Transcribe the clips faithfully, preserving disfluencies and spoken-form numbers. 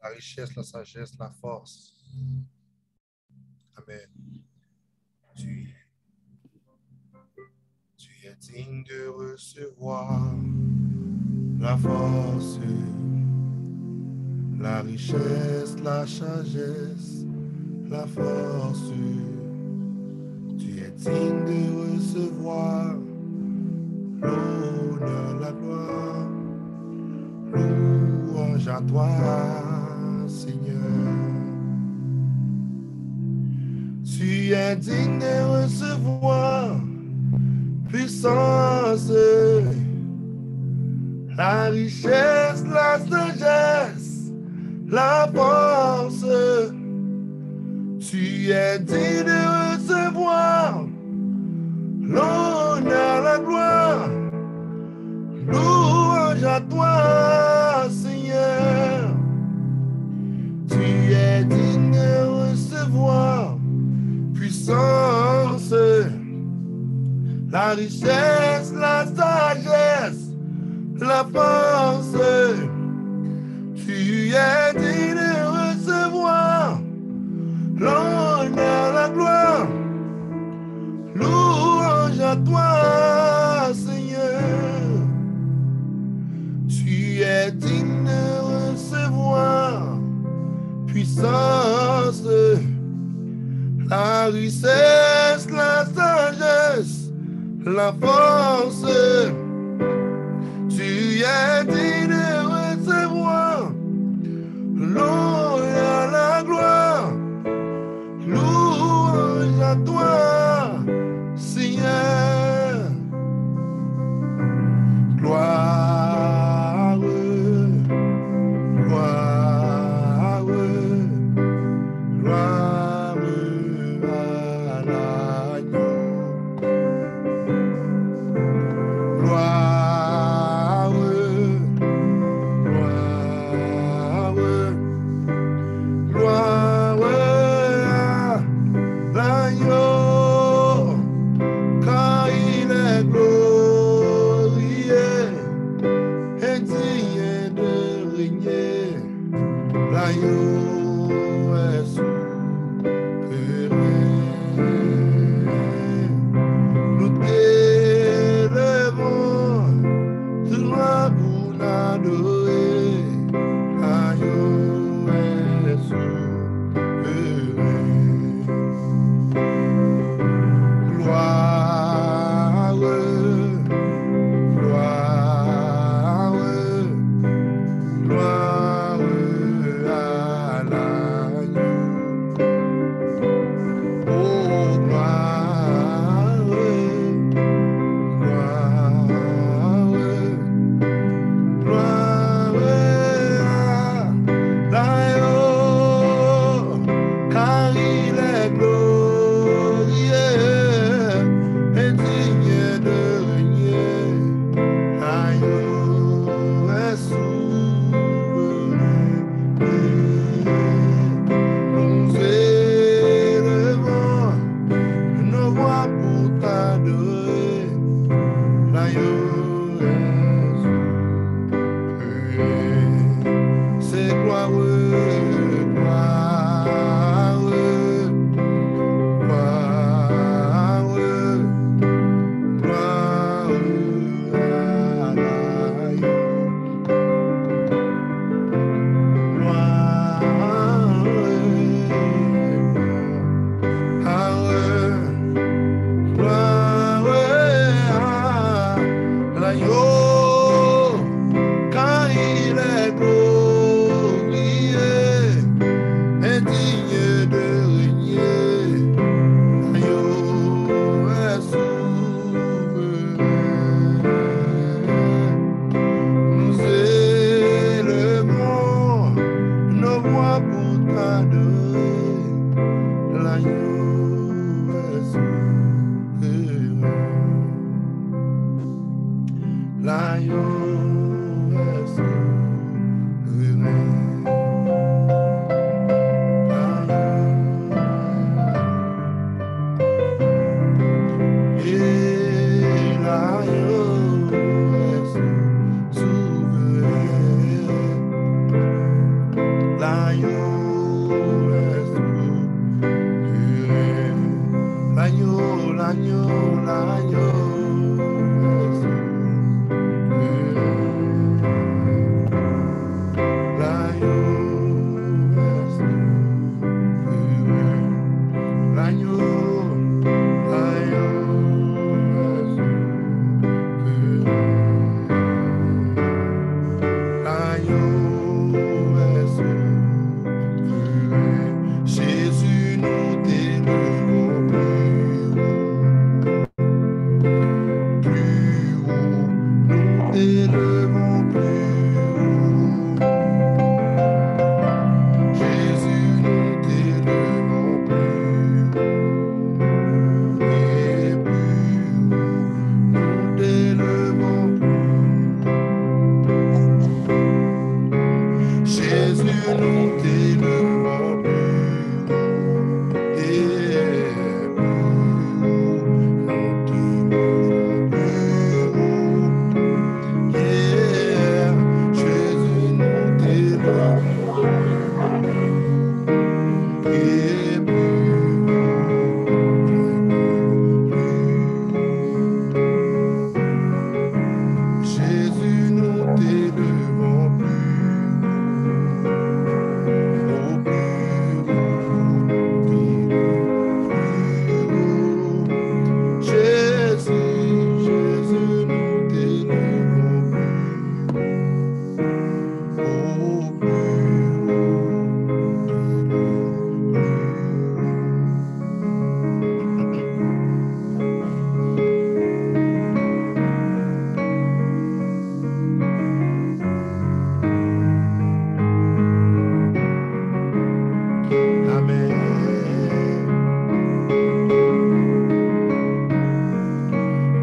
la richesse, la sagesse, la force. Amen. Tu, tu es digne de recevoir la force, la richesse, la sagesse, la force. Tu es digne de recevoir l'honneur, la gloire, louange à toi, Seigneur. Tu es digne de recevoir puissance, la richesse, la sagesse, la force. Tu es digne de recevoir l'honneur, la gloire, louange à toi, Seigneur. Tu es digne de recevoir puissance, la richesse, la sagesse, la force. Tu es digne de recevoir l'honneur, la gloire, louange à toi, Seigneur. Tu es digne de recevoir puissance, la richesse, la sagesse, la force. Tu es digne de recevoir l'honneur, la gloire, louange à toi, Seigneur. Gloire, gloire, gloire à l'agneau. Gloire,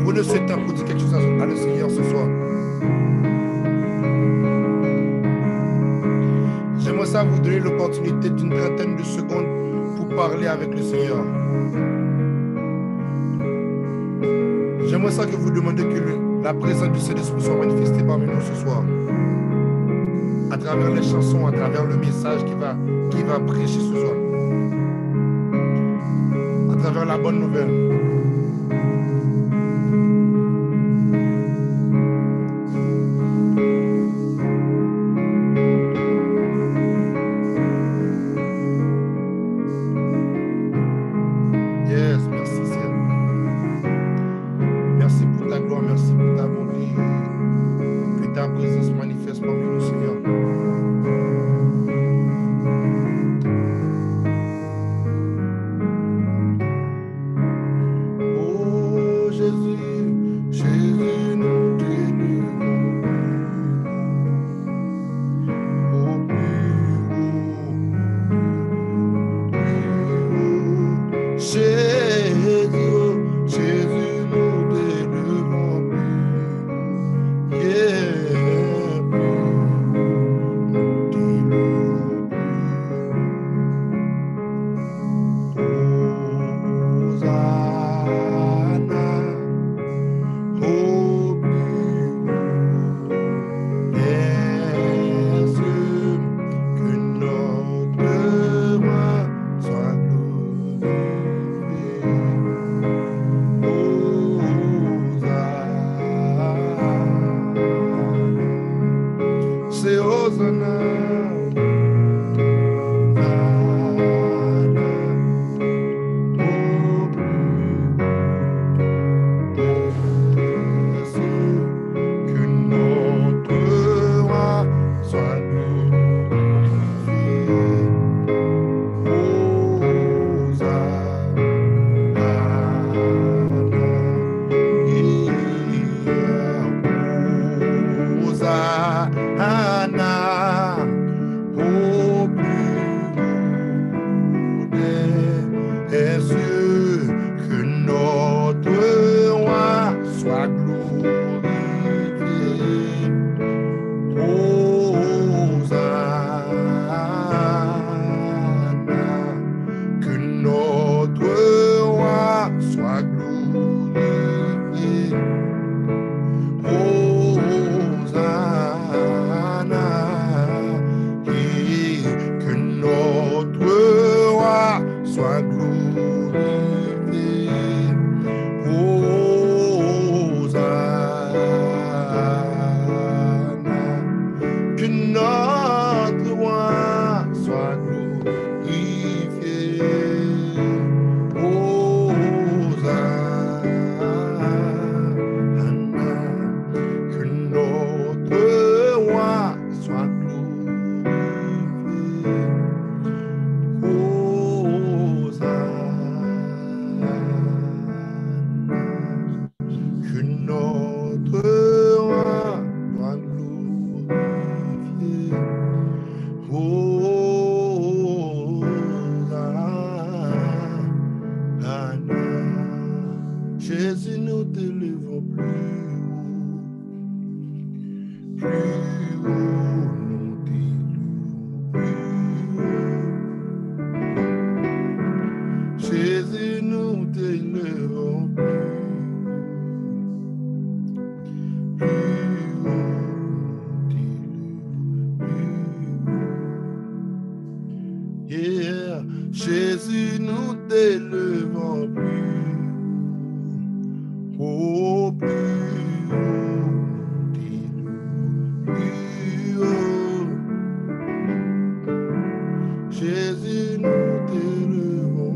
Prenez ce temps pour dire quelque chose à le Seigneur ce soir. J'aimerais ça vous donner l'opportunité d'une trentaine de secondes pour parler avec le Seigneur. J'aimerais ça que vous demandiez que le, la présence du Saint-Esprit soit manifestée parmi nous ce soir. À travers les chansons, à travers le message qui va, qui va prêcher ce soir. À travers la bonne nouvelle. Yes, merci Seigneur. Merci pour ta gloire, merci pour ta bonté. Que ta présence manifeste parmi nous, Seigneur. Oh Jésus, Jésus, nous t'élevons. Au plus haut, plus haut. Jésus, Jésus, nous t'élevons plus haut. Yeah, plus haut, nous t'élevons plus haut. Hosanna, au plus haut. Laisse que notre roi soit glorifié. Hosanna, c'est Hosanna. Hosanna, au plus haut. Que notre roi soit glorifié. Hosanna, au plus haut des cieux, que notre roi soit glorifié. Hosanna, que notre roi soit glorifié. Hosanna, et que notre roi soit glorifié. Hosanna, que notre roi soit glorifié. Hosanna, que notre roi soit glorifié. Hosanna, que notre roi soit glorifié. Hosanna, Jésus, nous t'élevons plus haut, plus haut, nous t'élevons plus haut. Jésus, nous t'élevons plus haut, plus haut, nous t'élevons plus haut. Yeah, Jésus, nous t'élevons plus haut, au plus haut, nous t'élevons plus haut. Jésus, nous t'élevons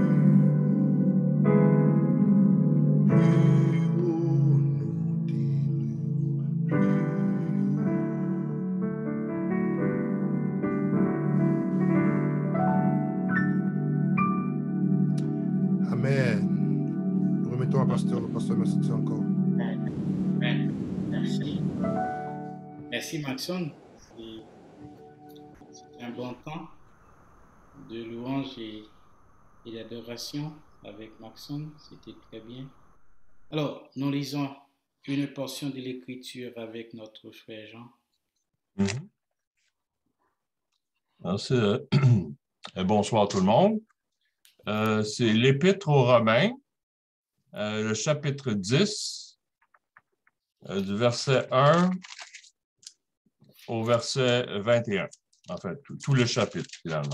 plus haut, plus haut, nous t'élevons plus haut. Amen. Nous remettons à pasteur, le pasteur, merci encore. Amen. Merci. Merci Maxon. C'est un bon temps de louange et, et d'adoration avec Maxon. C'était très bien. Alors, nous lisons une portion de l'Écriture avec notre frère Jean. Mhm. Alors, c'est, euh, bonsoir tout le monde. Euh, c'est l'Épître aux Romains, euh, le chapitre dix, euh, du verset un au verset vingt et un. En fait, tout, tout le chapitre, finalement.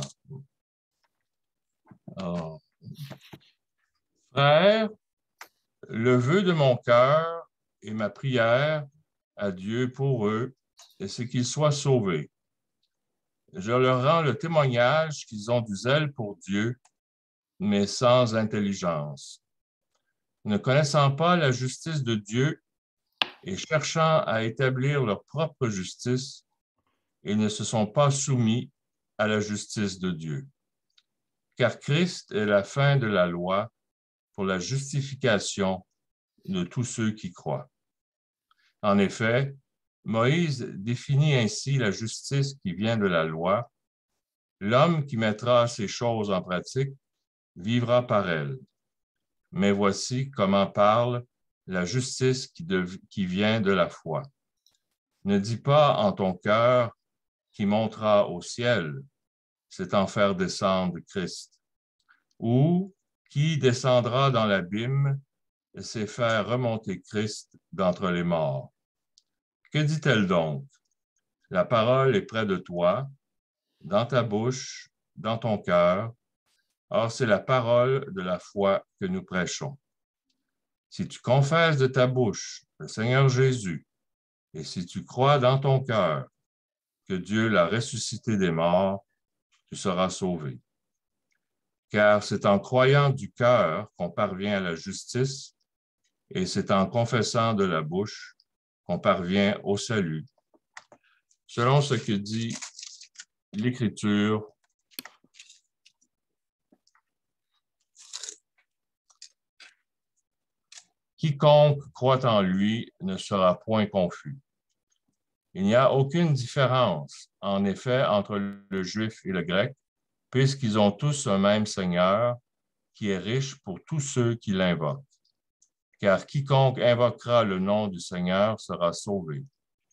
Alors, frères, le vœu de mon cœur et ma prière à Dieu pour eux, c'est qu'ils soient sauvés. Je leur rends le témoignage qu'ils ont du zèle pour Dieu, mais sans intelligence. Ne connaissant pas la justice de Dieu et cherchant à établir leur propre justice, ils ne se sont pas soumis à la justice de Dieu. Car Christ est la fin de la loi pour la justification de tous ceux qui croient. En effet, Moïse définit ainsi la justice qui vient de la loi. L'homme qui mettra ces choses en pratique vivra par elles. Mais voici comment parle la justice qui, de, qui vient de la foi. Ne dis pas en ton cœur qui montera au ciel, c'est en faire descendre Christ, ou qui descendra dans l'abîme, c'est faire remonter Christ d'entre les morts. Que dit-elle donc? La parole est près de toi, dans ta bouche, dans ton cœur. Or, c'est la parole de la foi que nous prêchons. Si tu confesses de ta bouche le Seigneur Jésus, et si tu crois dans ton cœur que Dieu l'a ressuscité des morts, tu seras sauvé. Car c'est en croyant du cœur qu'on parvient à la justice, et c'est en confessant de la bouche qu'on parvient au salut. Selon ce que dit l'Écriture, quiconque croit en lui ne sera point confus. Il n'y a aucune différence, en effet, entre le juif et le grec, puisqu'ils ont tous un même Seigneur, qui est riche pour tous ceux qui l'invoquent. Car quiconque invoquera le nom du Seigneur sera sauvé.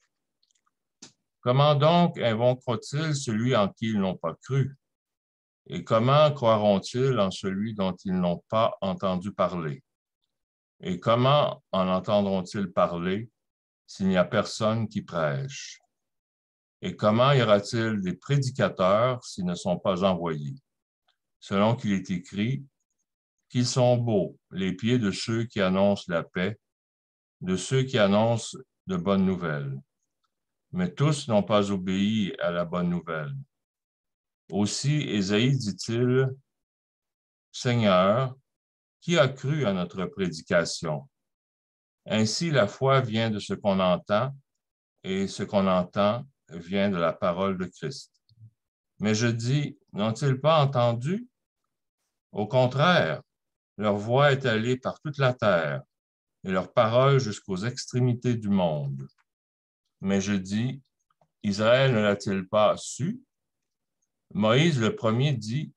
Comment donc invoqueront-ils celui en qui ils n'ont pas cru? Et comment croiront-ils en celui dont ils n'ont pas entendu parler? Et comment en entendront-ils parler s'il n'y a personne qui prêche? Et comment y aura-t-il des prédicateurs s'ils ne sont pas envoyés? Selon qu'il est écrit, qu'ils sont beaux, les pieds de ceux qui annoncent la paix, de ceux qui annoncent de bonnes nouvelles. Mais tous n'ont pas obéi à la bonne nouvelle. Aussi, Ésaïe dit-il, « Seigneur, qui a cru à notre prédication? » Ainsi, la foi vient de ce qu'on entend, et ce qu'on entend vient de la parole de Christ. Mais je dis, n'ont-ils pas entendu? Au contraire, leur voix est allée par toute la terre, et leur parole jusqu'aux extrémités du monde. Mais je dis, Israël ne l'a-t-il pas su? Moïse le premier dit,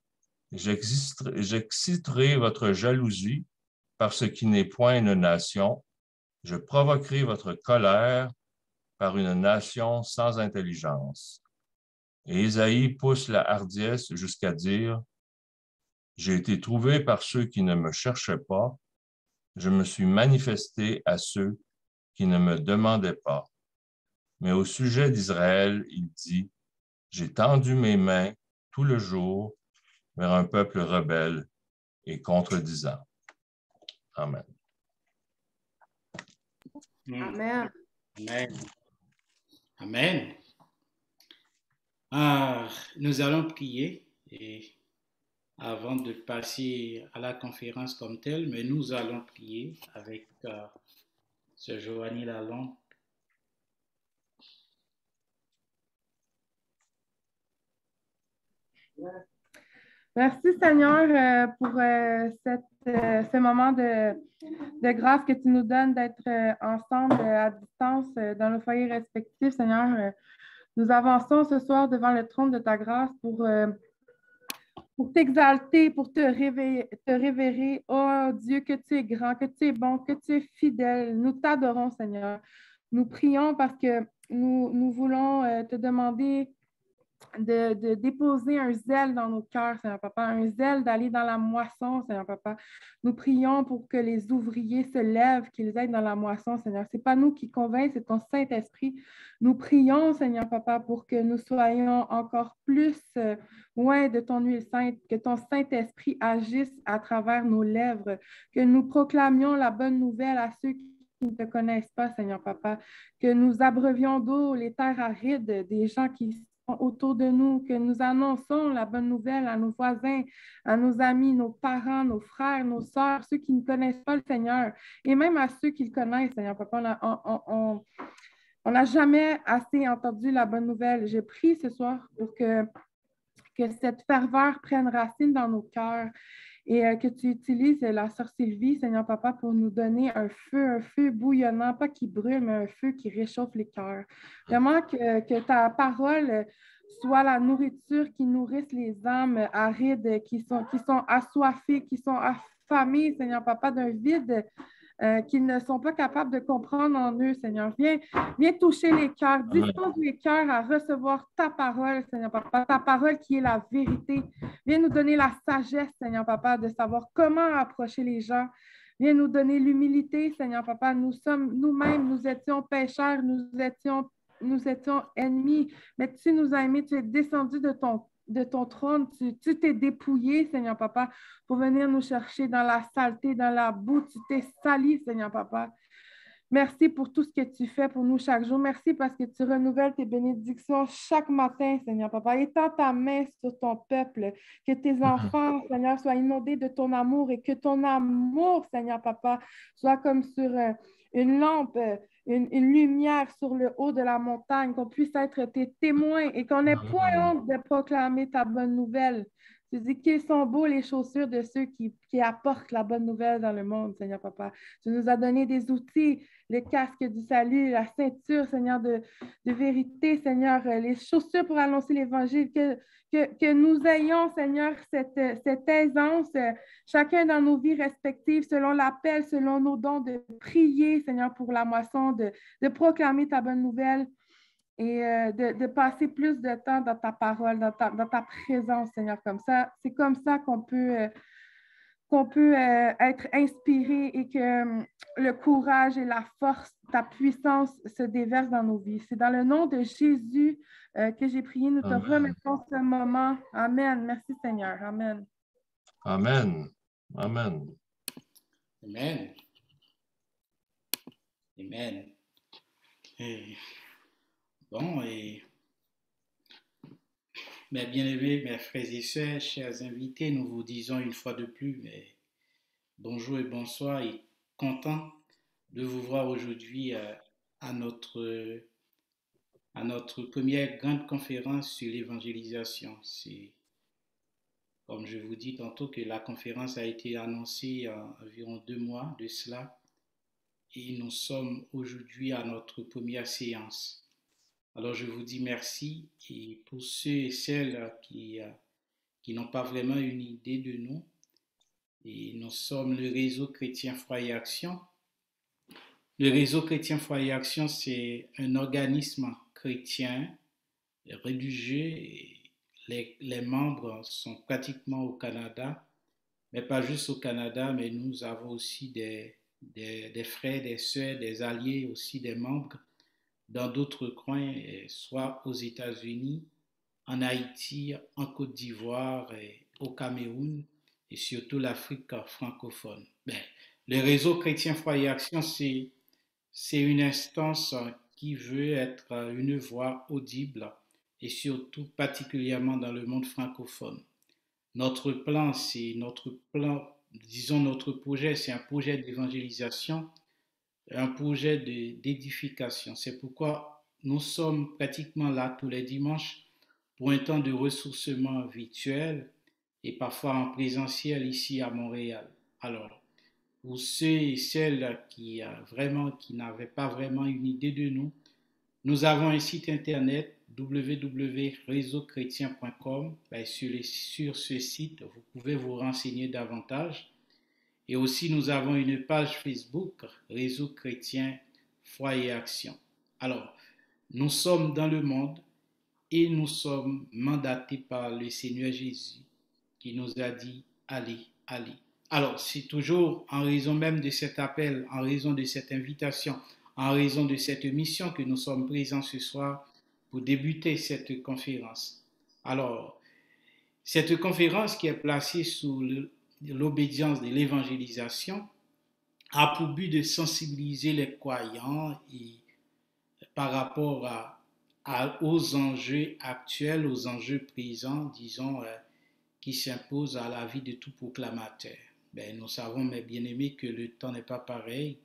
j'exciterai votre jalousie par ce qui n'est point une nation, je provoquerai votre colère par une nation sans intelligence. Et Ésaïe pousse la hardiesse jusqu'à dire, j'ai été trouvé par ceux qui ne me cherchaient pas, je me suis manifesté à ceux qui ne me demandaient pas. Mais au sujet d'Israël, il dit, j'ai tendu mes mains tout le jour vers un peuple rebelle et contredisant. Amen. Amen. Amen. Amen. Ah, nous allons prier et avant de passer à la conférence comme telle, mais nous allons prier avec euh, ce Joanie Lalonde. Merci Seigneur euh, pour euh, cette, euh, ce moment de, de grâce que tu nous donnes d'être euh, ensemble euh, à distance euh, dans nos foyers respectifs. Seigneur, euh, nous avançons ce soir devant le trône de ta grâce pour, euh, pour t'exalter, pour te réveiller, te révérer. Oh Dieu, que tu es grand, que tu es bon, que tu es fidèle. Nous t'adorons, Seigneur. Nous prions parce que nous, nous voulons euh, te demander De, de déposer un zèle dans nos cœurs, Seigneur Papa, un zèle d'aller dans la moisson, Seigneur Papa. Nous prions pour que les ouvriers se lèvent, qu'ils aillent dans la moisson, Seigneur. Ce n'est pas nous qui convainc, c'est ton Saint-Esprit. Nous prions, Seigneur Papa, pour que nous soyons encore plus euh, loin de ton huile sainte, que ton Saint-Esprit agisse à travers nos lèvres, que nous proclamions la bonne nouvelle à ceux qui qui ne te connaissent pas, Seigneur Papa, que nous abreuvions d'eau les terres arides des gens qui sont autour de nous, que nous annonçons la bonne nouvelle à nos voisins, à nos amis, nos parents, nos frères, nos sœurs, ceux qui ne connaissent pas le Seigneur, et même à ceux qui le connaissent, Seigneur Papa. On on, on, on n'a jamais assez entendu la bonne nouvelle. Je prie ce soir pour que, que cette ferveur prenne racine dans nos cœurs et euh, que tu utilises la sœur Sylvie, Seigneur Papa, pour nous donner un feu, un feu bouillonnant, pas qui brûle, mais un feu qui réchauffe les cœurs. Vraiment que, que ta parole soit la nourriture qui nourrisse les âmes arides, qui sont, qui sont assoiffées, qui sont affamées, Seigneur Papa, d'un vide euh, qu'ils ne sont pas capables de comprendre en eux, Seigneur. Viens, viens toucher les cœurs, dispose les cœurs à recevoir ta parole, Seigneur Papa, ta parole qui est la vérité. Viens nous donner la sagesse, Seigneur Papa, de savoir comment approcher les gens. Viens nous donner l'humilité, Seigneur Papa. Nous sommes nous-mêmes, nous étions pécheurs, nous étions, nous étions ennemis, mais tu nous as aimés, tu es descendu de ton de ton trône, tu, tu t'es dépouillé, Seigneur Papa, pour venir nous chercher dans la saleté, dans la boue. Tu t'es sali, Seigneur Papa. Merci pour tout ce que tu fais pour nous chaque jour. Merci parce que tu renouvelles tes bénédictions chaque matin, Seigneur Papa. Étends ta main sur ton peuple, que tes enfants, Seigneur, soient inondés de ton amour et que ton amour, Seigneur Papa, soit comme sur une lampe, Une, une lumière sur le haut de la montagne, qu'on puisse être tes témoins et qu'on n'ait point honte de proclamer ta bonne nouvelle. Tu dis qu'ils sont beaux les chaussures de ceux qui, qui apportent la bonne nouvelle dans le monde, Seigneur Papa. Tu nous as donné des outils, le casque du salut, la ceinture, Seigneur, de, de vérité, Seigneur, les chaussures pour annoncer l'Évangile, que, que, que nous ayons, Seigneur, cette, cette aisance, chacun dans nos vies respectives, selon l'appel, selon nos dons, de prier, Seigneur, pour la moisson, de, de proclamer ta bonne nouvelle et euh, de, de passer plus de temps dans ta parole, dans ta, dans ta présence, Seigneur, comme ça. C'est comme ça qu'on peut, euh, qu'on peut euh, être inspiré et que euh, le courage et la force, ta puissance se déversent dans nos vies. C'est dans le nom de Jésus euh, que j'ai prié. Nous te remettons ce moment. Amen. Merci, Seigneur. Amen. Amen. Amen. Amen. Amen. Et, bon, et mes bien-aimés, mes frères et sœurs, chers invités, nous vous disons une fois de plus, mais bonjour et bonsoir, et content de vous voir aujourd'hui à, à, notre, à notre première grande conférence sur l'évangélisation. C'est, comme je vous dis tantôt, que la conférence a été annoncée il y a environ deux mois de cela, et nous sommes aujourd'hui à notre première séance. Alors je vous dis merci, et pour ceux et celles qui, qui n'ont pas vraiment une idée de nous, et nous sommes le réseau chrétien Foi et Action. Le réseau chrétien Foi et Action, c'est un organisme chrétien religieux, et les, les membres sont pratiquement au Canada, mais pas juste au Canada, mais nous avons aussi des Des, des frères, des sœurs, des alliés, aussi des membres dans d'autres coins, soit aux États-Unis, en Haïti, en Côte d'Ivoire, au Cameroun et surtout l'Afrique francophone. Ben, le réseau chrétien Foi et Action, c'est, c'est une instance qui veut être une voix audible et surtout particulièrement dans le monde francophone. Notre plan, c'est notre plan Disons, notre projet, c'est un projet d'évangélisation, un projet de, d'édification. C'est pourquoi nous sommes pratiquement là tous les dimanches pour un temps de ressourcement virtuel et parfois en présentiel ici à Montréal. Alors, pour ceux et celles qui, vraiment, qui n'avaient pas vraiment une idée de nous, nous avons un site internet w w w point réseau chrétien point com. Ben, sur, les, sur ce site, vous pouvez vous renseigner davantage. Et aussi, nous avons une page Facebook, Réseau chrétien Foi et Action. Alors, nous sommes dans le monde et nous sommes mandatés par le Seigneur Jésus qui nous a dit « Allez, allez ». Alors, c'est toujours en raison même de cet appel, en raison de cette invitation, en raison de cette mission que nous sommes présents ce soir pour débuter cette conférence. Alors, cette conférence qui est placée sous le l'obédience de l'évangélisation a pour but de sensibiliser les croyants et par rapport à, à, aux enjeux actuels, aux enjeux présents, disons, euh, qui s'imposent à la vie de tout proclamateur. Ben, nous savons, mes bien-aimés, que le temps n'est pas pareil.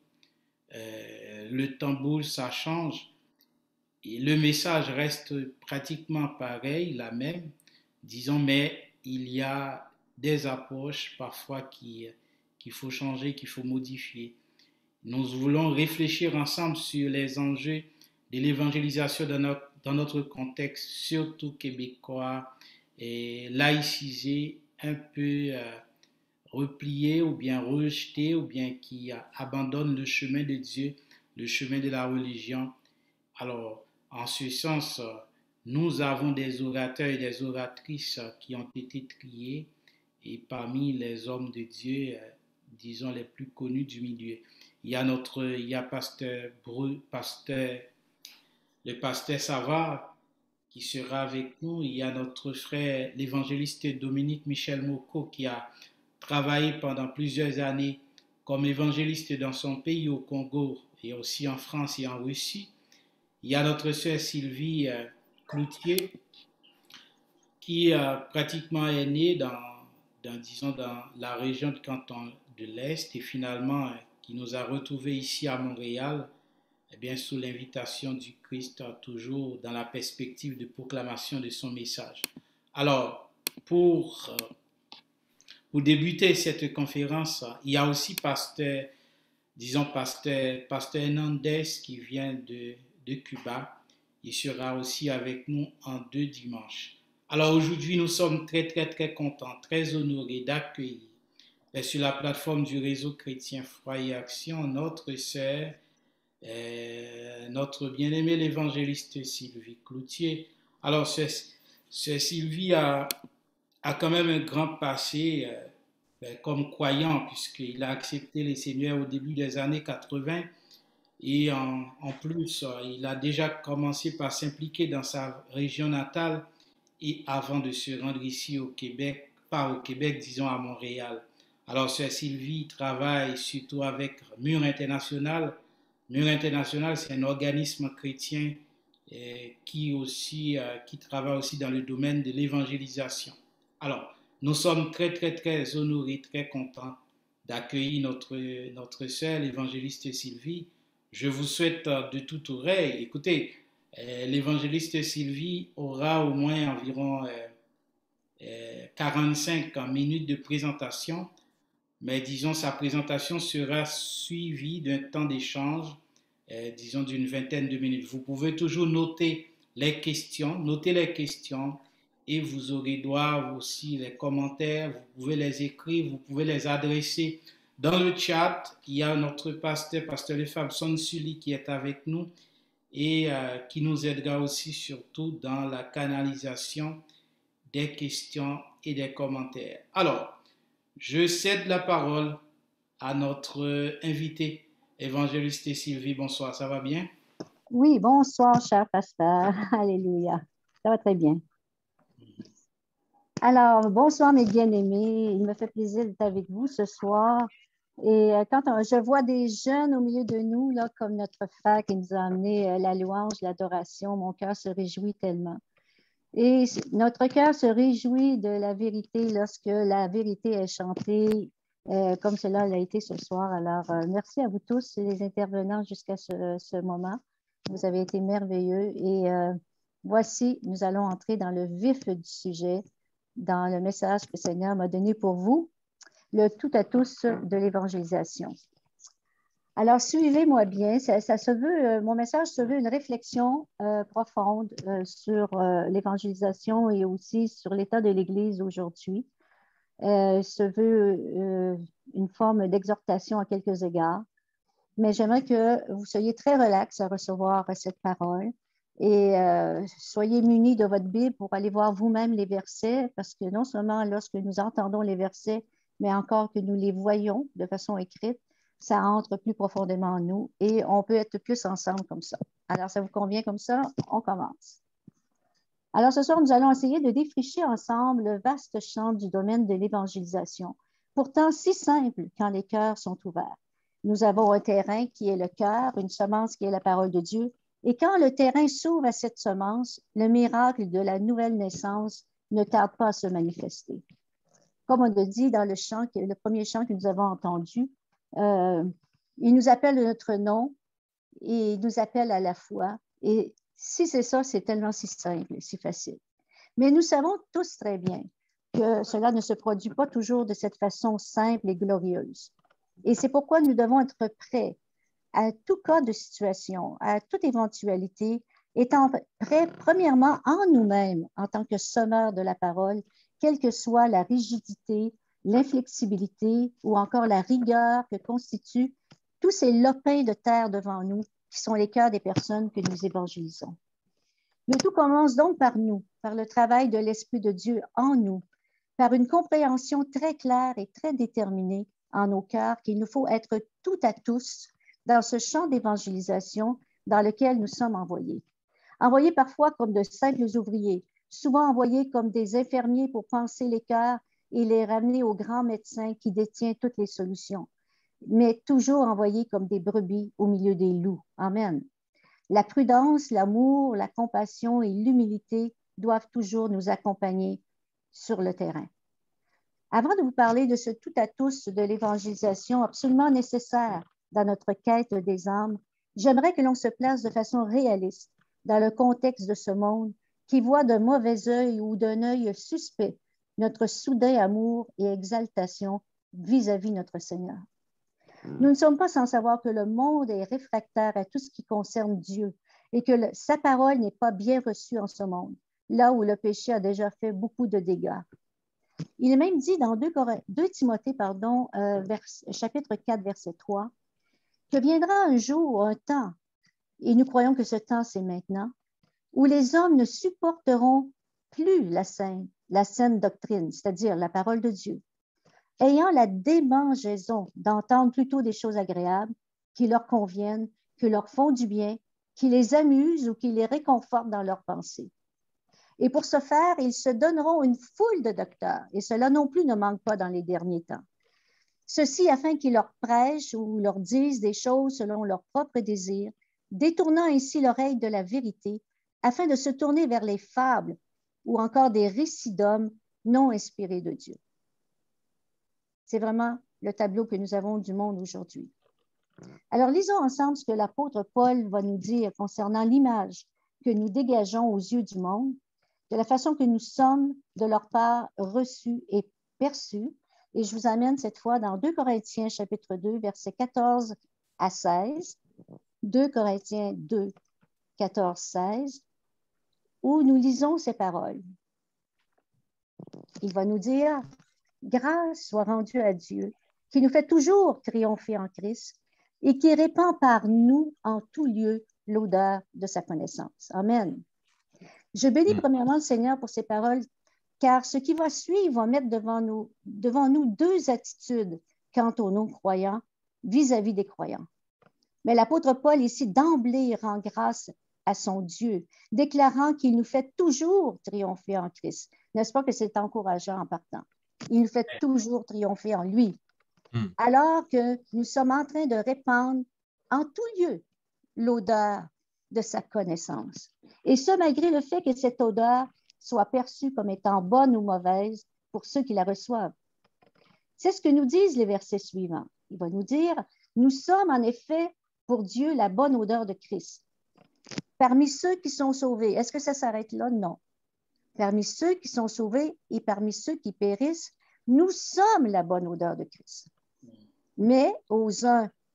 Euh, le temps bouge, ça change. Et le message reste pratiquement pareil, la même, disons, mais il y a des approches parfois qui, qu'il faut changer, qu'il faut modifier. Nous voulons réfléchir ensemble sur les enjeux de l'évangélisation dans notre, dans notre contexte, surtout québécois, et laïcisé, un peu euh, replié ou bien rejeté, ou bien qui euh, abandonne le chemin de Dieu, le chemin de la religion. Alors, en ce sens, euh, nous avons des orateurs et des oratrices euh, qui ont été triés, et parmi les hommes de Dieu, euh, disons les plus connus du milieu. Il y a notre, il y a pasteur Breu, pasteur, le pasteur Savard qui sera avec nous. Il y a notre frère, l'évangéliste Dominique Michel Moko, qui a travaillé pendant plusieurs années comme évangéliste dans son pays, au Congo, et aussi en France et en Russie. Il y a notre sœur Sylvie euh, Cloutier, qui euh, pratiquement est née dans Dans, disons, dans la région de Canton de l'Est et finalement qui nous a retrouvés ici à Montréal, eh bien, sous l'invitation du Christ, toujours dans la perspective de proclamation de son message. Alors, pour, pour débuter cette conférence, il y a aussi pasteur, disons, pasteur, pasteur Hernandez qui vient de, de Cuba. Il sera aussi avec nous en deux dimanches. Alors aujourd'hui, nous sommes très, très, très contents, très honorés d'accueillir sur la plateforme du réseau chrétien Foi et Action notre sœur, euh, notre bien-aimée l'évangéliste Sylvie Cloutier. Alors, sœur, sœur Sylvie a, a quand même un grand passé euh, ben, comme croyant, puisqu'il a accepté le Seigneur au début des années quatre-vingt. Et en, en plus, il a déjà commencé par s'impliquer dans sa région natale et avant de se rendre ici au Québec, pas au Québec, disons à Montréal. Alors, sœur Sylvie travaille surtout avec Mur International. Mur International, c'est un organisme chrétien euh, qui, aussi, euh, qui travaille aussi dans le domaine de l'évangélisation. Alors, nous sommes très, très, très honorés, très contents d'accueillir notre, notre sœur, l'évangéliste Sylvie. Je vous souhaite de toute oreille, écoutez, Euh, l'évangéliste Sylvie aura au moins environ euh, euh, quarante-cinq minutes de présentation, mais disons sa présentation sera suivie d'un temps d'échange, euh, disons d'une vingtaine de minutes. Vous pouvez toujours noter les questions, noter les questions et vous aurez droit aussi les commentaires, vous pouvez les écrire, vous pouvez les adresser dans le chat. Il y a notre pasteur, pasteur Lefabson Sully qui est avec nous et euh, qui nous aidera aussi surtout dans la canalisation des questions et des commentaires. Alors, je cède la parole à notre invité, évangéliste Sylvie. Bonsoir, ça va bien? Oui, bonsoir, cher pasteur. Alléluia. Ça va très bien. Alors, bonsoir mes bien-aimés. Il me fait plaisir d'être avec vous ce soir. Et quand on, je vois des jeunes au milieu de nous, là, comme notre frère qui nous a amené euh, la louange, l'adoration, mon cœur se réjouit tellement. Et notre cœur se réjouit de la vérité lorsque la vérité est chantée, euh, comme cela l'a été ce soir. Alors, euh, merci à vous tous, les intervenants jusqu'à ce, ce moment. Vous avez été merveilleux. Et euh, voici, nous allons entrer dans le vif du sujet, dans le message que le Seigneur m'a donné pour vous. Le tout à tous de l'évangélisation. Alors, suivez-moi bien. Ça, ça se veut, euh, mon message se veut une réflexion euh, profonde euh, sur euh, l'évangélisation et aussi sur l'état de l'Église aujourd'hui. Euh, se veut euh, une forme d'exhortation à quelques égards. Mais j'aimerais que vous soyez très relax à recevoir cette parole et euh, soyez munis de votre Bible pour aller voir vous-même les versets, parce que non seulement lorsque nous entendons les versets, mais encore que nous les voyons de façon écrite, ça entre plus profondément en nous et on peut être plus ensemble comme ça. Alors, ça vous convient comme ça? On commence. Alors, ce soir, nous allons essayer de défricher ensemble le vaste champ du domaine de l'évangélisation, pourtant si simple quand les cœurs sont ouverts. Nous avons un terrain qui est le cœur, une semence qui est la parole de Dieu, et quand le terrain s'ouvre à cette semence, le miracle de la nouvelle naissance ne tarde pas à se manifester. Comme on le dit dans le chant, le premier chant que nous avons entendu, euh, il nous appelle de notre nom et il nous appelle à la foi. Et si c'est ça, c'est tellement si simple et si facile. Mais nous savons tous très bien que cela ne se produit pas toujours de cette façon simple et glorieuse. Et c'est pourquoi nous devons être prêts à tout cas de situation, à toute éventualité, étant prêts premièrement en nous-mêmes en tant que semeurs de la parole, quelle que soit la rigidité, l'inflexibilité ou encore la rigueur que constituent tous ces lopins de terre devant nous qui sont les cœurs des personnes que nous évangélisons. Mais tout commence donc par nous, par le travail de l'Esprit de Dieu en nous, par une compréhension très claire et très déterminée en nos cœurs qu'il nous faut être tout à tous dans ce champ d'évangélisation dans lequel nous sommes envoyés. Envoyés parfois comme de simples ouvriers, souvent envoyés comme des infirmiers pour panser les cœurs et les ramener au grand médecin qui détient toutes les solutions, mais toujours envoyés comme des brebis au milieu des loups. Amen. La prudence, l'amour, la compassion et l'humilité doivent toujours nous accompagner sur le terrain. Avant de vous parler de ce tout à tous de l'évangélisation absolument nécessaire dans notre quête des âmes, j'aimerais que l'on se place de façon réaliste dans le contexte de ce monde qui voit d'un mauvais œil ou d'un œil suspect notre soudain amour et exaltation vis-à-vis notre Seigneur. Nous ne sommes pas sans savoir que le monde est réfractaire à tout ce qui concerne Dieu et que le, sa parole n'est pas bien reçue en ce monde, là où le péché a déjà fait beaucoup de dégâts. Il est même dit dans deux Timothée, pardon, euh, vers, chapitre quatre, verset trois, que viendra un jour, un temps, et nous croyons que ce temps, c'est maintenant, où les hommes ne supporteront plus la saine, la saine doctrine, c'est-à-dire la parole de Dieu, ayant la démangeaison d'entendre plutôt des choses agréables qui leur conviennent, qui leur font du bien, qui les amusent ou qui les réconfortent dans leurs pensées. Et pour ce faire, ils se donneront une foule de docteurs, et cela non plus ne manque pas dans les derniers temps. Ceci afin qu'ils leur prêchent ou leur disent des choses selon leurs propres désirs, détournant ainsi l'oreille de la vérité, afin de se tourner vers les fables ou encore des récits d'hommes non inspirés de Dieu. C'est vraiment le tableau que nous avons du monde aujourd'hui. Alors, lisons ensemble ce que l'apôtre Paul va nous dire concernant l'image que nous dégageons aux yeux du monde, de la façon que nous sommes de leur part reçus et perçus. Et je vous amène cette fois dans deux Corinthiens chapitre deux, versets quatorze à seize. deux Corinthiens deux, quatorze, seize, où nous lisons ces paroles. Il va nous dire « Grâce soit rendue à Dieu, qui nous fait toujours triompher en Christ et qui répand par nous en tout lieu l'odeur de sa connaissance. » Amen. Je bénis premièrement le Seigneur pour ces paroles, car ce qui va suivre va mettre devant nous, devant nous deux attitudes quant aux non-croyants vis-à-vis des croyants. Mais l'apôtre Paul ici d'emblée rend grâce à son Dieu, déclarant qu'il nous fait toujours triompher en Christ. N'est-ce pas que c'est encourageant en partant? Il nous fait toujours triompher en lui. Mm. Alors que nous sommes en train de répandre en tout lieu l'odeur de sa connaissance. Et ce, malgré le fait que cette odeur soit perçue comme étant bonne ou mauvaise pour ceux qui la reçoivent. C'est ce que nous disent les versets suivants. Il va nous dire, nous sommes en effet pour Dieu la bonne odeur de Christ. Parmi ceux qui sont sauvés, est-ce que ça s'arrête là? Non. Parmi ceux qui sont sauvés et parmi ceux qui périssent, nous sommes la bonne odeur de Christ. Mais aux uns,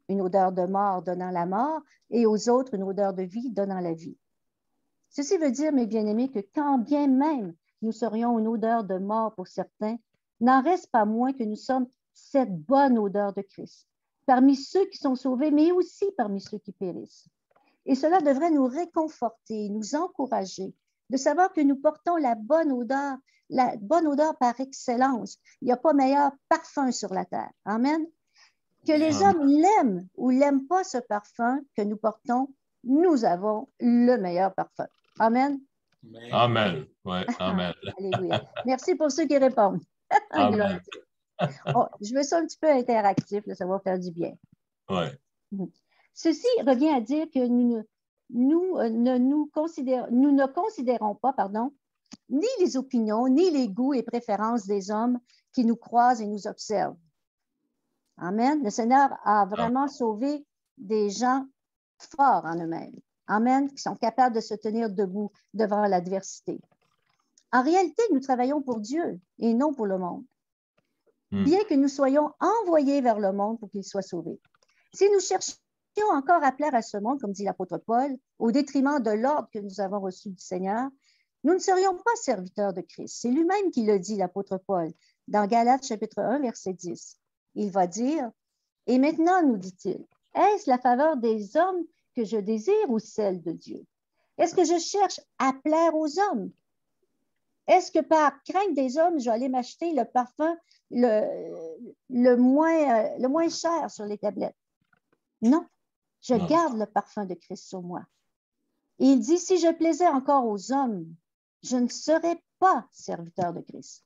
une odeur de mort donnant la mort et aux autres une odeur de vie donnant la vie. Ceci veut dire, mes bien-aimés, que quand bien même nous serions une odeur de mort pour certains, n'en reste pas moins que nous sommes cette bonne odeur de Christ, parmi ceux qui sont sauvés, mais aussi parmi ceux qui périssent. Et cela devrait nous réconforter, nous encourager, de savoir que nous portons la bonne odeur, la bonne odeur par excellence. Il n'y a pas meilleur parfum sur la terre. Amen. Que les hommes l'aiment ou l'aiment pas ce parfum que nous portons, nous avons le meilleur parfum. Amen. Amen. Ouais, amen. Alléluia. Merci pour ceux qui répondent. Amen. Oh, je veux ça un petit peu interactif, là, ça va faire du bien. Ouais. Ceci revient à dire que nous ne nous, euh, ne, nous, considérons, nous ne considérons pas, pardon, ni les opinions, ni les goûts et préférences des hommes qui nous croisent et nous observent. Amen. Le Seigneur a vraiment sauvé des gens forts en eux-mêmes. Amen. Qui sont capables de se tenir debout devant l'adversité. En réalité, nous travaillons pour Dieu et non pour le monde. Mm. Bien que nous soyons envoyés vers le monde pour qu'il soit sauvé. Si nous cherchions encore à plaire à ce monde, comme dit l'apôtre Paul, au détriment de l'ordre que nous avons reçu du Seigneur, nous ne serions pas serviteurs de Christ. C'est lui-même qui le dit, l'apôtre Paul, dans Galates chapitre un, verset dix. Il va dire, « Et maintenant, nous dit-il, est-ce la faveur des hommes que je désire ou celle de Dieu? Est-ce que je cherche à plaire aux hommes? Est-ce que par crainte des hommes, je vais aller m'acheter le parfum le, le, moins, le moins cher sur les tablettes? Non, je non. garde le parfum de Christ sur moi. Et il dit, si je plaisais encore aux hommes, je ne serais pas serviteur de Christ.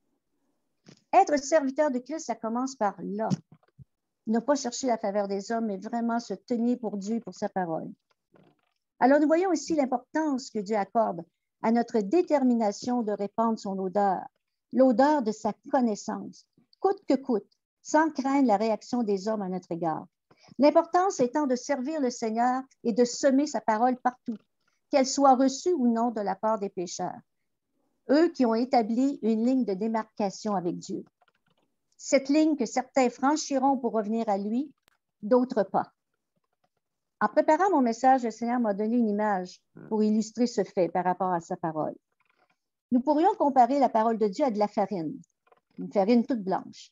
Être serviteur de Christ, ça commence par là. Ne pas chercher la faveur des hommes, mais vraiment se tenir pour Dieu et pour sa parole. Alors, nous voyons ici l'importance que Dieu accorde à notre détermination de répandre son odeur, l'odeur de sa connaissance, coûte que coûte, sans craindre la réaction des hommes à notre égard. L'importance étant de servir le Seigneur et de semer sa parole partout, qu'elle soit reçue ou non de la part des pécheurs, eux qui ont établi une ligne de démarcation avec Dieu. Cette ligne que certains franchiront pour revenir à lui, d'autres pas. En préparant mon message, le Seigneur m'a donné une image pour illustrer ce fait par rapport à sa parole. Nous pourrions comparer la parole de Dieu à de la farine, une farine toute blanche.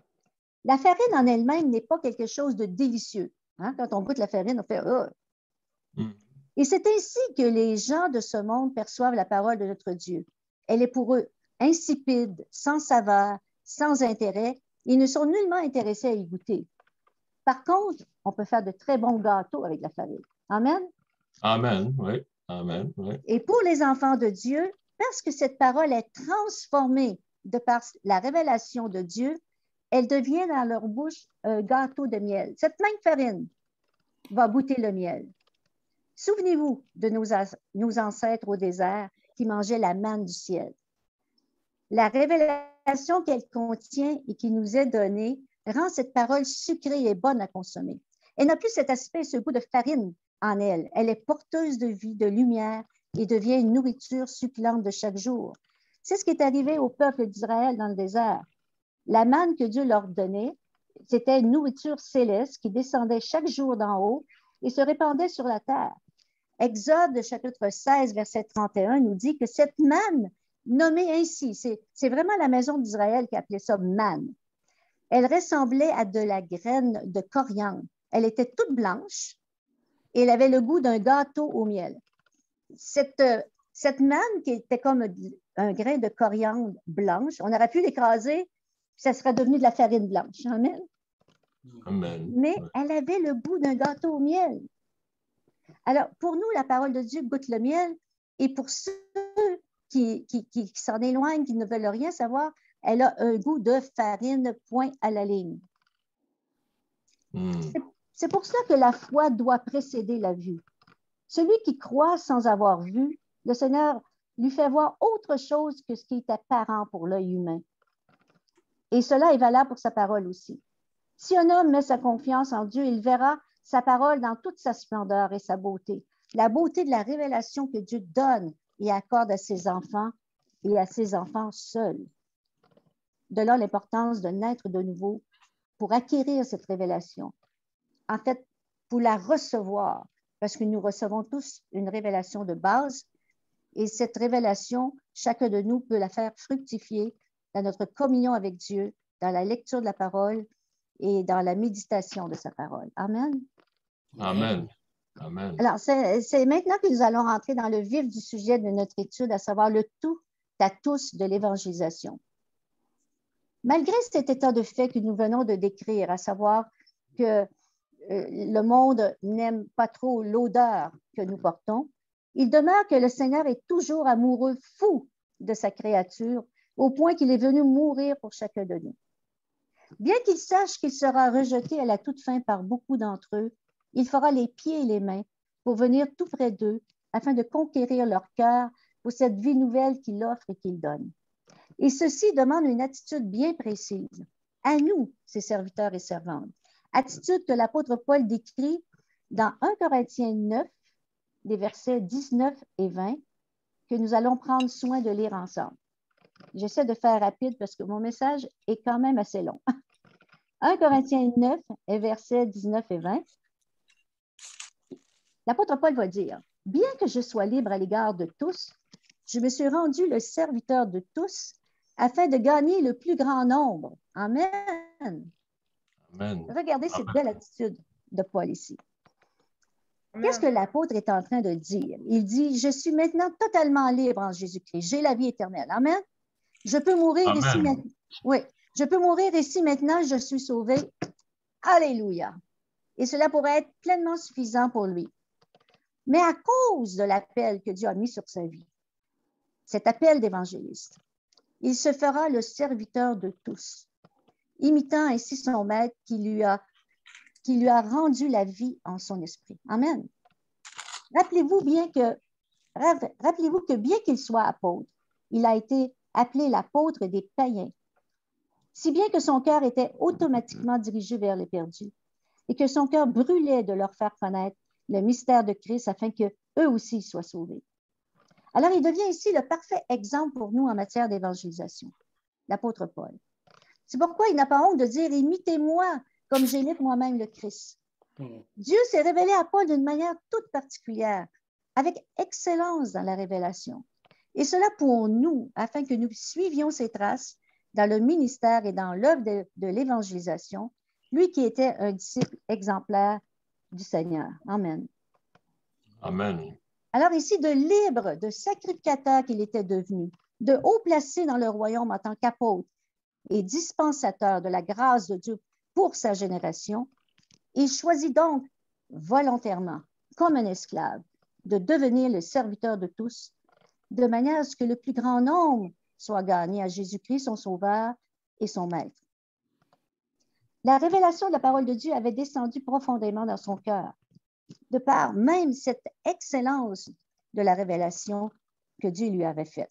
La farine en elle-même n'est pas quelque chose de délicieux. Hein? Quand on goûte la farine, on fait oh. mm. Et c'est ainsi que les gens de ce monde perçoivent la parole de notre Dieu. Elle est pour eux insipide, sans saveur, sans intérêt. Ils ne sont nullement intéressés à y goûter. Par contre, on peut faire de très bons gâteaux avec la farine. Amen? Amen, oui. Amen, oui. Et pour les enfants de Dieu, parce que cette parole est transformée de par la révélation de Dieu, elle devient dans leur bouche un gâteau de miel. Cette même farine va goûter le miel. Souvenez-vous de nos, nos ancêtres au désert qui mangeaient la manne du ciel. La révélation qu'elle contient et qui nous est donnée rend cette parole sucrée et bonne à consommer. Elle n'a plus cet aspect, ce goût de farine en elle. Elle est porteuse de vie, de lumière et devient une nourriture succulente de chaque jour. C'est ce qui est arrivé au peuple d'Israël dans le désert. La manne que Dieu leur donnait, c'était une nourriture céleste qui descendait chaque jour d'en haut et se répandait sur la terre. Exode, chapitre seize, verset trente et un, nous dit que cette manne, nommée ainsi, c'est, c'est vraiment la maison d'Israël qui appelait ça manne. Elle ressemblait à de la graine de coriandre. Elle était toute blanche et elle avait le goût d'un gâteau au miel. Cette, cette manne qui était comme un grain de coriandre blanche, on aurait pu l'écraser, ça serait devenu de la farine blanche. Amen. Amen. Mais elle avait le goût d'un gâteau au miel. Alors, pour nous, la parole de Dieu goûte le miel, et pour ceux qui, qui, qui, qui s'en éloignent, qui ne veulent rien savoir, elle a un goût de farine, point à la ligne. Mm. C'est, c'est pour cela que la foi doit précéder la vue. Celui qui croit sans avoir vu, le Seigneur lui fait voir autre chose que ce qui est apparent pour l'œil humain. Et cela est valable pour sa parole aussi. Si un homme met sa confiance en Dieu, il verra sa parole dans toute sa splendeur et sa beauté. La beauté de la révélation que Dieu donne et accorde à ses enfants et à ses enfants seuls. De là l'importance de naître de nouveau pour acquérir cette révélation. en fait, pour la recevoir, parce que nous recevons tous une révélation de base, et cette révélation, chacun de nous peut la faire fructifier dans notre communion avec Dieu, dans la lecture de la parole et dans la méditation de sa parole. Amen. Amen. Amen. Alors, c'est maintenant que nous allons rentrer dans le vif du sujet de notre étude, à savoir le tout à tous de l'évangélisation. Malgré cet état de fait que nous venons de décrire, à savoir que euh, le monde n'aime pas trop l'odeur que nous portons, il demeure que le Seigneur est toujours amoureux, fou de sa créature, au point qu'il est venu mourir pour chacun de nous. Bien qu'il sache qu'il sera rejeté à la toute fin par beaucoup d'entre eux, il fera les pieds et les mains pour venir tout près d'eux afin de conquérir leur cœur pour cette vie nouvelle qu'il offre et qu'il donne. Et ceci demande une attitude bien précise, à nous, ses serviteurs et servantes. Attitude que l'apôtre Paul décrit dans un Corinthiens neuf, des versets dix-neuf et vingt, que nous allons prendre soin de lire ensemble. J'essaie de faire rapide parce que mon message est quand même assez long. un Corinthiens neuf, versets dix-neuf et vingt. L'apôtre Paul va dire, « Bien que je sois libre à l'égard de tous, je me suis rendu le serviteur de tous afin de gagner le plus grand nombre. » Amen. Amen. Regardez cette belle attitude de Paul ici. Amen. Qu'est-ce que l'apôtre est en train de dire? Il dit, « Je suis maintenant totalement libre en Jésus-Christ. J'ai la vie éternelle. » Amen. Je peux mourir Amen. ici maintenant. Oui, je peux mourir ici maintenant, je suis sauvé. Alléluia. Et cela pourrait être pleinement suffisant pour lui. Mais à cause de l'appel que Dieu a mis sur sa vie, cet appel d'évangéliste, il se fera le serviteur de tous, imitant ainsi son maître qui lui a, qui lui a rendu la vie en son esprit. Amen. Rappelez-vous bien que, rappelez-vous que bien qu'il soit apôtre, il a été appelé l'apôtre des païens, si bien que son cœur était automatiquement dirigé vers les perdus et que son cœur brûlait de leur faire connaître le mystère de Christ afin qu'eux aussi soient sauvés. Alors, il devient ici le parfait exemple pour nous en matière d'évangélisation, l'apôtre Paul. C'est pourquoi il n'a pas honte de dire « Imitez-moi comme j'imite moi-même le Christ ». Dieu s'est révélé à Paul d'une manière toute particulière, avec excellence dans la révélation. Et cela pour nous, afin que nous suivions ses traces dans le ministère et dans l'œuvre de, de l'évangélisation, lui qui était un disciple exemplaire du Seigneur. Amen. Amen. Alors ici, de libre, de sacrificateur qu'il était devenu, de haut placé dans le royaume en tant qu'apôtre et dispensateur de la grâce de Dieu pour sa génération, il choisit donc volontairement, comme un esclave, de devenir le serviteur de tous, de manière à ce que le plus grand nombre soit gagné à Jésus-Christ, son Sauveur et son Maître. La révélation de la parole de Dieu avait descendu profondément dans son cœur, de par même cette excellence de la révélation que Dieu lui avait faite.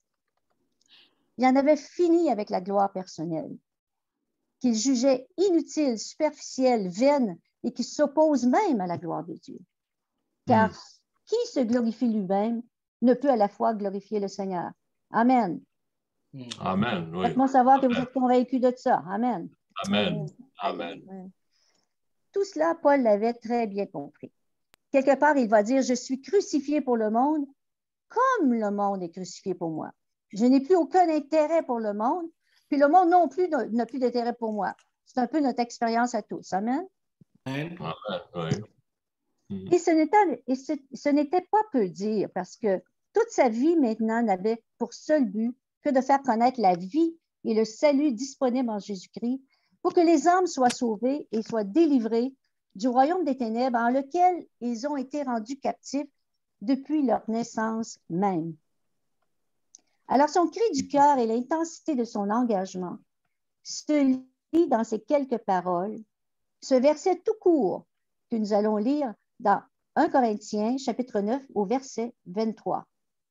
Il en avait fini avec la gloire personnelle, qu'il jugeait inutile, superficielle, vaine et qui s'oppose même à la gloire de Dieu. Car mm. qui se glorifie lui-même ne peut à la fois glorifier le Seigneur. Amen. Amen. Oui. Faites-moi savoir Amen. que vous êtes convaincus de ça. Amen. Amen. Amen. Amen. Tout cela, Paul l'avait très bien compris. Quelque part, il va dire, je suis crucifié pour le monde comme le monde est crucifié pour moi. Je n'ai plus aucun intérêt pour le monde, puis le monde non plus n'a plus d'intérêt pour moi. C'est un peu notre expérience à tous. Amen. Amen. Oui. Et ce n'était, et ce, ce n'était pas peu dire, parce que toute sa vie maintenant n'avait pour seul but que de faire connaître la vie et le salut disponible en Jésus-Christ pour que les âmes soient sauvées et soient délivrées du royaume des ténèbres en lequel ils ont été rendus captifs depuis leur naissance même. Alors, son cri du cœur et l'intensité de son engagement se lit dans ces quelques paroles, ce verset tout court que nous allons lire dans un Corinthiens, chapitre neuf, au verset vingt-trois.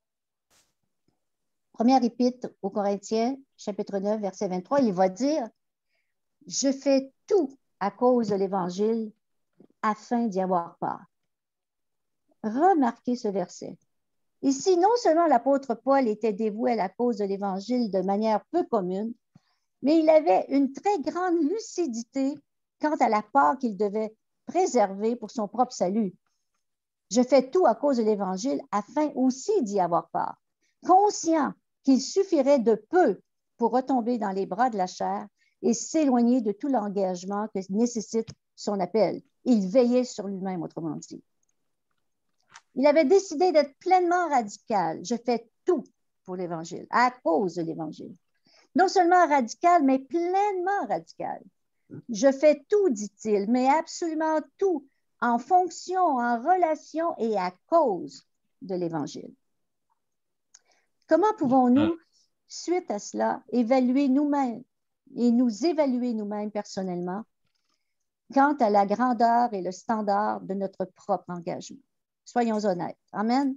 Première épître aux Corinthiens, chapitre neuf, verset vingt-trois, il va dire « Je fais tout à cause de l'Évangile afin d'y avoir part. » Remarquez ce verset. Ici, non seulement l'apôtre Paul était dévoué à la cause de l'Évangile de manière peu commune, mais il avait une très grande lucidité quant à la part qu'il devait préserver pour son propre salut. Je fais tout à cause de l'Évangile afin aussi d'y avoir part, conscient qu'il suffirait de peu pour retomber dans les bras de la chair et s'éloigner de tout l'engagement que nécessite son appel. Il veillait sur lui-même, autrement dit. Il avait décidé d'être pleinement radical. Je fais tout pour l'Évangile, à cause de l'Évangile. Non seulement radical, mais pleinement radical. Je fais tout, dit-il, mais absolument tout, en fonction, en relation et à cause de l'Évangile. Comment pouvons-nous, suite à cela, évaluer nous-mêmes et nous évaluer nous-mêmes personnellement quant à la grandeur et le standard de notre propre engagement? Soyons honnêtes. Amen.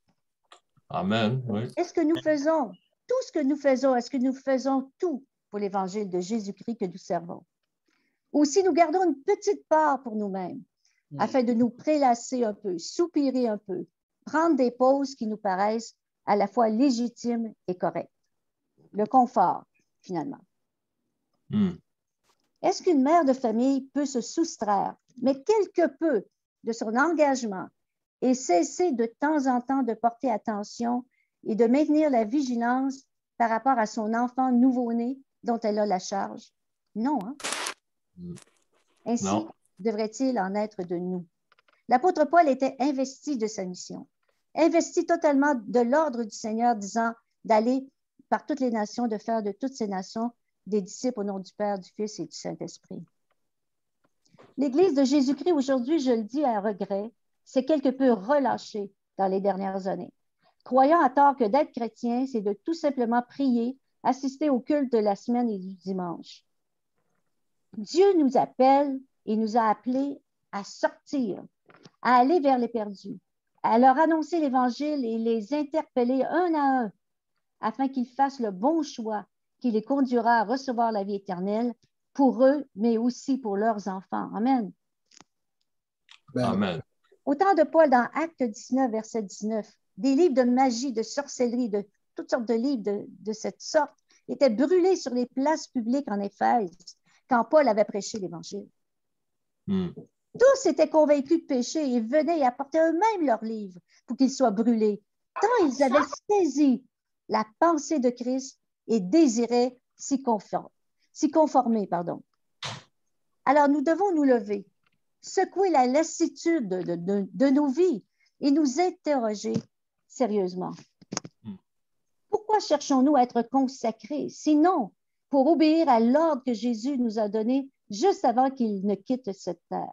Amen, oui. Est-ce que nous faisons tout ce que nous faisons? Est-ce que nous faisons tout pour l'Évangile de Jésus-Christ que nous servons? Ou si nous gardons une petite part pour nous-mêmes, oui, afin de nous prélasser un peu, soupirer un peu, prendre des pauses qui nous paraissent à la fois légitimes et correctes. Le confort, finalement. Mm. Est-ce qu'une mère de famille peut se soustraire, mais quelque peu, de son engagement et cesser de temps en temps de porter attention et de maintenir la vigilance par rapport à son enfant nouveau-né dont elle a la charge? Non, hein? Ainsi non. devrait-il en être de nous. L'apôtre Paul était investi de sa mission, investi totalement de l'ordre du Seigneur, disant d'aller par toutes les nations, de faire de toutes ces nations des disciples au nom du Père, du Fils et du Saint-Esprit. L'Église de Jésus-Christ, aujourd'hui, je le dis à regret, s'est quelque peu relâchée dans les dernières années, croyant à tort que d'être chrétien, c'est de tout simplement prier, assister au culte de la semaine et du dimanche. Dieu nous appelle et nous a appelés à sortir, à aller vers les perdus, à leur annoncer l'Évangile et les interpeller un à un, afin qu'ils fassent le bon choix qui les conduira à recevoir la vie éternelle pour eux, mais aussi pour leurs enfants. Amen. Amen. Au temps de Paul, dans Actes dix-neuf, verset dix-neuf, des livres de magie, de sorcellerie, de toutes sortes de livres de, de cette sorte étaient brûlés sur les places publiques en Éphèse quand Paul avait prêché l'Évangile. Mm. Tous étaient convaincus de péché et venaient et apportaient eux-mêmes leurs livres pour qu'ils soient brûlés, tant ils avaient saisi la pensée de Christ et désiraient s'y conformer. S'y conformer, pardon. Alors, nous devons nous lever, secouer la lassitude de, de, de nos vies et nous interroger sérieusement. Mm. Pourquoi cherchons-nous à être consacrés, sinon pour obéir à l'ordre que Jésus nous a donné juste avant qu'il ne quitte cette terre?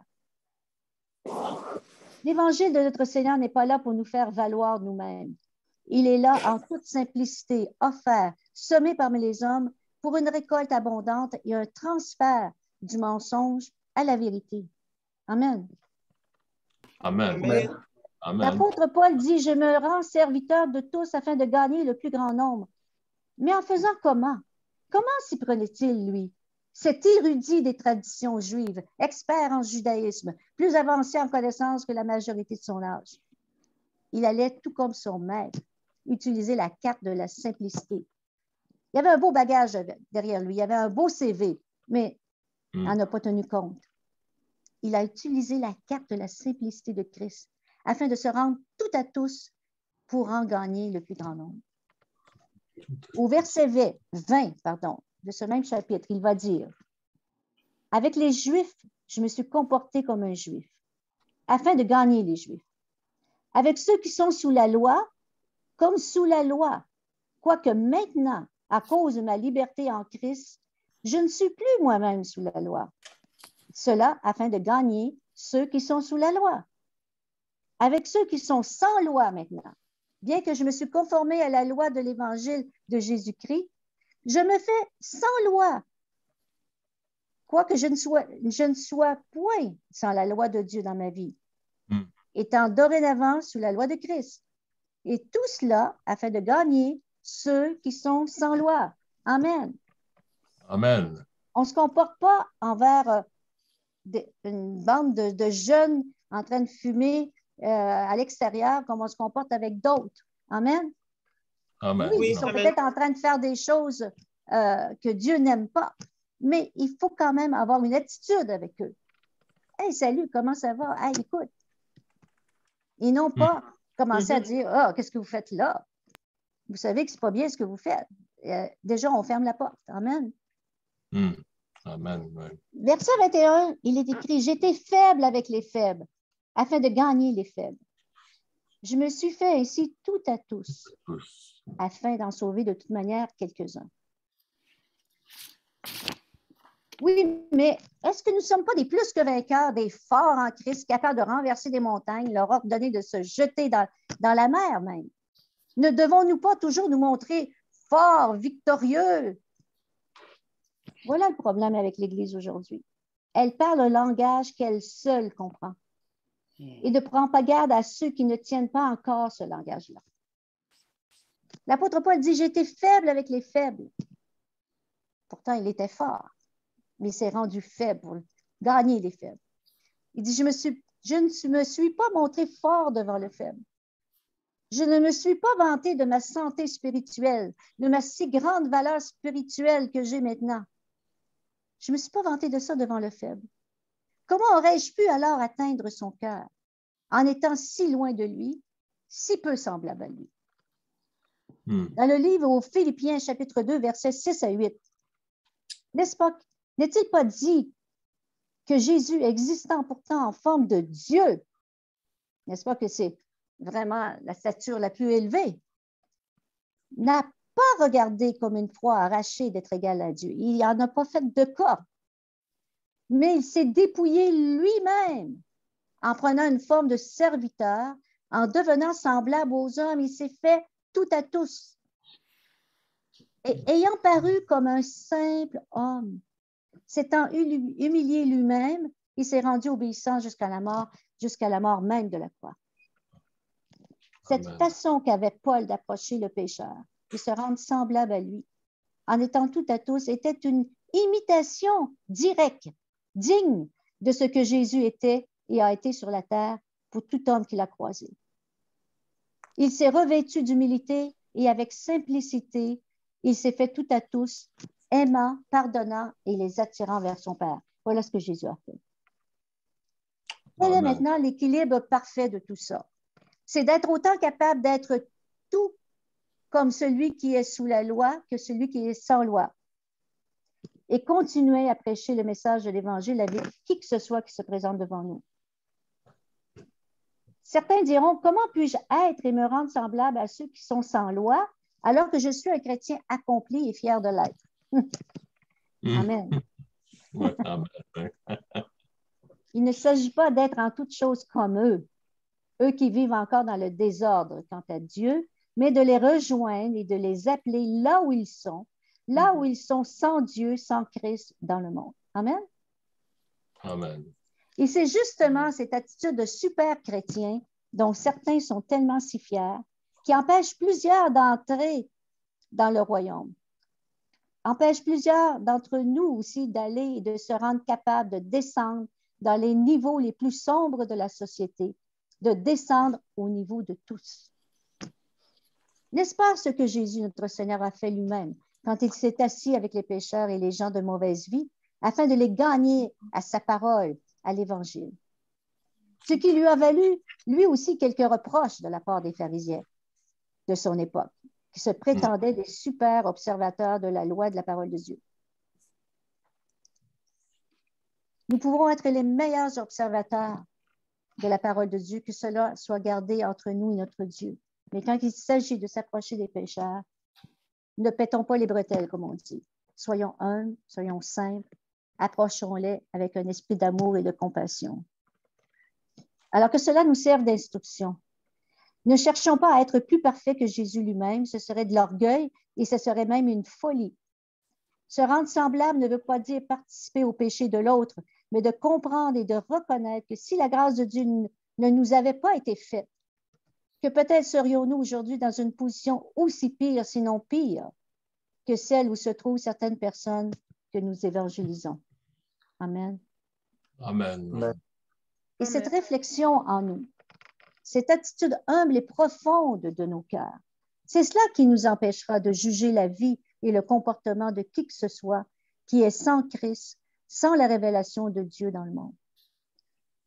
L'Évangile de notre Seigneur n'est pas là pour nous faire valoir nous-mêmes. Il est là en toute simplicité, offert, semé parmi les hommes pour une récolte abondante et un transfert du mensonge à la vérité. Amen. Amen. Amen. Amen. L'apôtre Paul dit, « Je me rends serviteur de tous afin de gagner le plus grand nombre. » Mais en faisant comment? Comment s'y prenait-il, lui? Cet érudit des traditions juives, expert en judaïsme, plus avancé en connaissance que la majorité de son âge. Il allait, tout comme son maître, utiliser la carte de la simplicité. Il y avait un beau bagage derrière lui, il y avait un beau C V, mais il n'en a pas tenu compte. Il a utilisé la carte de la simplicité de Christ afin de se rendre tout à tous pour en gagner le plus grand nombre. Au verset vingt, pardon, de ce même chapitre, il va dire, « Avec les Juifs, je me suis comporté comme un Juif, afin de gagner les Juifs. Avec ceux qui sont sous la loi, comme sous la loi, quoique maintenant, à cause de ma liberté en Christ, je ne suis plus moi-même sous la loi. Cela afin de gagner ceux qui sont sous la loi. Avec ceux qui sont sans loi maintenant, bien que je me suis conformé à la loi de l'Évangile de Jésus-Christ, je me fais sans loi, quoique je ne sois, je ne sois point sans la loi de Dieu dans ma vie, mm. étant dorénavant sous la loi de Christ. Et tout cela afin de gagner ceux qui sont sans loi. Amen. Amen. On ne se comporte pas envers euh, de, une bande de, de jeunes en train de fumer euh, à l'extérieur comme on se comporte avec d'autres. Amen. Amen. Oui, ils sont peut-être en train de faire des choses euh, que Dieu n'aime pas, mais il faut quand même avoir une attitude avec eux. « Hey, salut, comment ça va? Hey, écoute. » Ils n'ont pas Mm. commencé Mm-hmm. à dire « Ah, oh, qu'est-ce que vous faites là? Vous savez que ce n'est pas bien ce que vous faites. Euh, » Déjà, on ferme la porte. Amen. Mm. Amen. Oui. Verset vingt et un, il est écrit « J'étais faible avec les faibles, afin de gagner les faibles. Je me suis fait ainsi tout à tous, afin d'en sauver de toute manière quelques-uns. » Oui, mais est-ce que nous ne sommes pas des plus que vainqueurs, des forts en Christ, capables de renverser des montagnes, leur ordonner de se jeter dans, dans la mer même? Ne devons-nous pas toujours nous montrer forts, victorieux? Voilà le problème avec l'Église aujourd'hui. Elle parle un langage qu'elle seule comprend et ne prend pas garde à ceux qui ne tiennent pas encore ce langage-là. L'apôtre Paul dit « J'étais faible avec les faibles. » Pourtant, il était fort, mais il s'est rendu faible pour gagner les faibles. Il dit « Je me suis, je ne me suis pas montré fort devant le faible. Je ne me suis pas vanté de ma santé spirituelle, de ma si grande valeur spirituelle que j'ai maintenant. Je ne me suis pas vanté de ça devant le faible. Comment aurais-je pu alors atteindre son cœur en étant si loin de lui, si peu semblable à lui? » Mm. Dans le livre aux Philippiens, chapitre deux, versets six à huit, n'est-ce pas, n'est-il pas dit que Jésus, existant pourtant en forme de Dieu, n'est-ce pas que c'est vraiment la stature la plus élevée, n'a pas regardé comme une proie arrachée d'être égal à Dieu. Il n'en a pas fait de cas. Mais il s'est dépouillé lui-même en prenant une forme de serviteur, en devenant semblable aux hommes. Il s'est fait tout à tous. Et ayant paru comme un simple homme, s'étant humilié lui-même, il s'est rendu obéissant jusqu'à la mort, jusqu'à la mort même de la croix. Cette Amen. Façon qu'avait Paul d'approcher le pécheur, de se rendre semblable à lui, en étant tout à tous, était une imitation directe, digne de ce que Jésus était et a été sur la terre pour tout homme qui l'a croisé. Il s'est revêtu d'humilité et avec simplicité, il s'est fait tout à tous, aimant, pardonnant et les attirant vers son Père. Voilà ce que Jésus a fait. Quel est maintenant l'équilibre parfait de tout ça? C'est d'être autant capable d'être tout comme celui qui est sous la loi que celui qui est sans loi. Et continuer à prêcher le message de l'Évangile avec qui que ce soit qui se présente devant nous. Certains diront, comment puis-je être et me rendre semblable à ceux qui sont sans loi alors que je suis un chrétien accompli et fier de l'être? Amen. Il ne s'agit pas d'être en toutes choses comme eux, eux qui vivent encore dans le désordre quant à Dieu, mais de les rejoindre et de les appeler là où ils sont, là où ils sont sans Dieu, sans Christ dans le monde. Amen. Amen. Et c'est justement cette attitude de super chrétien dont certains sont tellement si fiers qui empêche plusieurs d'entrer dans le royaume, empêche plusieurs d'entre nous aussi d'aller et de se rendre capables de descendre dans les niveaux les plus sombres de la société, de descendre au niveau de tous. N'est-ce pas ce que Jésus, notre Seigneur, a fait lui-même quand il s'est assis avec les pécheurs et les gens de mauvaise vie afin de les gagner à sa parole, à l'Évangile? Ce qui lui a valu, lui aussi, quelques reproches de la part des pharisiens de son époque, qui se prétendaient des super observateurs de la loi et de la parole de Dieu. Nous pouvons être les meilleurs observateurs de la parole de Dieu, que cela soit gardé entre nous et notre Dieu. Mais quand il s'agit de s'approcher des pécheurs, ne pétons pas les bretelles, comme on dit. Soyons humbles, soyons simples, approchons-les avec un esprit d'amour et de compassion. Alors que cela nous serve d'instruction. Ne cherchons pas à être plus parfaits que Jésus lui-même, ce serait de l'orgueil et ce serait même une folie. Se rendre semblable ne veut pas dire participer au péché de l'autre, mais de comprendre et de reconnaître que si la grâce de Dieu ne nous avait pas été faite, que peut-être serions-nous aujourd'hui dans une position aussi pire, sinon pire, que celle où se trouvent certaines personnes que nous évangélisons. Amen. Amen. Et cette réflexion en nous, cette attitude humble et profonde de nos cœurs, c'est cela qui nous empêchera de juger la vie et le comportement de qui que ce soit qui est sans Christ, sans la révélation de Dieu dans le monde.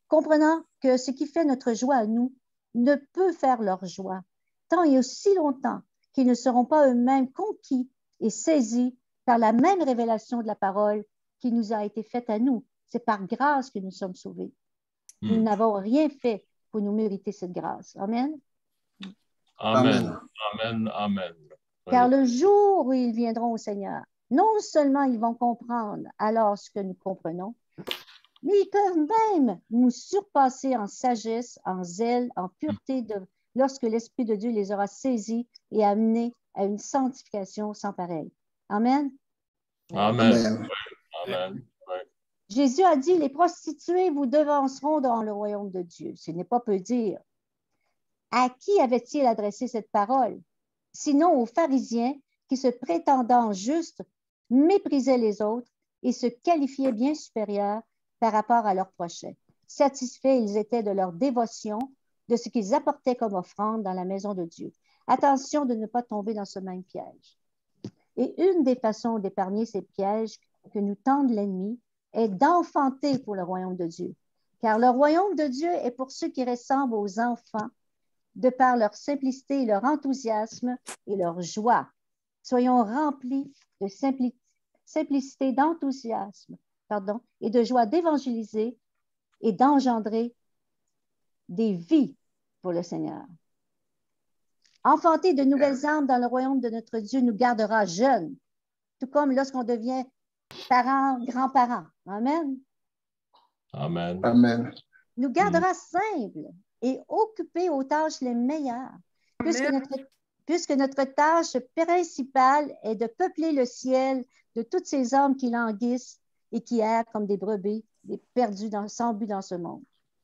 comprenant que ce qui fait notre joie à nous ne peut faire leur joie, tant et aussi longtemps qu'ils ne seront pas eux-mêmes conquis et saisis par la même révélation de la parole qui nous a été faite à nous. C'est par grâce que nous sommes sauvés. Nous Hmm. n'avons rien fait pour nous mériter cette grâce. Amen. Amen. Amen. Amen. Car Oui. le jour où ils viendront au Seigneur, non seulement ils vont comprendre alors ce que nous comprenons, mais ils peuvent même nous surpasser en sagesse, en zèle, en pureté de, lorsque l'Esprit de Dieu les aura saisis et amenés à une sanctification sans pareil. Amen. Amen. Amen. Oui. Amen. Oui. Jésus a dit, les prostituées vous devanceront dans le royaume de Dieu. Ce n'est pas peu dire. À qui avait-il adressé cette parole? Sinon aux pharisiens qui, se prétendant justes, méprisaient les autres et se qualifiaient bien supérieurs par rapport à leurs prochains. Satisfaits, ils étaient de leur dévotion, de ce qu'ils apportaient comme offrande dans la maison de Dieu. Attention de ne pas tomber dans ce même piège. Et une des façons d'épargner ces pièges que nous tende l'ennemi est d'enfanter pour le royaume de Dieu. Car le royaume de Dieu est pour ceux qui ressemblent aux enfants, de par leur simplicité, leur enthousiasme et leur joie. Soyons remplis de simpli- simplicité, d'enthousiasme, pardon, et de joie d'évangéliser et d'engendrer des vies pour le Seigneur. Enfanter de nouvelles âmes dans le royaume de notre Dieu nous gardera jeunes, tout comme lorsqu'on devient parents, grands-parents. Amen. Amen. Amen. Nous gardera simples et occupés aux tâches les meilleures, puisque notre, puisque notre tâche principale est de peupler le ciel de toutes ces âmes qui languissent et qui errent comme des brebis, des perdus dans, sans but dans ce monde.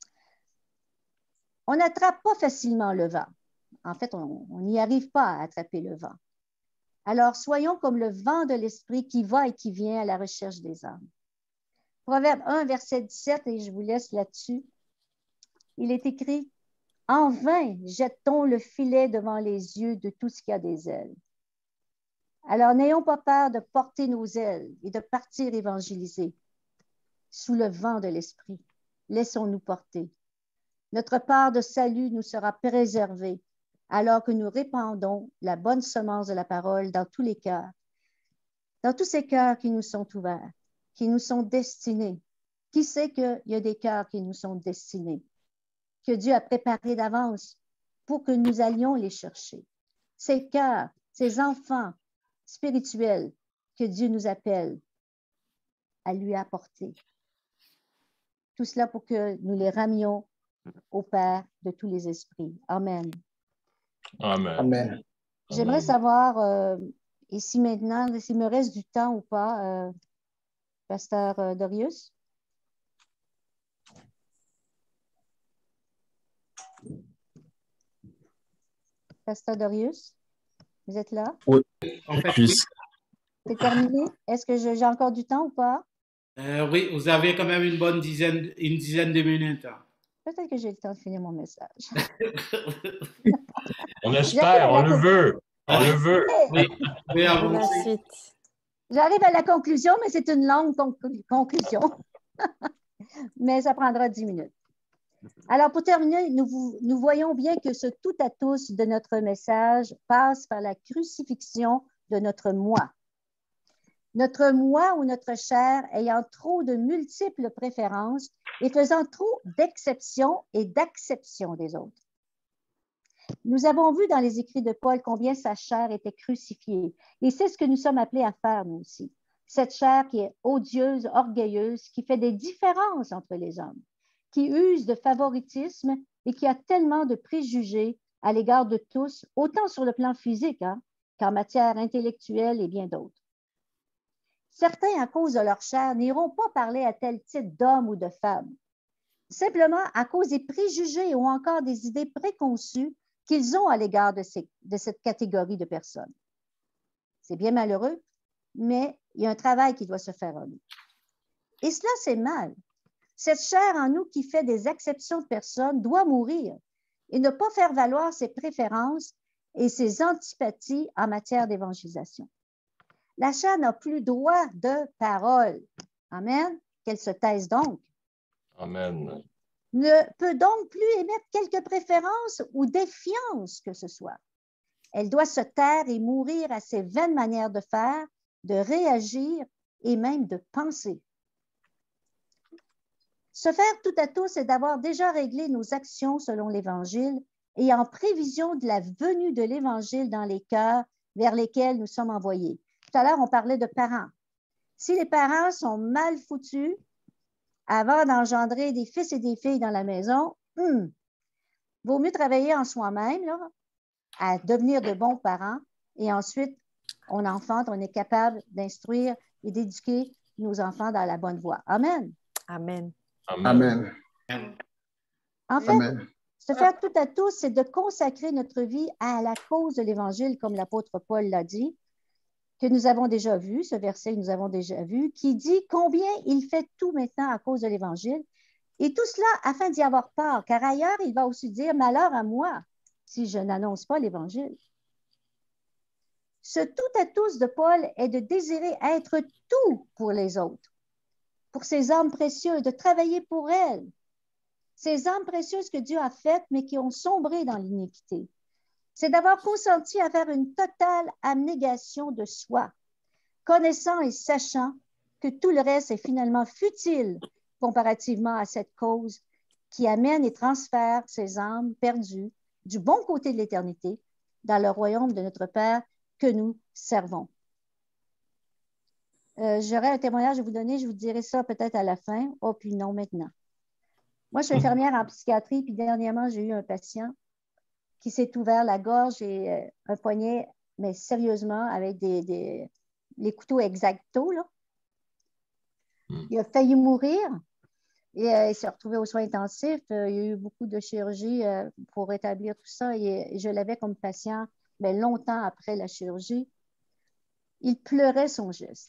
On n'attrape pas facilement le vent. En fait, on n'y arrive pas à attraper le vent. Alors, soyons comme le vent de l'esprit qui va et qui vient à la recherche des âmes. Proverbe un, verset dix-sept, et je vous laisse là-dessus. Il est écrit, « En vain jette-t-on le filet devant les yeux de tout ce qui a des ailes. » Alors, n'ayons pas peur de porter nos ailes et de partir évangéliser sous le vent de l'esprit. Laissons-nous porter. Notre part de salut nous sera préservée alors que nous répandons la bonne semence de la parole dans tous les cœurs, dans tous ces cœurs qui nous sont ouverts, qui nous sont destinés. Qui sait qu'il y a des cœurs qui nous sont destinés, que Dieu a préparés d'avance pour que nous allions les chercher? Ces cœurs, ces enfants spirituels que Dieu nous appelle à lui apporter. Tout cela pour que nous les ramions au Père de tous les esprits. Amen. Amen. Amen. J'aimerais savoir, euh, ici maintenant, s'il me reste du temps ou pas, euh, Pasteur euh, Dorius. Pasteur Dorius, vous êtes là? Oui. En fait, oui. C'est terminé? Est-ce que je- j'ai encore du temps ou pas? Euh, oui, vous avez quand même une bonne dizaine, une dizaine de minutes. hein. Peut-être que j'ai le temps de finir mon message. On espère, on le veut. On le veut. Oui, oui, La avancez. suite. J'arrive à la conclusion, mais c'est une longue conclu- conclusion. Mais ça prendra dix minutes. Alors, pour terminer, nous, vous- nous voyons bien que ce tout à tous de notre message passe par la crucifixion de notre moi. Notre moi ou notre chair ayant trop de multiples préférences et faisant trop d'exceptions et d'acceptions des autres. Nous avons vu dans les écrits de Paul combien sa chair était crucifiée. Et c'est ce que nous sommes appelés à faire, nous aussi. Cette chair qui est odieuse, orgueilleuse, qui fait des différences entre les hommes, qui use de favoritisme et qui a tellement de préjugés à l'égard de tous, autant sur le plan physique hein, qu'en matière intellectuelle et bien d'autres. Certains, à cause de leur chair, n'iront pas parler à tel titre d'homme ou de femme, simplement à cause des préjugés ou encore des idées préconçues qu'ils ont à l'égard de, ces, de cette catégorie de personnes. C'est bien malheureux, mais il y a un travail qui doit se faire en nous. Et cela, c'est mal. Cette chair en nous qui fait des exceptions de personnes doit mourir et ne pas faire valoir ses préférences et ses antipathies en matière d'évangélisation. La chair n'a plus droit de parole. Amen. Qu'elle se taise donc. Amen. ne peut donc plus émettre quelque préférence ou défiance que ce soit. Elle doit se taire et mourir à ses vaines manières de faire, de réagir et même de penser. Se faire tout à tous, c'est d'avoir déjà réglé nos actions selon l'Évangile et en prévision de la venue de l'Évangile dans les cœurs vers lesquels nous sommes envoyés. Tout à l'heure, on parlait de parents. Si les parents sont mal foutus, avant d'engendrer des fils et des filles dans la maison, hmm, vaut mieux travailler en soi-même, là, à devenir de bons parents, et ensuite, on enfante, on est capable d'instruire et d'éduquer nos enfants dans la bonne voie. Amen. Amen. Amen. Amen. En fait, Amen. se faire tout à tous, c'est de consacrer notre vie à la cause de l'Évangile, comme l'apôtre Paul l'a dit, que nous avons déjà vu, ce verset que nous avons déjà vu, qui dit combien il fait tout maintenant à cause de l'Évangile, et tout cela afin d'y avoir part, car ailleurs, il va aussi dire « malheur à moi si je n'annonce pas l'Évangile ». Ce tout à tous de Paul est de désirer être tout pour les autres, pour ces âmes précieuses, de travailler pour elles, ces âmes précieuses que Dieu a faites, mais qui ont sombré dans l'iniquité. C'est d'avoir consenti à faire une totale abnégation de soi, connaissant et sachant que tout le reste est finalement futile comparativement à cette cause qui amène et transfère ces âmes perdues du bon côté de l'éternité dans le royaume de notre Père que nous servons. Euh, J'aurais un témoignage à vous donner, je vous dirai ça peut-être à la fin. Oh, puis non, maintenant. Moi, je suis infirmière en psychiatrie, puis dernièrement, j'ai eu un patient qui s'est ouvert la gorge et euh, un poignet, mais sérieusement, avec des, des les couteaux X-Acto, là. Mm. Il a failli mourir et euh, il s'est retrouvé aux soins intensifs. Euh, il y a eu beaucoup de chirurgie euh, pour rétablir tout ça et, et je l'avais comme patient, mais longtemps après la chirurgie. Il pleurait son geste.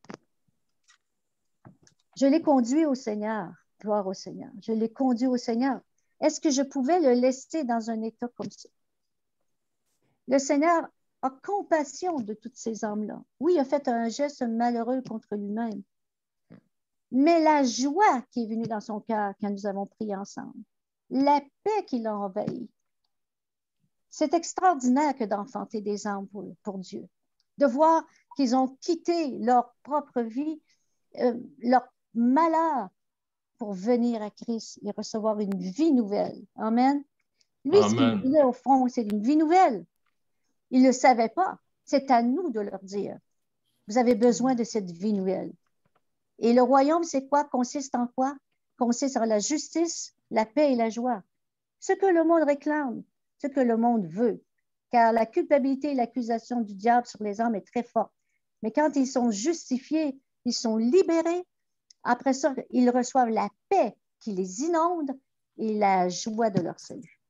Je l'ai conduit au Seigneur, gloire au Seigneur. Je l'ai conduit au Seigneur. Est-ce que je pouvais le laisser dans un état comme ça? Le Seigneur a compassion de toutes ces âmes-là. Oui, il a fait un geste malheureux contre lui-même. Mais la joie qui est venue dans son cœur quand nous avons prié ensemble, la paix qui l'a envahi, c'est extraordinaire que d'enfanter des âmes pour, pour Dieu. De voir qu'ils ont quitté leur propre vie, euh, leur malheur, pour venir à Christ et recevoir une vie nouvelle. Amen. Lui, Amen. Ce qu'il voulait au fond, c'est une vie nouvelle. Il ne le savait pas. C'est à nous de leur dire, vous avez besoin de cette vie nouvelle. Et le royaume, c'est quoi? Consiste en quoi? Consiste en la justice, la paix et la joie. Ce que le monde réclame, ce que le monde veut. Car la culpabilité et l'accusation du diable sur les hommes est très forte. Mais quand ils sont justifiés, ils sont libérés. Après ça, ils reçoivent la paix qui les inonde et la joie de leur salut.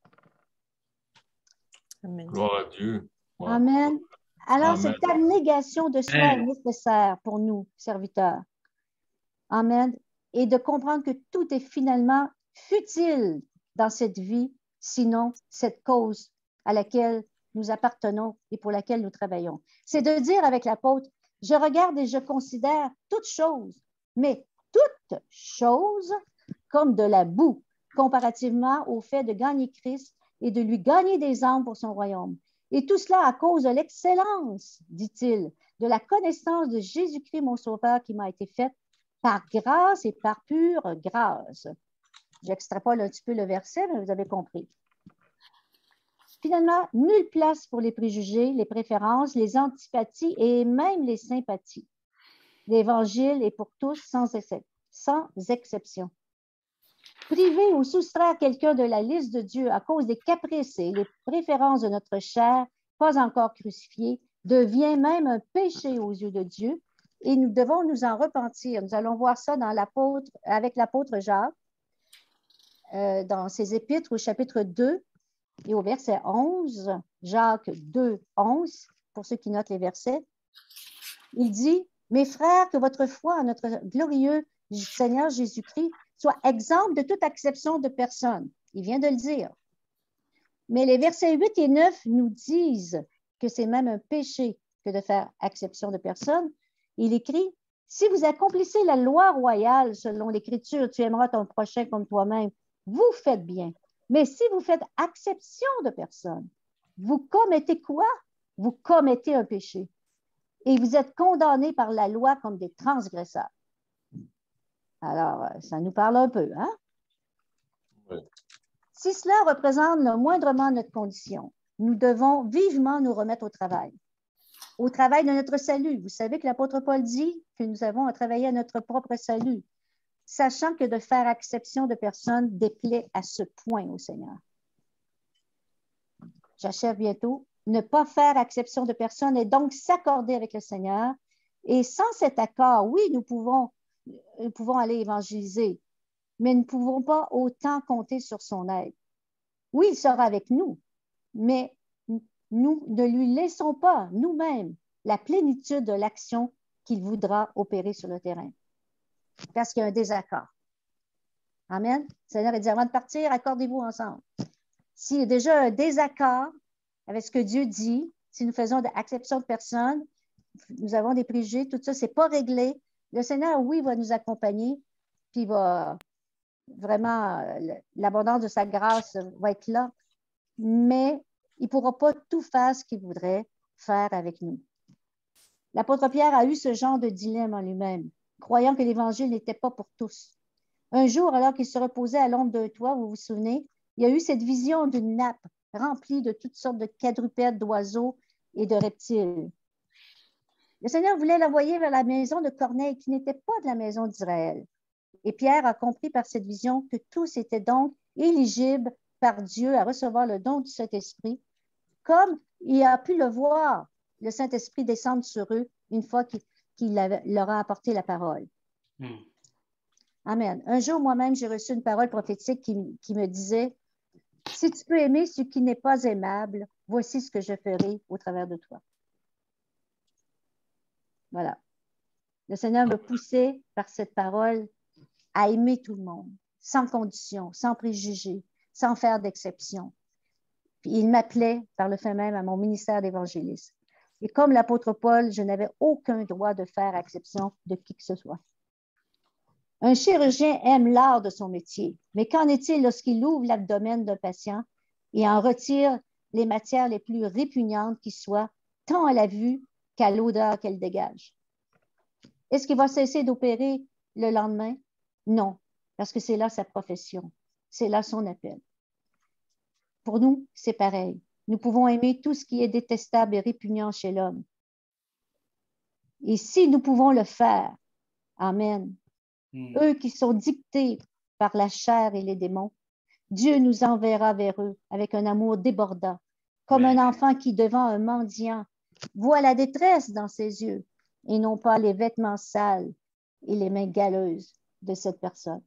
Amen. Gloire à Dieu. Wow. Amen. Alors, Amen. Cette abnégation de soi Amen. Est nécessaire pour nous, serviteurs. Amen. Et de comprendre que tout est finalement futile dans cette vie, sinon cette cause à laquelle nous appartenons et pour laquelle nous travaillons. C'est de dire avec l'apôtre, je regarde et je considère toutes choses, mais toutes choses comme de la boue, comparativement au fait de gagner Christ et de lui gagner des âmes pour son royaume. Et tout cela à cause de l'excellence, dit-il, de la connaissance de Jésus-Christ, mon Sauveur, qui m'a été faite par grâce et par pure grâce. J'extrapole un petit peu le verset, mais vous avez compris. Finalement, nulle place pour les préjugés, les préférences, les antipathies et même les sympathies. L'Évangile est pour tous sans, excep- sans exception. Priver ou soustraire quelqu'un de la liste de Dieu à cause des caprices et les préférences de notre chair, pas encore crucifiée, devient même un péché aux yeux de Dieu et nous devons nous en repentir. Nous allons voir ça dans l'apôtre, avec l'apôtre Jacques, euh, dans ses épîtres au chapitre deux et au verset onze, Jacques deux, onze, pour ceux qui notent les versets. Il dit, « Mes frères, que votre foi en notre glorieux Seigneur Jésus-Christ soit exempte de toute acception de personne. » Il vient de le dire. Mais les versets huit et neuf nous disent que c'est même un péché que de faire acception de personne. Il écrit, « Si vous accomplissez la loi royale selon l'Écriture, tu aimeras ton prochain comme toi-même, vous faites bien. Mais si vous faites acception de personne, vous commettez quoi? Vous commettez un péché. Et vous êtes condamnés par la loi comme des transgresseurs. Alors, ça nous parle un peu, hein? Oui. Si cela représente le moindrement notre condition, nous devons vivement nous remettre au travail. Au travail de notre salut. Vous savez que l'apôtre Paul dit que nous avons à travailler à notre propre salut, sachant que de faire acception de personnes déplaît à ce point au Seigneur. J'achève bientôt. Ne pas faire acception de personne et donc s'accorder avec le Seigneur. Et sans cet accord, oui, nous pouvons, nous pouvons aller évangéliser, mais nous ne pouvons pas autant compter sur son aide. Oui, il sera avec nous, mais nous ne lui laissons pas nous-mêmes la plénitude de l'action qu'il voudra opérer sur le terrain. Parce qu'il y a un désaccord. Amen. Le Seigneur a dit, avant de partir, accordez-vous ensemble. S'il y a déjà un désaccord avec ce que Dieu dit, si nous faisons d'acception de personne, nous avons des préjugés, tout ça, ce n'est pas réglé. Le Seigneur, oui, va nous accompagner, puis va vraiment, l'abondance de sa grâce va être là, mais il ne pourra pas tout faire ce qu'il voudrait faire avec nous. L'apôtre Pierre a eu ce genre de dilemme en lui-même, croyant que l'Évangile n'était pas pour tous. Un jour, alors qu'il se reposait à l'ombre d'un toit, vous vous souvenez, il a eu cette vision d'une nappe remplie de toutes sortes de quadrupèdes, d'oiseaux et de reptiles. Le Seigneur voulait l'envoyer vers la maison de Corneille, qui n'était pas de la maison d'Israël. Et Pierre a compris par cette vision que tous étaient donc éligibles par Dieu à recevoir le don du Saint-Esprit, comme il a pu le voir, le Saint-Esprit descendre sur eux une fois qu'il, qu'il leur a apporté la parole. Mm. Amen. Un jour, moi-même, j'ai reçu une parole prophétique qui, qui me disait, « Si tu peux aimer ce qui n'est pas aimable, voici ce que je ferai au travers de toi. » Voilà. Le Seigneur me poussait par cette parole à aimer tout le monde, sans condition, sans préjugés, sans faire d'exception. Puis il m'appelait par le fait même à mon ministère d'évangéliste. Et comme l'apôtre Paul, je n'avais aucun droit de faire exception de qui que ce soit. Un chirurgien aime l'art de son métier, mais qu'en est-il lorsqu'il ouvre l'abdomen d'un patient et en retire les matières les plus répugnantes qui soient, tant à la vue qu'à l'odeur qu'elle dégage? Est-ce qu'il va cesser d'opérer le lendemain? Non, parce que c'est là sa profession, c'est là son appel. Pour nous, c'est pareil. Nous pouvons aimer tout ce qui est détestable et répugnant chez l'homme. Et si nous pouvons le faire, amen, mm. eux qui sont dictés par la chair et les démons, Dieu nous enverra vers eux avec un amour débordant, comme ouais. un enfant qui, devant un mendiant, voit la détresse dans ses yeux et non pas les vêtements sales et les mains galeuses de cette personne.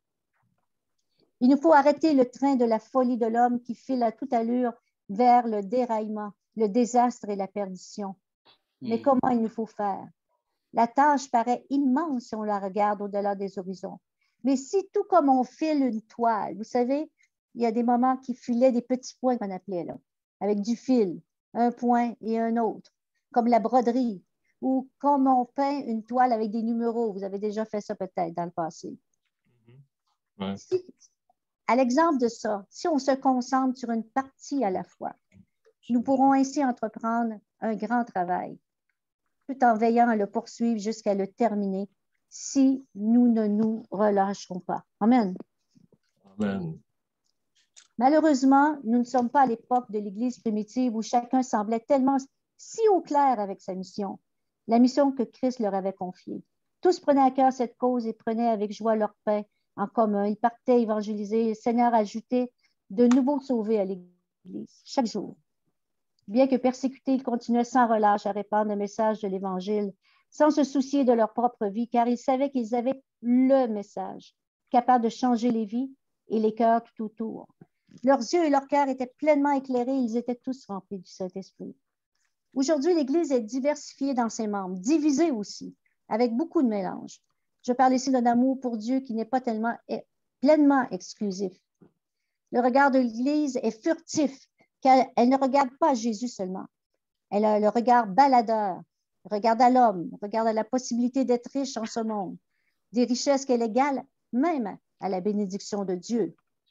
Il nous faut arrêter le train de la folie de l'homme qui file à toute allure vers le déraillement, le désastre et la perdition. Mm. Mais comment il nous faut faire? La tâche paraît immense si on la regarde au-delà des horizons. Mais si tout comme on file une toile, vous savez, il y a des moments qui filaient des petits points qu'on appelait là, avec du fil, un point et un autre, comme la broderie, ou comme on peint une toile avec des numéros. Vous avez déjà fait ça peut-être dans le passé. Mm-hmm. Ouais. Si, à l'exemple de ça, si on se concentre sur une partie à la fois, nous pourrons ainsi entreprendre un grand travail, tout en veillant à le poursuivre jusqu'à le terminer, si nous ne nous relâcherons pas. Amen. Amen. Malheureusement, nous ne sommes pas à l'époque de l'Église primitive où chacun semblait tellement si au clair avec sa mission, la mission que Christ leur avait confiée. Tous prenaient à cœur cette cause et prenaient avec joie leur pain en commun. Ils partaient évangéliser. Le Seigneur ajoutait de nouveaux sauvés à l'Église chaque jour. Bien que persécutés, ils continuaient sans relâche à répandre le message de l'Évangile, sans se soucier de leur propre vie, car ils savaient qu'ils avaient le message, capable de changer les vies et les cœurs tout autour. Leurs yeux et leurs cœurs étaient pleinement éclairés, ils étaient tous remplis du Saint-Esprit. Aujourd'hui, l'Église est diversifiée dans ses membres, divisée aussi, avec beaucoup de mélange. Je parle ici d'un amour pour Dieu qui n'est pas tellement pleinement exclusif. Le regard de l'Église est furtif, car elle ne regarde pas Jésus seulement. Elle a le regard baladeur, regarde à l'homme, regarde à la possibilité d'être riche en ce monde, des richesses qu'elle égale même à la bénédiction de Dieu.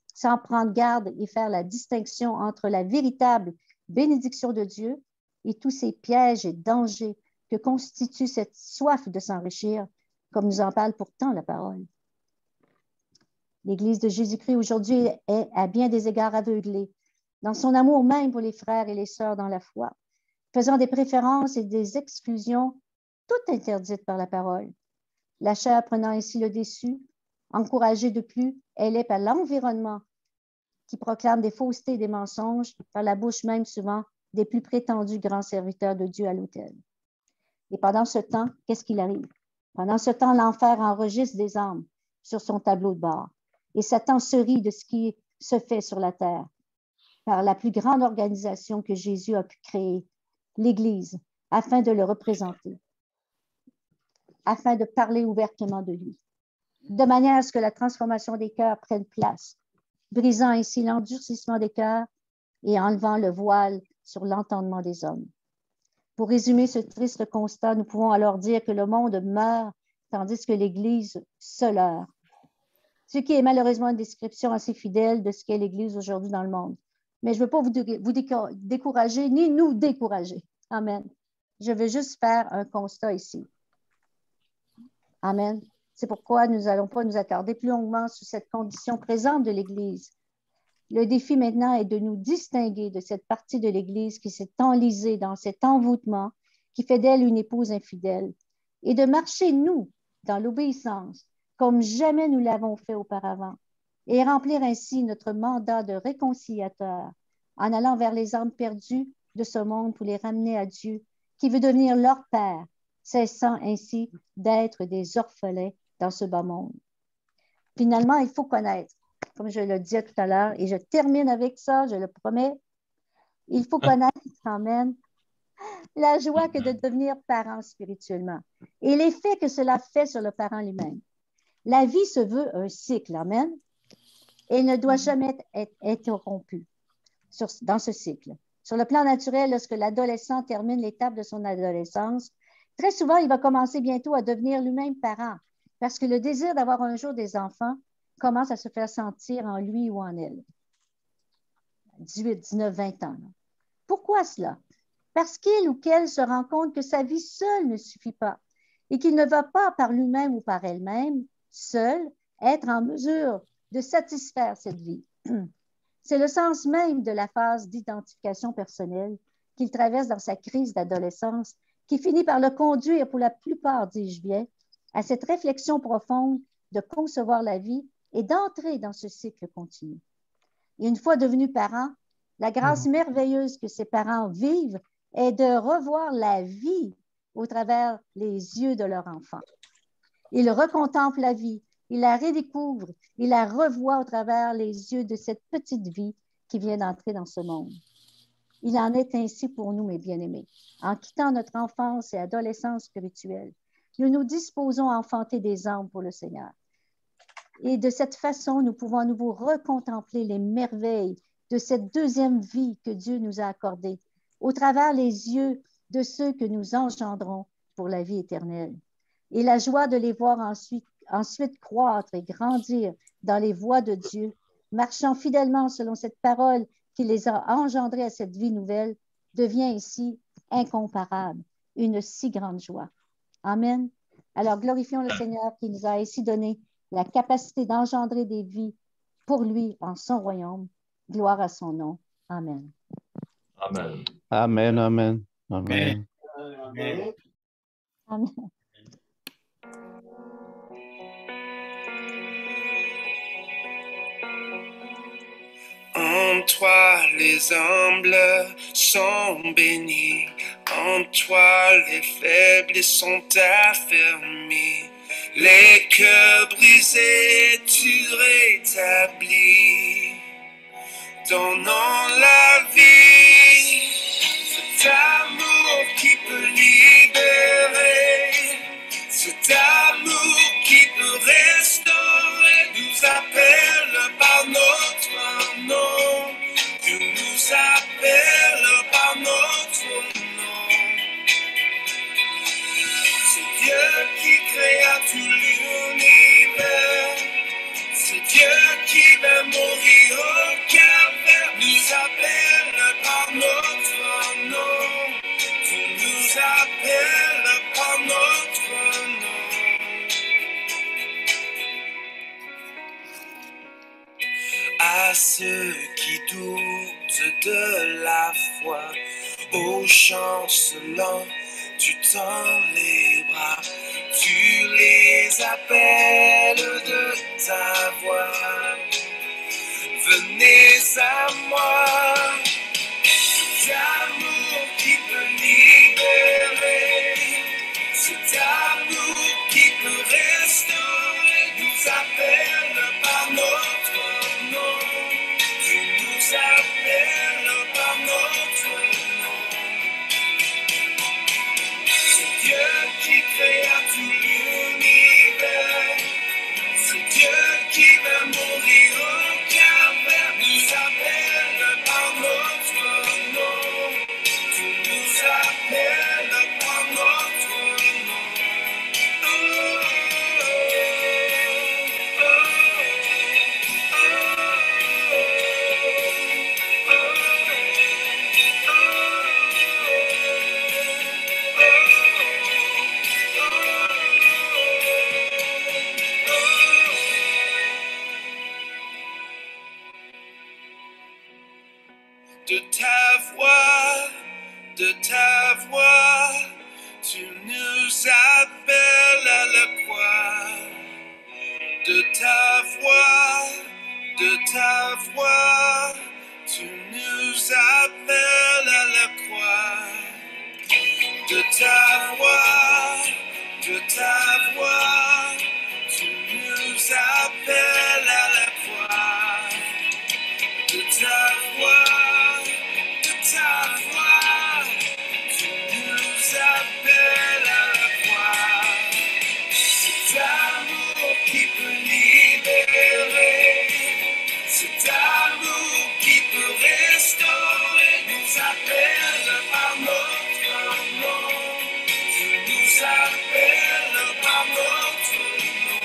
sans prendre garde et faire la distinction entre la véritable bénédiction de Dieu et tous ces pièges et dangers que constitue cette soif de s'enrichir, comme nous en parle pourtant la parole. L'Église de Jésus-Christ aujourd'hui est à bien des égards aveuglée dans son amour même pour les frères et les sœurs dans la foi, faisant des préférences et des exclusions toutes interdites par la parole. La chair prenant ainsi le dessus, encouragée de plus, elle est par l'environnement qui proclame des faussetés et des mensonges, par la bouche même souvent des plus prétendus grands serviteurs de Dieu à l'autel. Et pendant ce temps, qu'est-ce qu'il arrive? Pendant ce temps, l'enfer enregistre des âmes sur son tableau de bord. Et Satan se rit de ce qui se fait sur la terre par la plus grande organisation que Jésus a pu créer, l'Église, afin de le représenter, afin de parler ouvertement de lui, de manière à ce que la transformation des cœurs prenne place, brisant ainsi l'endurcissement des cœurs et enlevant le voile sur l'entendement des hommes. Pour résumer ce triste constat, nous pouvons alors dire que le monde meurt tandis que l'Église se leurre. Ce qui est malheureusement une description assez fidèle de ce qu'est l'Église aujourd'hui dans le monde. Mais je ne veux pas vous, vous décourager ni nous décourager. Amen. Je veux juste faire un constat ici. Amen. C'est pourquoi nous n'allons pas nous attarder plus longuement sur cette condition présente de l'Église. Le défi maintenant est de nous distinguer de cette partie de l'Église qui s'est enlisée dans cet envoûtement qui fait d'elle une épouse infidèle et de marcher, nous, dans l'obéissance, comme jamais nous l'avons fait auparavant, et remplir ainsi notre mandat de réconciliateur en allant vers les âmes perdues de ce monde pour les ramener à Dieu, qui veut devenir leur Père, cessant ainsi d'être des orphelins dans ce bas monde. Finalement, il faut connaître, comme je le disais tout à l'heure, et je termine avec ça, je le promets, il faut connaître, amen, la joie que de devenir parent spirituellement et l'effet que cela fait sur le parent lui-même. La vie se veut un cycle, amen, et ne doit jamais être interrompue sur, dans ce cycle. Sur le plan naturel, lorsque l'adolescent termine l'étape de son adolescence, très souvent, il va commencer bientôt à devenir lui-même parent, parce que le désir d'avoir un jour des enfants commence à se faire sentir en lui ou en elle. dix-huit, dix-neuf, vingt ans. Pourquoi cela? Parce qu'il ou qu'elle se rend compte que sa vie seule ne suffit pas et qu'il ne va pas par lui-même ou par elle-même, seul, être en mesure de satisfaire cette vie. C'est le sens même de la phase d'identification personnelle qu'il traverse dans sa crise d'adolescence qui finit par le conduire, pour la plupart, dis-je bien, à cette réflexion profonde de concevoir la vie et d'entrer dans ce cycle continu. Et une fois devenu parent, la grâce mmh. merveilleuse que ses parents vivent est de revoir la vie au travers les yeux de leur enfant. Ils recontemplent la vie, ils la redécouvrent, ils la revoient au travers les yeux de cette petite vie qui vient d'entrer dans ce monde. Il en est ainsi pour nous, mes bien-aimés. En quittant notre enfance et adolescence spirituelle, nous nous disposons à enfanter des âmes pour le Seigneur. Et de cette façon, nous pouvons à nouveau recontempler les merveilles de cette deuxième vie que Dieu nous a accordée, au travers les yeux de ceux que nous engendrons pour la vie éternelle. Et la joie de les voir ensuite, ensuite croître et grandir dans les voies de Dieu, marchant fidèlement selon cette parole qui les a engendrés à cette vie nouvelle, devient ici incomparable, une si grande joie. Amen. Alors, glorifions le Seigneur qui nous a ainsi donné la capacité d'engendrer des vies pour lui en son royaume. Gloire à son nom. Amen. Amen. Amen, amen, amen. Amen. Amen. En toi les humbles sont bénis, en toi les faibles sont affermis, les cœurs brisés tu rétablis, donnant la vie, cet amour qui peut libérer, cet amour qui peut restaurer, nous appelle par notre nom, Dieu nous appelle par notre nom. C'est Dieu qui créa tout l'univers, c'est Dieu qui va mourir par notre nom. Tu nous appelles par notre nom. À ceux qui doutent de la foi, aux chancelants, tu tends les bras, tu les appelles de ta voix. Venez à moi, cet amour qui peut libérer, cet amour qui peut restaurer, nous appelle par notre nom. Tu nous appelles par notre nom. C'est Dieu qui créa tout l'univers. C'est Dieu qui va mourir au calvaire. Nous appelle par notre nom. Tu nous appelles par notre nom. Oh, oh, de ta voix, de ta voix, tu nous appelles à la croix. De ta voix, de ta voix, tu nous appelles à la croix. De ta voix, de ta voix, tu nous appelles à la croix. De ta voix, de ta voix, tu nous appelles à la croix. Cet amour qui peut libérer, cet amour qui peut restaurer, nous appelle par notre nom. Tu nous appelles par notre nom.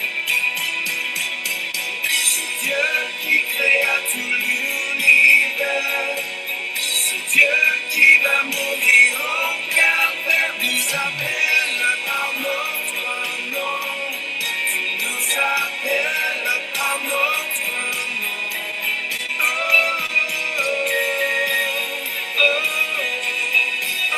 C'est Dieu qui créa tout l'univers. C'est Dieu qui va mourir au calvaire. Nous appelle par notre nom. Tu nous appelles par notre nom. Oh, oh, oh, oh,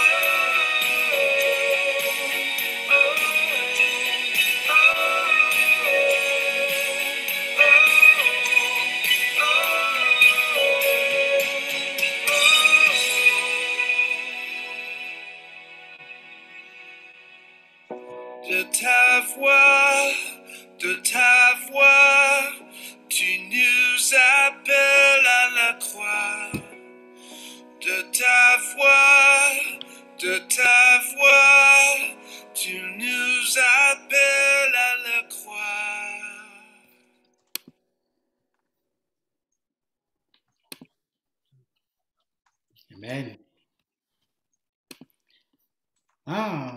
de ta voix, de ta voix, tu nous appelles à la croix. De ta voix, de ta voix, tu nous appelles à la croix. Amen. Ah,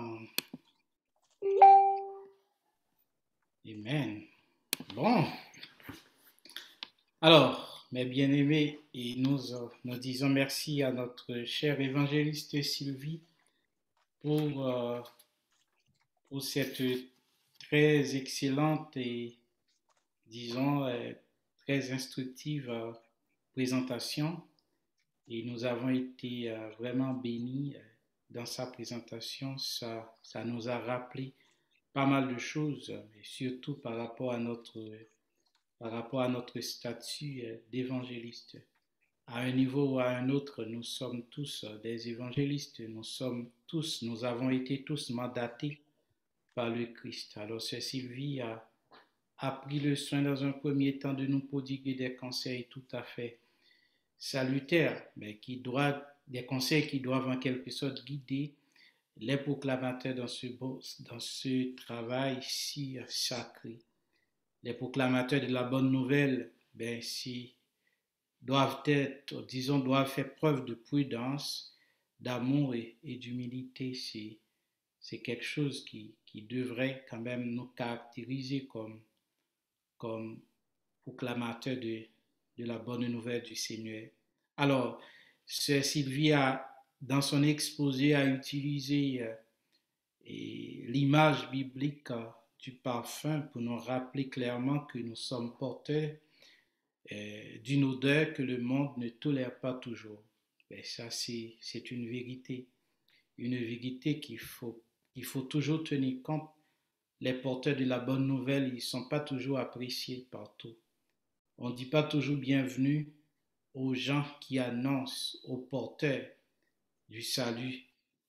amen. Bon. Alors, mes bien-aimés, et nous, euh, nous disons merci à notre chère évangéliste Sylvie pour, euh, pour cette très excellente et, disons, euh, très instructive euh, présentation. Et nous avons été euh, vraiment bénis euh, dans sa présentation. Ça, ça nous a rappelé pas mal de choses, mais surtout par rapport à notre, par rapport à notre statut euh, d'évangéliste. À un niveau ou à un autre, nous sommes tous euh, des évangélistes. Nous sommes tous, nous avons été tous mandatés par le Christ. Alors, Sœur Sylvie a, a pris le soin dans un premier temps de nous prodiguer des conseils tout à fait salutaires, mais qui doivent, des conseils qui doivent en quelque sorte guider les proclamateurs dans ce, dans ce travail si sacré. Les proclamateurs de la bonne nouvelle, ben, si, doivent être, disons, doivent faire preuve de prudence, d'amour et, et d'humilité. C'est, c'est quelque chose qui, qui devrait quand même nous caractériser comme, comme proclamateurs de, de la bonne nouvelle du Seigneur. Alors, Sœur Sylvie, a, dans son exposé, a utilisé euh, l'image biblique euh, du parfum pour nous rappeler clairement que nous sommes porteurs euh, d'une odeur que le monde ne tolère pas toujours. Et ça, c'est une vérité. Une vérité qu'il faut, il faut toujours tenir compte. Les porteurs de la bonne nouvelle, ils ne sont pas toujours appréciés partout. On ne dit pas toujours bienvenue aux gens qui annoncent, aux porteurs du salut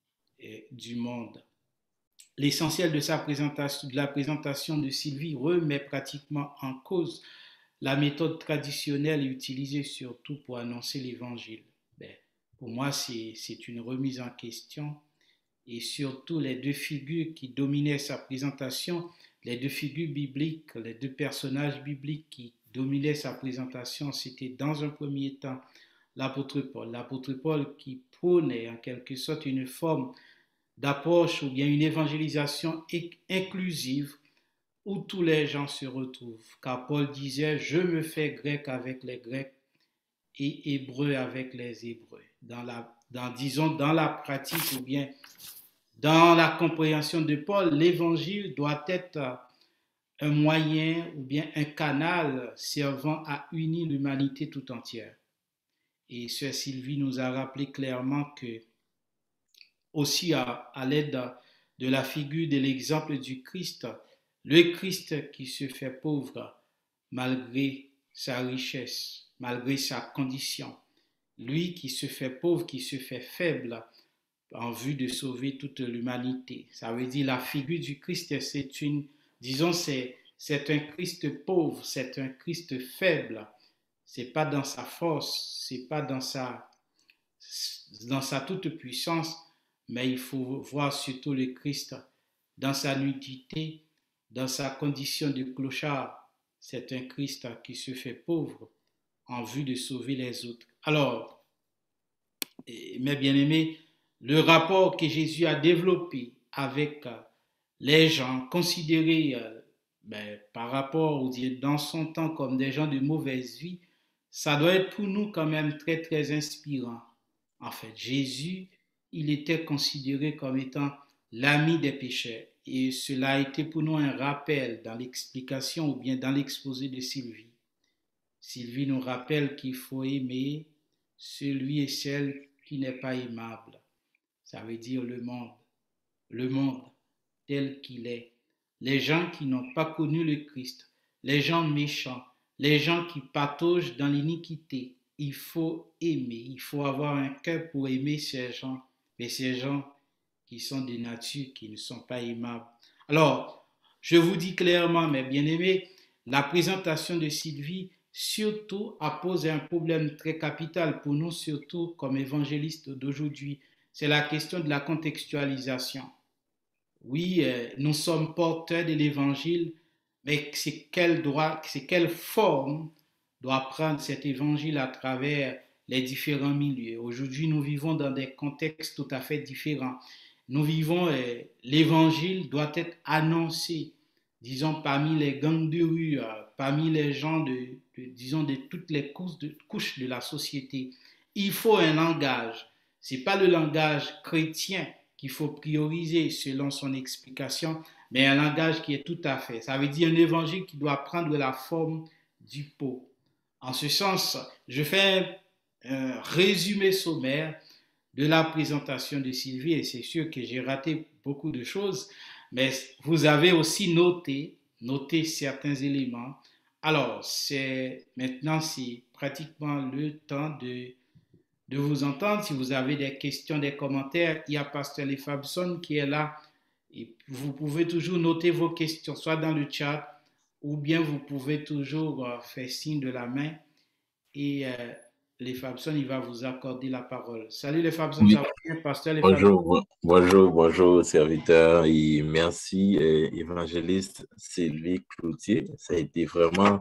et du monde. L'essentiel de, sa présentation, de la présentation de Sylvie remet pratiquement en cause la méthode traditionnelle utilisée surtout pour annoncer l'évangile. Ben, pour moi, c'est une remise en question. Et surtout, les deux figures qui dominaient sa présentation, les deux figures bibliques, les deux personnages bibliques qui dominaient sa présentation, c'était dans un premier temps l'apôtre Paul. L'apôtre Paul qui prônait en quelque sorte une forme d'approche ou bien une évangélisation inclusive où tous les gens se retrouvent. Car Paul disait, je me fais grec avec les Grecs et hébreu avec les Hébreux. Dans la, dans, disons, dans la pratique ou bien dans la compréhension de Paul, l'évangile doit être un moyen ou bien un canal servant à unir l'humanité tout entière. Et Sœur Sylvie nous a rappelé clairement que, aussi à, à l'aide de la figure de l'exemple du Christ, le Christ qui se fait pauvre malgré sa richesse, malgré sa condition, lui qui se fait pauvre, qui se fait faible, en vue de sauver toute l'humanité. Ça veut dire la figure du Christ, c'est une, disons, c'est c'est un Christ pauvre, c'est un Christ faible. C'est pas dans sa force, c'est pas dans sa dans sa toute puissance, mais il faut voir surtout le Christ dans sa nudité, dans sa condition de clochard. C'est un Christ qui se fait pauvre en vue de sauver les autres. Alors, mes bien-aimés, le rapport que Jésus a développé avec les gens considérés ben, par rapport, ou dire, dans son temps comme des gens de mauvaise vie, ça doit être pour nous quand même très très inspirant. En fait, Jésus, il était considéré comme étant l'ami des pécheurs. Et cela a été pour nous un rappel dans l'explication ou bien dans l'exposé de Sylvie. Sylvie nous rappelle qu'il faut aimer celui et celle qui n'est pas aimable. Ça veut dire le monde, le monde tel qu'il est. Les gens qui n'ont pas connu le Christ, les gens méchants, les gens qui pataugent dans l'iniquité. Il faut aimer, il faut avoir un cœur pour aimer ces gens, mais ces gens qui sont de nature, qui ne sont pas aimables. Alors, je vous dis clairement, mes bien-aimés, la présentation de Sylvie, surtout, a posé un problème très capital pour nous, surtout comme évangélistes d'aujourd'hui. C'est la question de la contextualisation. Oui, euh, nous sommes porteurs de l'évangile, mais c'est quelle, droit, c'est quelle forme doit prendre cet évangile à travers les différents milieux. Aujourd'hui, nous vivons dans des contextes tout à fait différents. Nous vivons, euh, l'évangile doit être annoncé, disons, parmi les gangs de rue, euh, parmi les gens de, de, disons, de toutes les couches de, couches de la société. Il faut un langage. Ce n'est pas le langage chrétien qu'il faut prioriser selon son explication, mais un langage qui est tout à fait. Ça veut dire un évangile qui doit prendre la forme du pot. En ce sens, je fais un résumé sommaire de la présentation de Sylvie et c'est sûr que j'ai raté beaucoup de choses, mais vous avez aussi noté, noté certains éléments. Alors, c'est, maintenant, c'est pratiquement le temps de, de vous entendre. Si vous avez des questions, des commentaires, il y a Pasteur Lee Fabson qui est là et vous pouvez toujours noter vos questions, soit dans le chat ou bien vous pouvez toujours euh, faire signe de la main et euh, les Fabson, il va vous accorder la parole. Salut les Fabson, oui. Ça va bien, Pasteur les Bonjour, Fabson. bonjour, bonjour, serviteur et merci, euh, évangéliste Sylvie Cloutier. Ça a été vraiment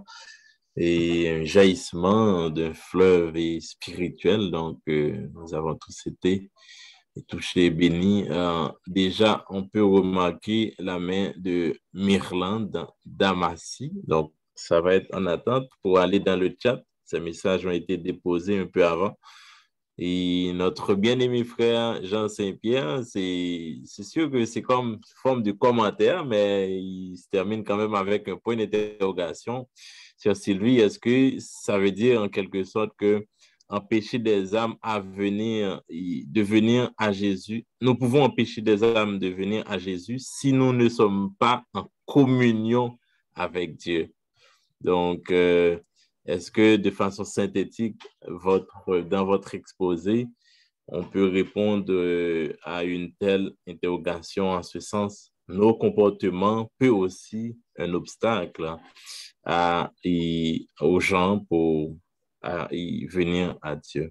et, un jaillissement d'un fleuve et spirituel, donc euh, nous avons tous été touchés, bénis. Euh, déjà, on peut remarquer la main de Myrlande Damassi, donc ça va être en attente pour aller dans le chat. Ces messages ont été déposés un peu avant. Et notre bien-aimé frère Jean Saint-Pierre, c'est c'est sûr que c'est comme forme de commentaire, mais il se termine quand même avec un point d'interrogation sur Sylvie. Est-ce que ça veut dire en quelque sorte que empêcher des âmes à venir, de venir à Jésus, nous pouvons empêcher des âmes de venir à Jésus si nous ne sommes pas en communion avec Dieu. Donc, euh, est-ce que de façon synthétique, votre, dans votre exposé, on peut répondre euh, à une telle interrogation en ce sens? Nos comportements peuvent aussi un obstacle à, y, aux gens pour à y venir à Dieu.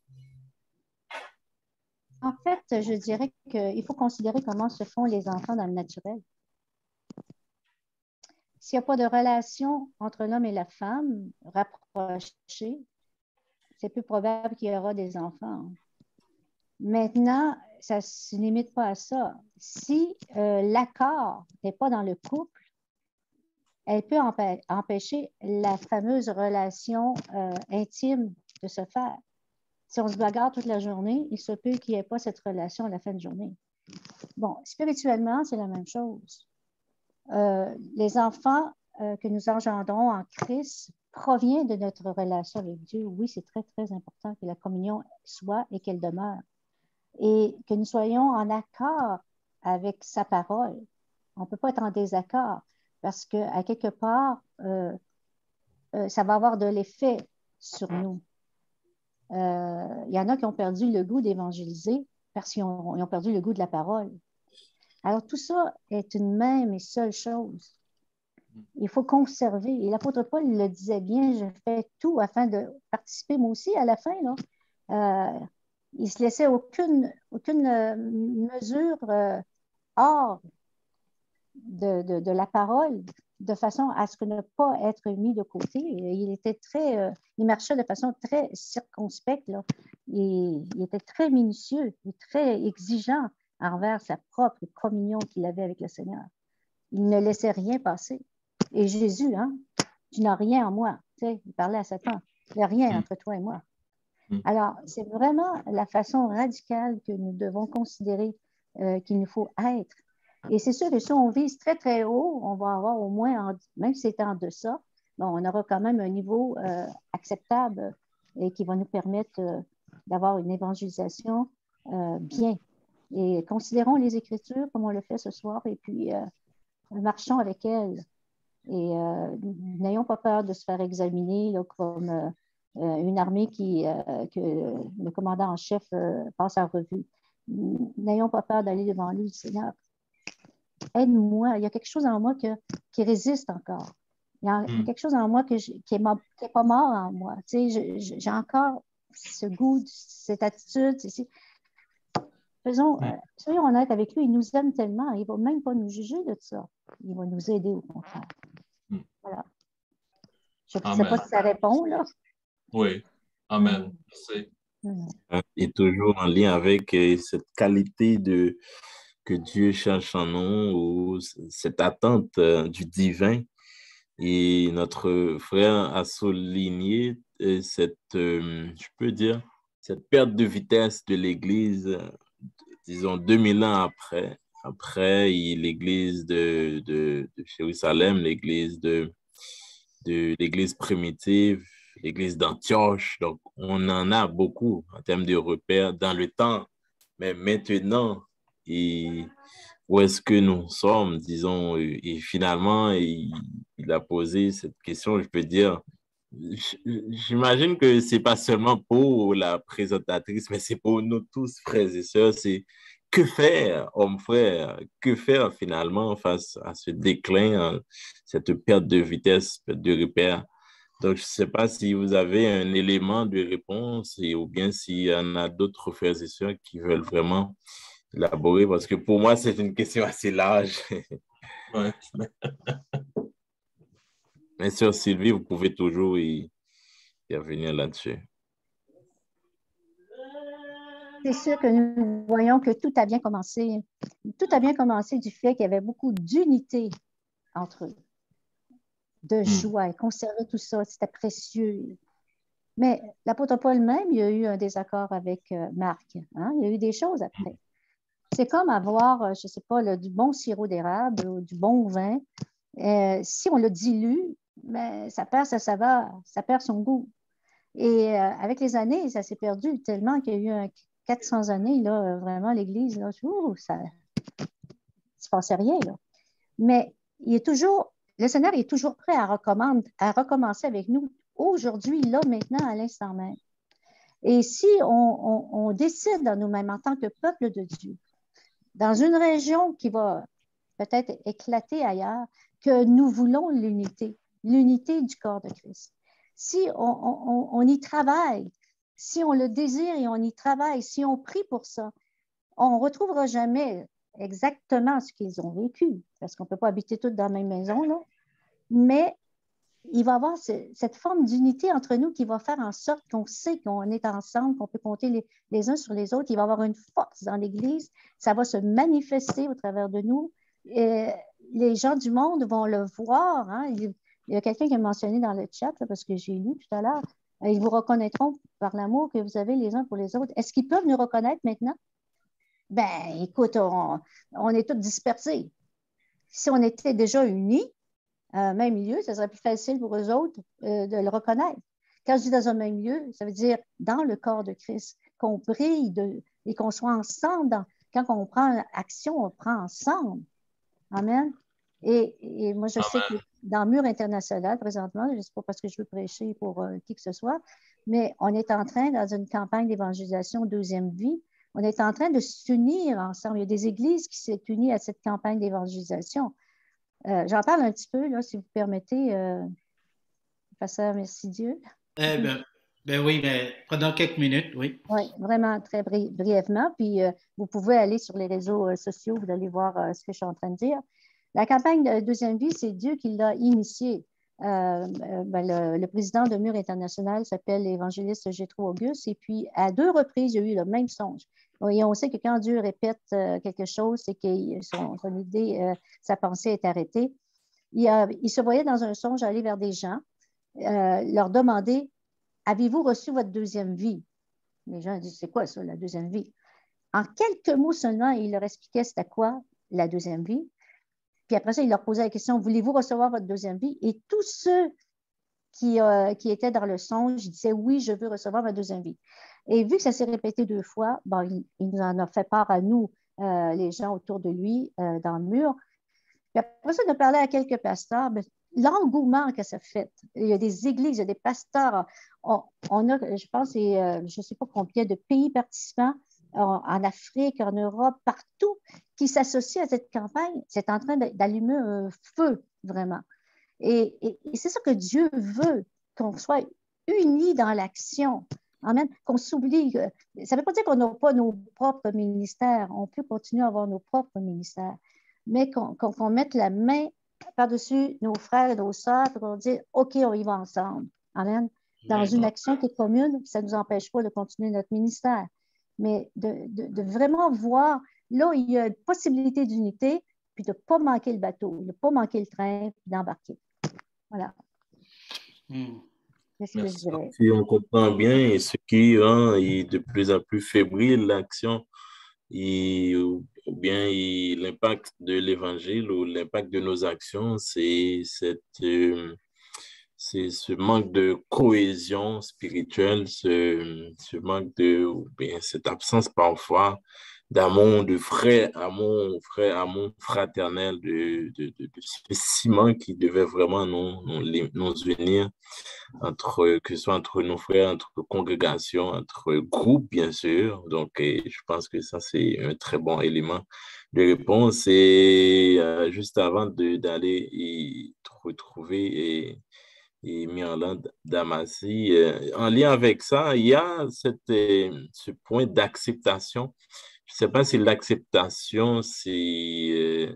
En fait, je dirais qu'il faut considérer comment se font les enfants dans le naturel. S'il n'y a pas de relation entre l'homme et la femme rapprochée, c'est peu probable qu'il y aura des enfants. Maintenant, ça ne se limite pas à ça. Si euh, l'accord n'est pas dans le couple, elle peut empê- empêcher la fameuse relation euh, intime de se faire. Si on se bagarre toute la journée, il se peut qu'il n'y ait pas cette relation à la fin de journée. Bon, spirituellement, c'est la même chose. Euh, les enfants euh, que nous engendrons en Christ proviennent de notre relation avec Dieu. Oui, c'est très, très important que la communion soit et qu'elle demeure. Et que nous soyons en accord avec sa parole. On ne peut pas être en désaccord parce qu'à quelque part, euh, euh, ça va avoir de l'effet sur nous. Il euh, y en a qui ont perdu le goût d'évangéliser parce qu'ils ont, ils ont perdu le goût de la parole. Alors, tout ça est une même et seule chose. Il faut conserver. Et l'apôtre Paul le disait bien, je fais tout afin de participer moi aussi à la fin. Là. Euh, il ne se laissait aucune, aucune mesure euh, hors de, de, de la parole, de façon à ce que ne pas être mis de côté. Il était très, euh, il marchait de façon très circonspecte. Là. Il, il était très minutieux et très exigeant envers sa propre communion qu'il avait avec le Seigneur. Il ne laissait rien passer. Et Jésus, hein, tu n'as rien en moi. Tu sais, il parlait à Satan. Il n'y a rien entre toi et moi. Alors, c'est vraiment la façon radicale que nous devons considérer euh, qu'il nous faut être. Et c'est sûr que si on vise très, très haut, on va avoir au moins, en, même si c'est en deçà, bon, on aura quand même un niveau euh, acceptable et qui va nous permettre euh, d'avoir une évangélisation euh, bien. Et considérons les Écritures comme on le fait ce soir et puis euh, marchons avec elles. Et euh, n'ayons pas peur de se faire examiner là, comme euh, une armée qui, euh, que le commandant en chef euh, passe en revue. N'ayons pas peur d'aller devant lui, Seigneur. Aide-moi. Il y a quelque chose en moi que, qui résiste encore. Il y a mm. quelque chose en moi que je, qui n'est pas mort en moi. Tu sais, j'ai encore ce goût, cette attitude. C'est, faisons, mm. euh, soyons honnêtes avec lui. Il nous aime tellement. Il ne va même pas nous juger de ça. Il va nous aider au contraire. Mm. Voilà. Je ne sais pas si ça répond, là. Oui. Amen. Merci. Mm. Et toujours en lien avec cette qualité de que Dieu cherche en nous, ou cette attente du divin. Et notre frère a souligné cette, je peux dire, cette perte de vitesse de l'Église, disons, deux mille ans après. Après, l'Église de, de, de Jérusalem, l'Église de, de l'Église primitive, l'Église d'Antioche. Donc, on en a beaucoup en termes de repères dans le temps. Mais maintenant, et où est-ce que nous sommes, disons, et finalement, il, il a posé cette question, je peux dire, j'imagine que c'est pas seulement pour la présentatrice, mais c'est pour nous tous, frères et sœurs, c'est que faire, hommes frères, que faire finalement face à ce déclin, cette perte de vitesse, de repère. Donc, je ne sais pas si vous avez un élément de réponse et, ou bien s'il y en a d'autres frères et sœurs qui veulent vraiment élaborer, parce que pour moi, c'est une question assez large. Ouais. Bien sûr, Sylvie, vous pouvez toujours y, y revenir là-dessus. C'est sûr que nous voyons que tout a bien commencé. Tout a bien commencé du fait qu'il y avait beaucoup d'unité entre eux, de joie. Ils conservaient tout ça, c'était précieux. Mais l'apôtre Paul même, il y a eu un désaccord avec euh, Marc. Hein? Il y a eu des choses après. C'est comme avoir, euh, je ne sais pas, là, du bon sirop d'érable ou du bon vin. Euh, si on le dilue, ben, ça perd sa saveur, ça perd son goût. Et euh, avec les années, ça s'est perdu tellement qu'il y a eu un quatre cents années, là, vraiment, l'Église, là, ouh, ça ne se passait rien. Là. Mais il est toujours, le Seigneur est toujours prêt à, à recommencer avec nous aujourd'hui, là, maintenant, à l'instant même. Et si on, on, on décide dans nous-mêmes, en tant que peuple de Dieu, dans une région qui va peut-être éclater ailleurs, que nous voulons l'unité, l'unité du corps de Christ. Si on, on, on y travaille, si on le désire et on y travaille, si on prie pour ça, on ne retrouvera jamais exactement ce qu'ils ont vécu, parce qu'on ne peut pas habiter tous dans la même maison, là. Mais il va y avoir ce, cette forme d'unité entre nous qui va faire en sorte qu'on sait qu'on est ensemble, qu'on peut compter les, les uns sur les autres. Il va y avoir une force dans l'Église. Ça va se manifester au travers de nous. Et les gens du monde vont le voir. Hein. Il, il y a quelqu'un qui a mentionné dans le chat, là, parce que j'ai lu tout à l'heure, ils vous reconnaîtront par l'amour que vous avez les uns pour les autres. Est-ce qu'ils peuvent nous reconnaître maintenant? Ben, écoute, on, on est tous dispersés. Si on était déjà unis, un même lieu, ça serait plus facile pour eux autres euh, de le reconnaître. Quand je dis dans un même lieu, ça veut dire dans le corps de Christ, qu'on brille de, et qu'on soit ensemble. Dans, quand on prend action, on prend ensemble. Amen. Et, et moi, je Amen. Sais que dans Mur International, présentement, je ne sais pas parce que je veux prêcher pour euh, qui que ce soit, mais on est en train, dans une campagne d'évangélisation Deuxième Vie, on est en train de s'unir ensemble. Il y a des églises qui s'est unies à cette campagne d'évangélisation. Euh, j'en parle un petit peu, là, si vous permettez. Euh, Pasteur, merci Dieu. Eh ben, ben oui, ben, pendant quelques minutes, oui. Oui, vraiment très bri brièvement. Puis, euh, vous pouvez aller sur les réseaux euh, sociaux, vous allez voir euh, ce que je suis en train de dire. La campagne de Deuxième Vie, c'est Dieu qui l'a initiée. Euh, euh, ben, le, le président de Mur International s'appelle l'évangéliste Gétro Auguste. Et puis, à deux reprises, il y a eu le même songe. Et on sait que quand Dieu répète euh, quelque chose, c'est que son, son idée, euh, sa pensée est arrêtée. Il, a, il se voyait dans un songe aller vers des gens, euh, leur demander « Avez-vous reçu votre deuxième vie? » Les gens disent « C'est quoi ça, la deuxième vie? » En quelques mots seulement, il leur expliquait c'était quoi la deuxième vie. Puis après ça, il leur posait la question « Voulez-vous recevoir votre deuxième vie? » Et tous ceux qui, euh, qui étaient dans le songe disaient « Oui, je veux recevoir ma deuxième vie. » Et vu que ça s'est répété deux fois, bon, il, il nous en a fait part à nous, euh, les gens autour de lui, euh, dans le mur. Puis après ça, de parler à quelques pasteurs, ben, l'engouement que ça fait. Il y a des églises, il y a des pasteurs. On, on a, je pense, et, euh, je ne sais pas combien de pays participants en, en Afrique, en Europe, partout, qui s'associent à cette campagne. C'est en train d'allumer un feu, vraiment. Et, et, et c'est ça que Dieu veut, qu'on soit unis dans l'action. Amen. Qu'on s'oublie. Ça ne veut pas dire qu'on n'a pas nos propres ministères. On peut continuer à avoir nos propres ministères. Mais qu'on qu'on, qu'on mette la main par-dessus nos frères et nos sœurs et qu'on dise « OK, on y va ensemble. » Amen. Dans une action qui est commune, ça ne nous empêche pas de continuer notre ministère. Mais de, de, de vraiment voir, là, il y a une possibilité d'unité, puis de ne pas manquer le bateau, de ne pas manquer le train, puis d'embarquer. Voilà. Mm. Qu'est-ce que je dirais? Si on comprend bien, ce qui rend de plus en plus fébrile l'action, et, ou bien l'impact de l'évangile ou l'impact de nos actions, c'est cette, euh, c'est ce manque de cohésion spirituelle, ce, ce manque de, ou bien cette absence parfois d'amour, de frère amour, frère amour fraternel, de, de, de, de ce ciment qui devait vraiment nous, nous, nous unir, entre, que ce soit entre nos frères, entre congrégations, entre groupes, bien sûr. Donc, et je pense que ça, c'est un très bon élément de réponse. Et euh, juste avant d'aller y retrouver et, et Myrland Damassi, euh, en lien avec ça, il y a cette, euh, ce point d'acceptation. Je ne sais pas si l'acceptation, c'est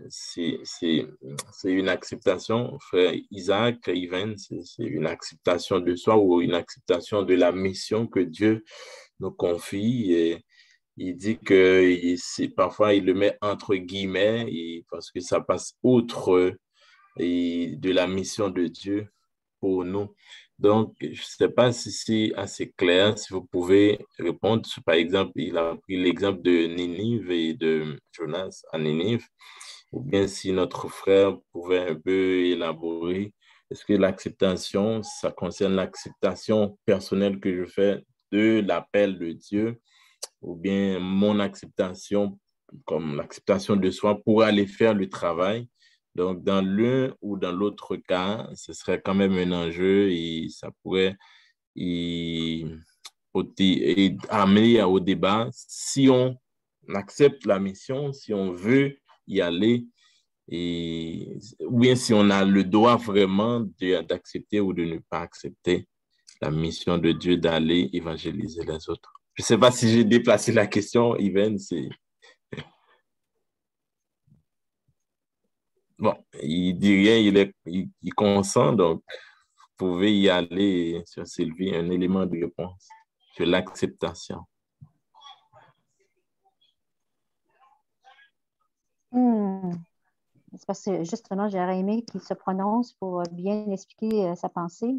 une acceptation, frère Isaac, Ivan, c'est une acceptation de soi ou une acceptation de la mission que Dieu nous confie. Et il dit que il, parfois il le met entre guillemets et, parce que ça passe outre et, de la mission de Dieu pour nous. Donc, je ne sais pas si c'est assez clair, si vous pouvez répondre. Par exemple, il a pris l'exemple de Ninive et de Jonas à Ninive, ou bien si notre frère pouvait un peu élaborer. Est-ce que l'acceptation, ça concerne l'acceptation personnelle que je fais de l'appel de Dieu, ou bien mon acceptation, comme l'acceptation de soi pour aller faire le travail? Donc, dans l'un ou dans l'autre cas, ce serait quand même un enjeu et ça pourrait y, y amener au débat si on accepte la mission, si on veut y aller, et, ou bien si on a le droit vraiment d'accepter ou de ne pas accepter la mission de Dieu d'aller évangéliser les autres. Je ne sais pas si j'ai déplacé la question, Yven, c'est... Bon, il dit rien, il, est, il, il consent, donc vous pouvez y aller sur Sylvie, un élément de réponse sur l'acceptation. Hmm. C'est parce que justement, j'aurais aimé qu'il se prononce pour bien expliquer euh, sa pensée.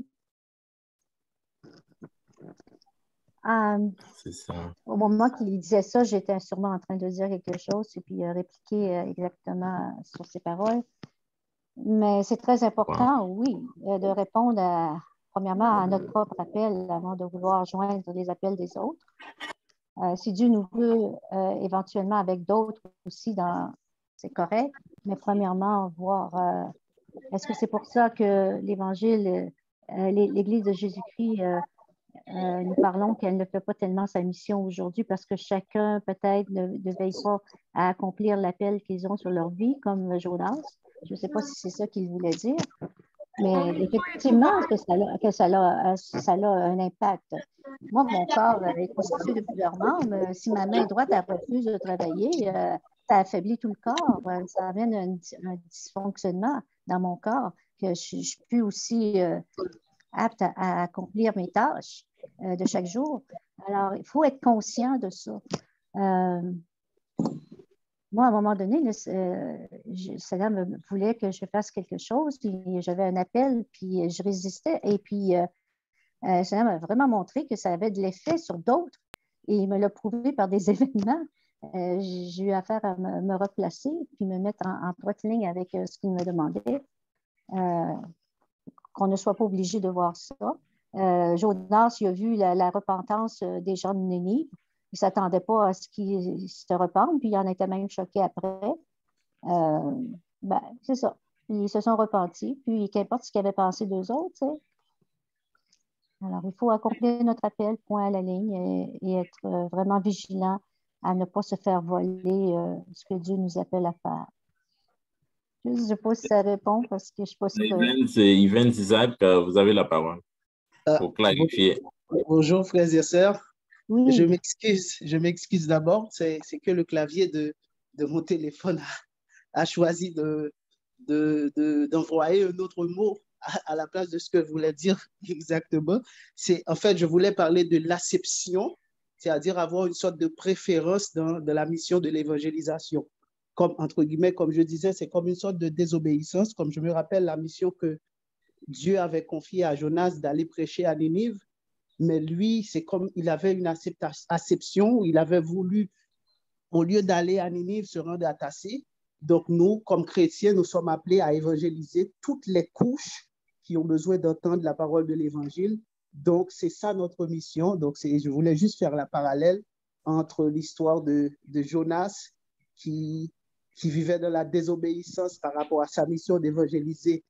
Um, C'est ça. Au moment qu'il disait ça, j'étais sûrement en train de dire quelque chose et puis euh, répliquer euh, exactement sur ses paroles. Mais c'est très important, wow. oui, euh, de répondre à, premièrement à notre propre appel avant de vouloir joindre les appels des autres. Euh, si Dieu nous veut euh, éventuellement avec d'autres aussi, dans, c'est correct, mais premièrement, voir euh, est-ce que c'est pour ça que l'Évangile, euh, l'Église de Jésus-Christ, euh, euh, nous parlons qu'elle ne fait pas tellement sa mission aujourd'hui parce que chacun peut-être ne, ne veille pas à accomplir l'appel qu'ils ont sur leur vie, comme Jonas. Je ne sais pas si c'est ça qu'il voulait dire, mais effectivement, que ça a, que ça a, ça a un impact. Moi, mon corps est constitué de plusieurs membres. Si ma main droite elle refuse de travailler, euh, ça affaiblit tout le corps. Ça amène un, un dysfonctionnement dans mon corps que je ne suis plus aussi euh, apte à, à accomplir mes tâches euh, de chaque jour. Alors, il faut être conscient de ça. Euh, Moi, à un moment donné, le euh, Seigneur me voulait que je fasse quelque chose, puis j'avais un appel, puis je résistais. Et puis, euh, le Seigneur m'a vraiment montré que ça avait de l'effet sur d'autres. Et il me l'a prouvé par des événements. Euh, j'ai eu affaire à me, me replacer, puis me mettre en, en droite ligne avec euh, ce qu'il me demandait. Euh, qu'on ne soit pas obligé de voir ça. Euh, Jonas, il a vu la, la repentance des gens de Nénive. Il ne s'attendait pas à ce qu'ils se repentent, puis il en était même choqué après. Euh, ben, c'est ça. Ils se sont repentis, puis qu'importe ce qu'ils avaient pensé d'eux autres, tu sais. Alors, il faut accomplir notre appel, point à la ligne, et, et être vraiment vigilant à ne pas se faire voler euh, ce que Dieu nous appelle à faire. Je ne sais pas si ça répond, parce que je ne suis pas sûre. Yvan Isaac, vous avez la parole pour clarifier. Bonjour, frères et sœurs. Oui. Je m'excuse, je m'excuse d'abord. C'est que le clavier de, de mon téléphone a, a choisi de, de, de, d'envoyer un autre mot à, à la place de ce que je voulais dire exactement. C'est, en fait, je voulais parler de l'acception, c'est-à-dire avoir une sorte de préférence dans, dans la mission de l'évangélisation. Comme, entre guillemets, comme je disais, c'est comme une sorte de désobéissance. Comme je me rappelle la mission que Dieu avait confiée à Jonas d'aller prêcher à Ninive. Mais lui, c'est comme il avait une acception, il avait voulu, au lieu d'aller à Ninive, se rendre à Tassé. Donc nous, comme chrétiens, nous sommes appelés à évangéliser toutes les couches qui ont besoin d'entendre la parole de l'Évangile. Donc c'est ça notre mission. Donc je voulais juste faire la parallèle entre l'histoire de, de Jonas qui, qui vivait dans la désobéissance par rapport à sa mission d'évangéliser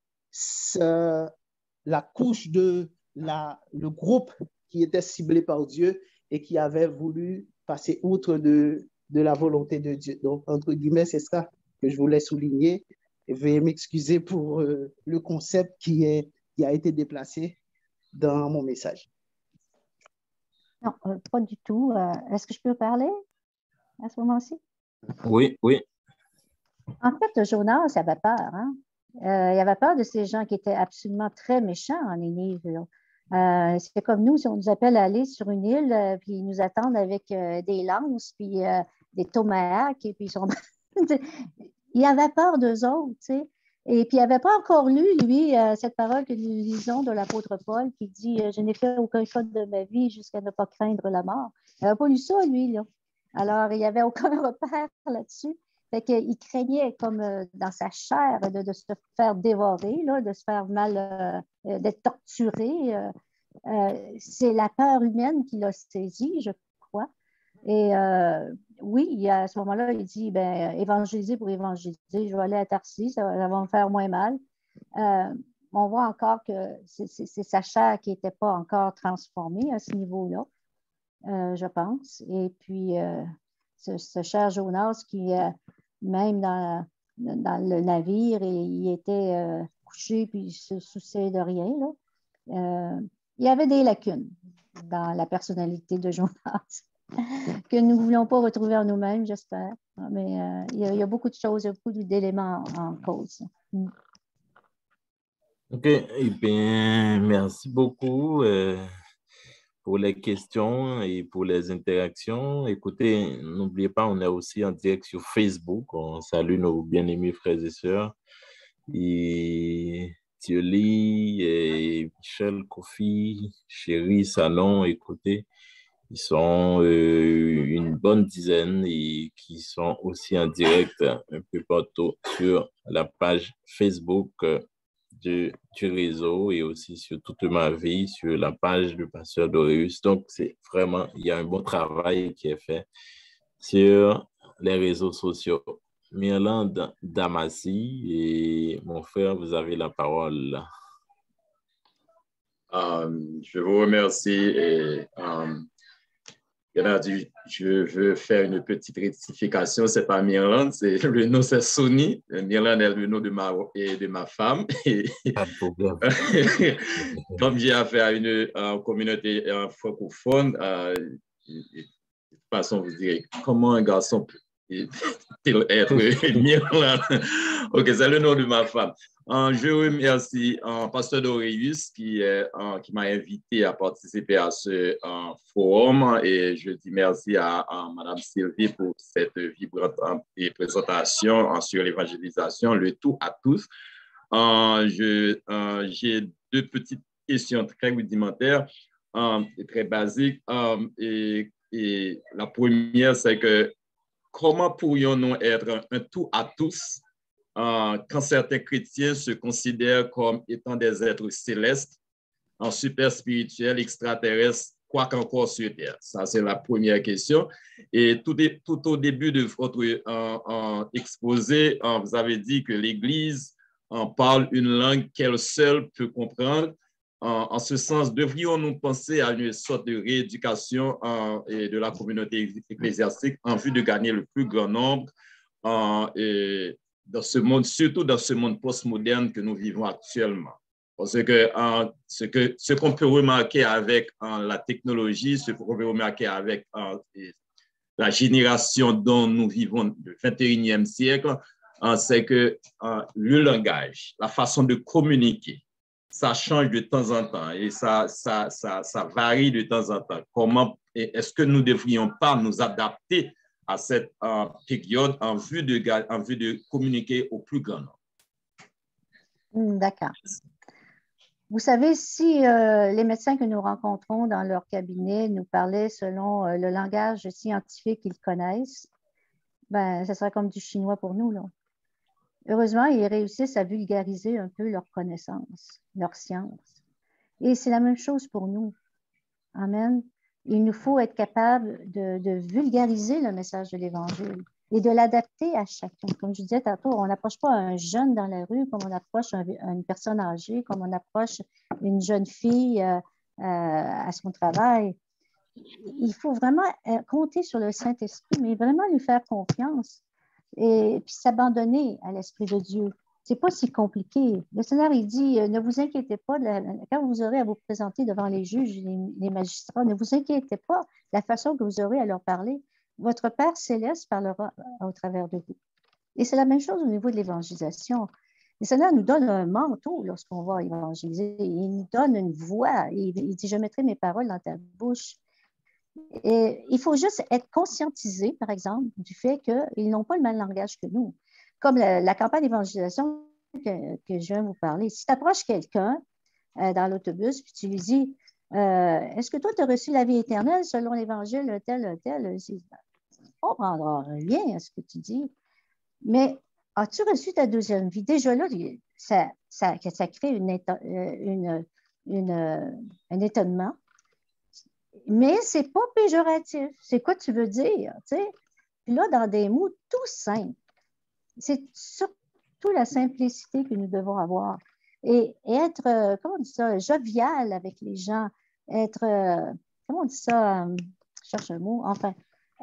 la couche de la, le groupe qui était ciblé par Dieu et qui avait voulu passer outre de, de la volonté de Dieu. Donc, entre guillemets, c'est ça que je voulais souligner. Et veuillez m'excuser pour euh, le concept qui, est, qui a été déplacé dans mon message. Non, euh, pas du tout. Euh, Est-ce que je peux parler à ce moment-ci? Oui, oui. En fait, Jonas avait peur. Hein? Euh, il avait peur de ces gens qui étaient absolument très méchants en Nénive. Euh, c'est comme nous, si on nous appelle à aller sur une île, euh, puis ils nous attendent avec euh, des lances, puis euh, des tomahawks, et puis ils sont... il avait peur d'eux autres, tu sais. Et puis, il n'avait pas encore lu, lui, euh, cette parole que nous lisons de l'apôtre Paul qui dit euh, « Je n'ai fait aucun choix de ma vie jusqu'à ne pas craindre la mort ». Il n'avait pas lu ça, lui, là. Alors, il n'y avait aucun repère là-dessus. Fait qu'il craignait, comme euh, dans sa chair, de, de se faire dévorer, là, de se faire mal, euh, d'être torturé. Euh, euh, c'est la peur humaine qui l'a saisi, je crois. Et euh, oui, à ce moment-là, il dit, ben, évangéliser pour évangéliser, je vais aller à Tarsis, ça va, ça va me faire moins mal. Euh, on voit encore que c'est, c'est, c'est sa chair qui n'était pas encore transformée à ce niveau-là, euh, je pense. Et puis, euh, ce, ce cher Jonas qui, euh, même dans, dans le navire, il était euh, couché puis il se souciait de rien, là. Euh, il y avait des lacunes dans la personnalité de Jonas que nous ne voulons pas retrouver en nous-mêmes, j'espère. Mais euh, il, y a, il y a beaucoup de choses, il y a beaucoup d'éléments en, en cause. Mm. OK. Eh bien, merci beaucoup euh, pour les questions et pour les interactions. Écoutez, n'oubliez pas, on est aussi en direct sur Facebook. On salue nos bien-aimés frères et sœurs. Et Thierry et Michel, Kofi, Chéri, Salon, écoutez, ils sont euh, une bonne dizaine et qui sont aussi en direct un peu partout sur la page Facebook de, du réseau et aussi sur Toute ma vie, sur la page du pasteur Doréus. Donc, c'est vraiment, il y a un bon travail qui est fait sur les réseaux sociaux. Myrland Damassi et mon frère, vous avez la parole. Um, je vous remercie et um, je veux faire une petite rectification. Ce n'est pas Myrland, c'est, le nom c'est Sony. Myrland est le nom de ma, et de ma femme. Et, comme j'ai affaire à une uh, communauté uh, francophone, uh, de toute façon, vous direz comment un garçon peut être Myrland. Ok, c'est le nom de ma femme. Uh, je remercie uh, Pasteur Doréus qui, uh, qui m'a invité à participer à ce uh, forum et je dis merci à, à Mme Sylvie pour cette vibrante uh, présentation uh, sur l'évangélisation, le tout à tous. Uh, je, uh, j'ai deux petites questions très rudimentaires uh, et très basiques. Um, et, et la première, c'est que comment pourrions-nous être un, un tout à tous euh, quand certains chrétiens se considèrent comme étant des êtres célestes, en super spirituels, extraterrestres, quoi qu'encore sur Terre? Ça, c'est la première question. Et tout, est, tout au début de votre euh, euh, exposé, euh, vous avez dit que l'Église euh, parle une langue qu'elle seule peut comprendre. En, en ce sens, devrions-nous penser à une sorte de rééducation euh, et de la communauté ecclésiastique en vue de gagner le plus grand nombre euh, et dans ce monde, surtout dans ce monde postmoderne que nous vivons actuellement. Parce que euh, ce que ce qu'on peut remarquer avec euh, la technologie, ce qu'on peut remarquer avec euh, la génération dont nous vivons du vingt et unième siècle, euh, c'est que euh, le langage, la façon de communiquer, ça change de temps en temps et ça, ça, ça, ça varie de temps en temps. Comment est-ce que nous ne devrions pas nous adapter à cette euh, période en vue, de, en vue de communiquer au plus grand nombre? D'accord. Vous savez, si euh, les médecins que nous rencontrons dans leur cabinet nous parlaient selon euh, le langage scientifique qu'ils connaissent, ben, ça serait comme du chinois pour nous, là. Heureusement, ils réussissent à vulgariser un peu leur connaissance, leur science. Et c'est la même chose pour nous. Amen. Il nous faut être capable de, de vulgariser le message de l'Évangile et de l'adapter à chacun. Comme je disais tantôt, on n'approche pas un jeune dans la rue comme on approche un, une personne âgée, comme on approche une jeune fille euh, euh, à son travail. Il faut vraiment compter sur le Saint-Esprit, mais vraiment lui faire confiance. Et puis s'abandonner à l'Esprit de Dieu. Ce n'est pas si compliqué. Le Seigneur, il dit, ne vous inquiétez pas, de la, quand vous aurez à vous présenter devant les juges, les, les magistrats, ne vous inquiétez pas de la façon que vous aurez à leur parler. Votre Père céleste parlera au travers de vous. Et c'est la même chose au niveau de l'évangélisation. Le Seigneur nous donne un manteau lorsqu'on va évangéliser. Il nous donne une voix. Il, il dit, je mettrai mes paroles dans ta bouche. Et il faut juste être conscientisé, par exemple, du fait qu'ils n'ont pas le même langage que nous. Comme la, la campagne d'évangélisation que, que je viens vous parler. Si tu approches quelqu'un euh, dans l'autobus, puis tu lui dis, euh, est-ce que toi, tu as reçu la vie éternelle selon l'Évangile, tel, tel, on ne comprendra rien à ce que tu dis. Mais as-tu reçu ta deuxième vie? Déjà là, ça, ça, ça crée une, une, une, un étonnement. Mais ce n'est pas péjoratif. C'est quoi tu veux dire? T'sais? Puis là, dans des mots tout simples, c'est surtout la simplicité que nous devons avoir. Et, et être, euh, comment on dit ça, jovial avec les gens. Être, euh, comment on dit ça? Euh, je cherche un mot. Enfin, euh,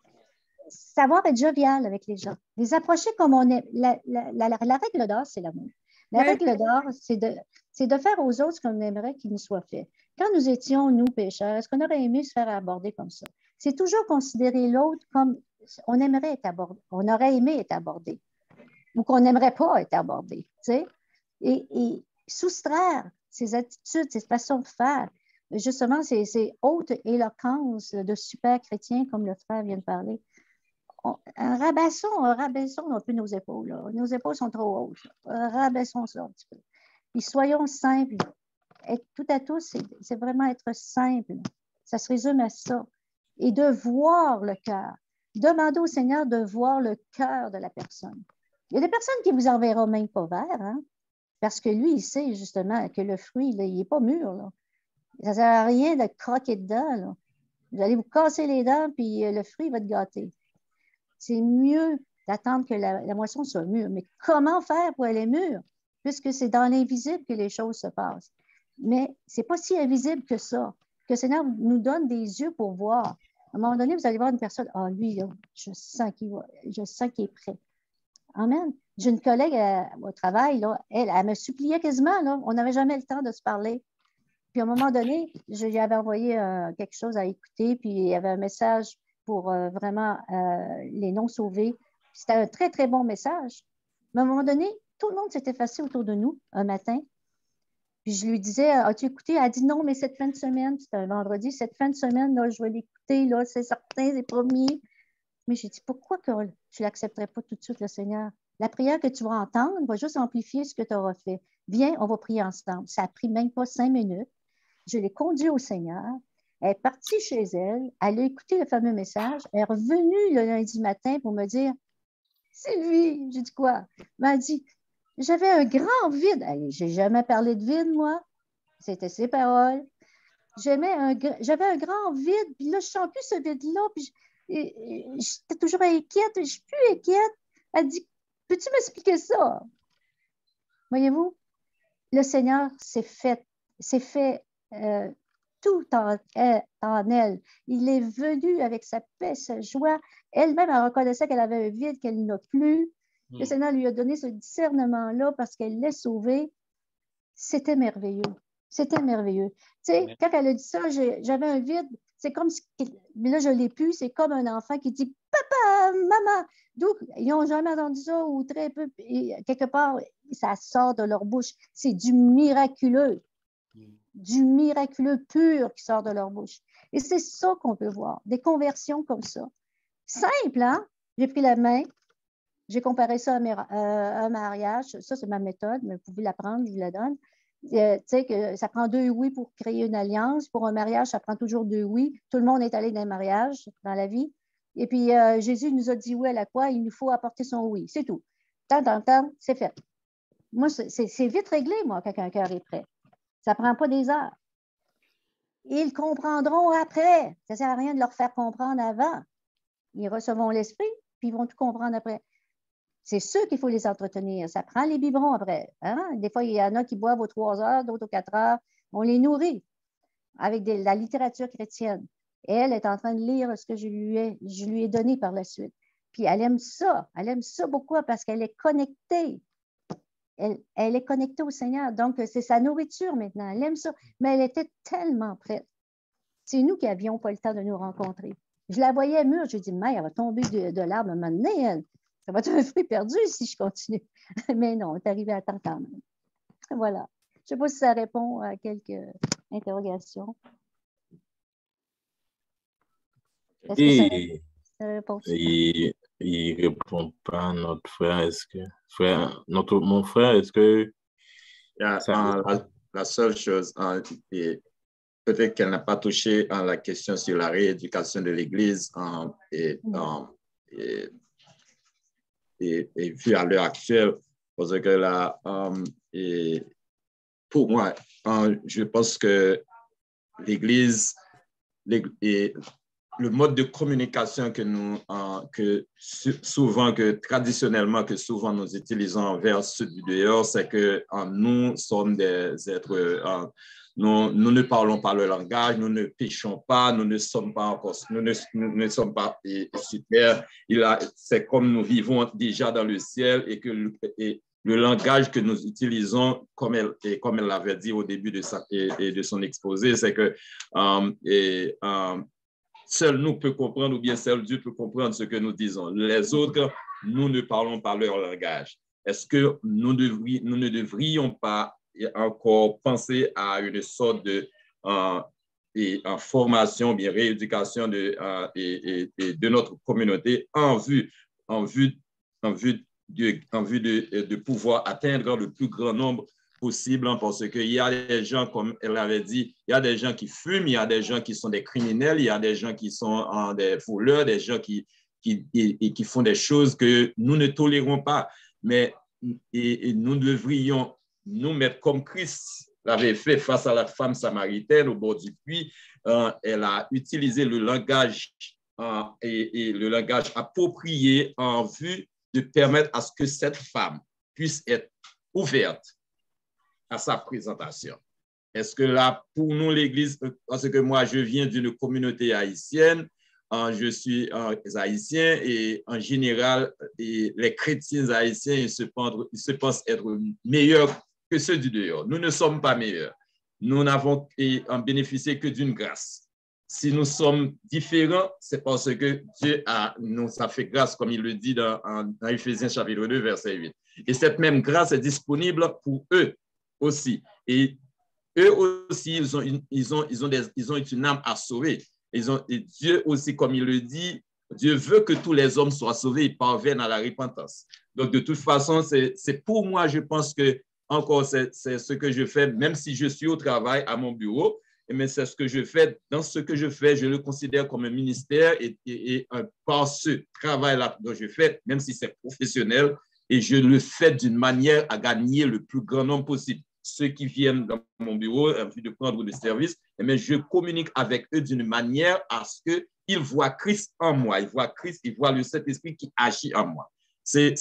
savoir être jovial avec les gens. Les approcher comme on est. La, la, la, la règle d'or, c'est l'amour. La Ouais. règle d'or, c'est de, c'est de faire aux autres ce qu'on aimerait qu'il nous soit fait. Quand nous étions, nous, pécheurs, est-ce qu'on aurait aimé se faire aborder comme ça? C'est toujours considérer l'autre comme on aimerait être abordé, on aurait aimé être abordé, ou qu'on n'aimerait pas être abordé, tu sais? Et, et soustraire ces attitudes, ces façons de faire, justement, ces, ces hautes éloquences de super chrétiens, comme le frère vient de parler, on, rabaissons, rabaissons un peu nos épaules. Là. Nos épaules sont trop hautes. Là. Rabaissons ça un petit peu. Puis soyons simples. Être tout à tous, c'est, c'est vraiment être simple. Ça se résume à ça. Et de voir le cœur. Demandez au Seigneur de voir le cœur de la personne. Il y a des personnes qui ne vous enverront même pas vers, hein, parce que lui, il sait justement que le fruit, là, il n'est pas mûr. Là. Ça ne sert à rien de croquer dedans. Là. Vous allez vous casser les dents, puis le fruit va te gâter. C'est mieux d'attendre que la, la moisson soit mûre. Mais comment faire pour elle est mûre? Puisque c'est dans l'invisible que les choses se passent. Mais ce n'est pas si invisible que ça. Que le Seigneur nous donne des yeux pour voir. À un moment donné, vous allez voir une personne, ah, lui, là, je sens qu'il va, je sens qu'il est prêt. Amen. J'ai une collègue à, au travail, là, elle, elle me suppliait quasiment, là, on n'avait jamais le temps de se parler. Puis à un moment donné, je lui avais envoyé euh, quelque chose à écouter, puis il y avait un message pour euh, vraiment euh, les non-sauvés. C'était un très, très bon message. Mais à un moment donné, tout le monde s'est effacé autour de nous un matin. Puis je lui disais, as-tu écouté? Elle a dit non, mais cette fin de semaine, c'était un vendredi, cette fin de semaine, là, je vais l'écouter, là, c'est certain, c'est promis. Mais j'ai dit, pourquoi que tu ne l'accepterais pas tout de suite, le Seigneur? La prière que tu vas entendre va juste amplifier ce que tu auras fait. Viens, on va prier ensemble. Ça n'a pris même pas cinq minutes. Je l'ai conduit au Seigneur. Elle est partie chez elle. Elle a écouté le fameux message. Elle est revenue le lundi matin pour me dire, Sylvie, j'ai dit quoi? Elle m'a dit, j'avais un grand vide. Je n'ai jamais parlé de vide, moi. C'était ses paroles. J'aimais un, j'avais un grand vide, puis là, je ne sens plus ce vide-là, puis j'étais toujours inquiète, je ne suis plus inquiète. Elle dit, peux-tu m'expliquer ça? Voyez-vous, le Seigneur s'est fait, s'est fait euh, tout en, en elle. Il est venu avec sa paix, sa joie. Elle-même, elle reconnaissait qu'elle avait un vide qu'elle n'a plus. Mm. Le Seigneur lui a donné ce discernement-là parce qu'elle l'est sauvée. C'était merveilleux. C'était merveilleux. Tu sais, quand elle a dit ça, j'avais un vide. C'est comme si, mais là, je ne l'ai plus. C'est comme un enfant qui dit « Papa, maman! » Donc, ils n'ont jamais entendu ça ou très peu. Et quelque part, ça sort de leur bouche. C'est du miraculeux. Du miraculeux pur qui sort de leur bouche. Et c'est ça qu'on peut voir. Des conversions comme ça. Simple, hein? J'ai pris la main. J'ai comparé ça à, mes, euh, à un mariage. Ça, c'est ma méthode, mais vous pouvez la prendre, je vous la donne. Euh, tu sais que ça prend deux oui pour créer une alliance. Pour un mariage, ça prend toujours deux oui. Tout le monde est allé dans un mariage dans la vie. Et puis, euh, Jésus nous a dit oui à la croix, il nous faut apporter son oui. C'est tout. Tant, tant, tant, c'est fait. Moi, c'est, c'est vite réglé, moi, quand un cœur est prêt. Ça ne prend pas des heures. Ils comprendront après. Ça ne sert à rien de leur faire comprendre avant. Ils recevront l'esprit, puis ils vont tout comprendre après. C'est sûr qu'il faut les entretenir. Ça prend les biberons après. Hein? Des fois, il y en a qui boivent aux trois heures, d'autres aux quatre heures. On les nourrit avec de la littérature chrétienne. Et elle est en train de lire ce que je lui ai, je lui ai donné par la suite. Puis elle aime ça. Elle aime ça beaucoup parce qu'elle est connectée. Elle, elle est connectée au Seigneur. Donc, c'est sa nourriture maintenant. Elle aime ça. Mais elle était tellement prête. C'est nous qui n'avions pas le temps de nous rencontrer. Je la voyais mûre. Je lui ai dit, mais elle va tomber de, de l'arbre un moment donné, elle. Ça va être un fruit perdu si je continue. Mais non, on est arrivé à temps quand même. Voilà. Je ne sais pas si ça répond à quelques interrogations. Et, ça, ça et il ne répond pas. Notre frère, est-ce que... Frère, notre, mon frère, est-ce que... Yeah, ça... uh, la, la seule chose, uh, et peut-être qu'elle n'a pas touché uh, la question sur la rééducation de l'Église uh, et, uh, et, et, et vu à l'heure actuelle, parce que là, um, et pour moi, uh, je pense que l'Église, et le mode de communication que nous, euh, que souvent, que traditionnellement, que souvent nous utilisons envers ceux du dehors, c'est que euh, nous sommes des êtres, euh, nous, nous ne parlons pas le langage, nous ne péchons pas, nous ne sommes pas encore, nous ne, nous ne sommes pas sur terre. C'est comme nous vivons déjà dans le ciel et que le, et le langage que nous utilisons, comme elle, et comme elle l'avait dit au début de, sa, et, et de son exposé, c'est que euh, et, euh, seul nous peut comprendre ou bien seul Dieu peut comprendre ce que nous disons. Les autres, nous ne parlons pas leur langage. Est-ce que nous, devri, nous ne devrions pas encore penser à une sorte de euh, et, en formation, bien rééducation de, euh, et, et, et de notre communauté en vue, en vue, en vue, de, en vue de, de pouvoir atteindre le plus grand nombre possible, hein, parce qu'il y a des gens, comme elle l'avait dit, il y a des gens qui fument, il y a des gens qui sont des criminels, il y a des gens qui sont hein, des voleurs, des gens qui, qui, et, et qui font des choses que nous ne tolérons pas. Mais et, et nous devrions nous mettre comme Christ l'avait fait face à la femme samaritaine au bord du puits. Euh, elle a utilisé le langage euh, et, et le langage approprié en vue de permettre à ce que cette femme puisse être ouverte à sa présentation. Est-ce que là, pour nous, l'Église, parce que moi, je viens d'une communauté haïtienne, euh, je suis euh, haïtien et en général, et les chrétiens haïtiens, ils se, pensent, ils se pensent être meilleurs que ceux du dehors. Nous ne sommes pas meilleurs. Nous n'avons bénéficié que d'une grâce. Si nous sommes différents, c'est parce que Dieu a, nous a fait grâce, comme il le dit dans, dans Éphésiens chapitre deux, verset huit. Et cette même grâce est disponible pour eux aussi. Et eux aussi, ils ont une, ils ont, ils ont des, ils ont une âme à sauver. Ils ont, et Dieu aussi, comme il le dit, Dieu veut que tous les hommes soient sauvés et parviennent à la repentance. Donc, de toute façon, c'est pour moi, je pense que, encore, c'est ce que je fais, même si je suis au travail, à mon bureau, mais c'est ce que je fais. Dans ce que je fais, je le considère comme un ministère et, et, et par ce travail-là dont je fais, même si c'est professionnel, et je le fais d'une manière à gagner le plus grand nombre possible. Ceux qui viennent dans mon bureau en vue de prendre le service, mais je communique avec eux d'une manière à ce qu'ils voient Christ en moi, ils voient Christ, ils voient le Saint-Esprit qui agit en moi. C'est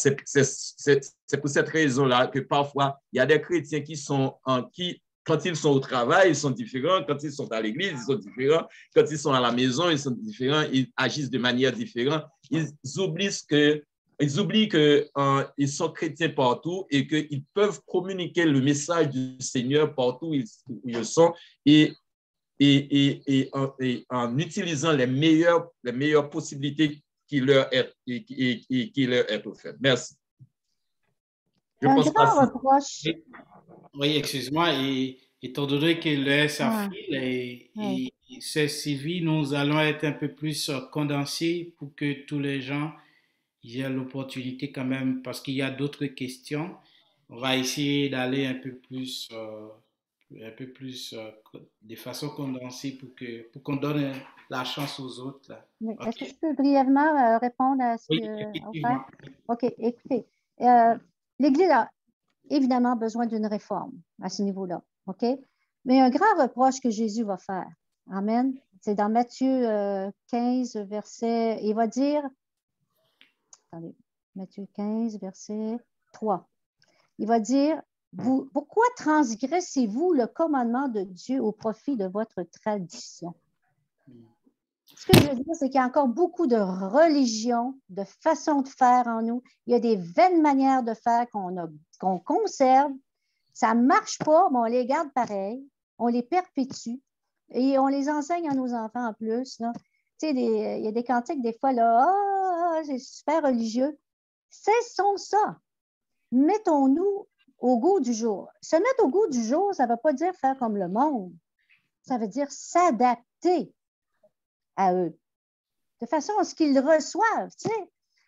pour cette raison-là que parfois, il y a des chrétiens qui sont en qui, quand ils sont au travail, ils sont différents, quand ils sont à l'église, ils sont différents, quand ils sont à la maison, ils sont différents, ils agissent de manière différente. Ils oublient que Ils oublient qu'ils euh, sont chrétiens partout et qu'ils peuvent communiquer le message du Seigneur partout où ils, où ils sont et, et, et, et, en, et en utilisant les meilleures, les meilleures possibilités qui leur est, et, et, et qui leur est offerte. Merci. Je Un pense grand reproche. Oui, oui excuse-moi. Et étant donné que l'heure s'affile et, ouais. et c'est Sylvie, nous allons être un peu plus condensés pour que tous les gens il y a l'opportunité quand même, parce qu'il y a d'autres questions. On va essayer d'aller un peu plus, euh, un peu plus euh, de façon condensée pour que pour qu'on donne la chance aux autres. Là. Oui. Okay. Est-ce que je peux brièvement euh, répondre à ce oui, que enfin, OK, écoutez. Euh, L'Église a évidemment besoin d'une réforme à ce niveau-là. OK? Mais un grand reproche que Jésus va faire. Amen. C'est dans Matthieu euh, quinze, verset. Il va dire. Attendez, Matthieu quinze, verset trois. Il va dire, vous, pourquoi transgressez-vous le commandement de Dieu au profit de votre tradition? Ce que je veux dire, c'est qu'il y a encore beaucoup de religion, de façon de faire en nous. Il y a des vaines manières de faire qu'on qu'on conserve. Ça ne marche pas, mais on les garde pareil. On les perpétue et on les enseigne à nos enfants en plus. Là. Tu sais, des, il y a des cantiques des fois, là, ah, c'est super religieux. Cessons ça. Mettons-nous au goût du jour. Se mettre au goût du jour, ça ne veut pas dire faire comme le monde. Ça veut dire s'adapter à eux, de façon à ce qu'ils reçoivent. Tu sais,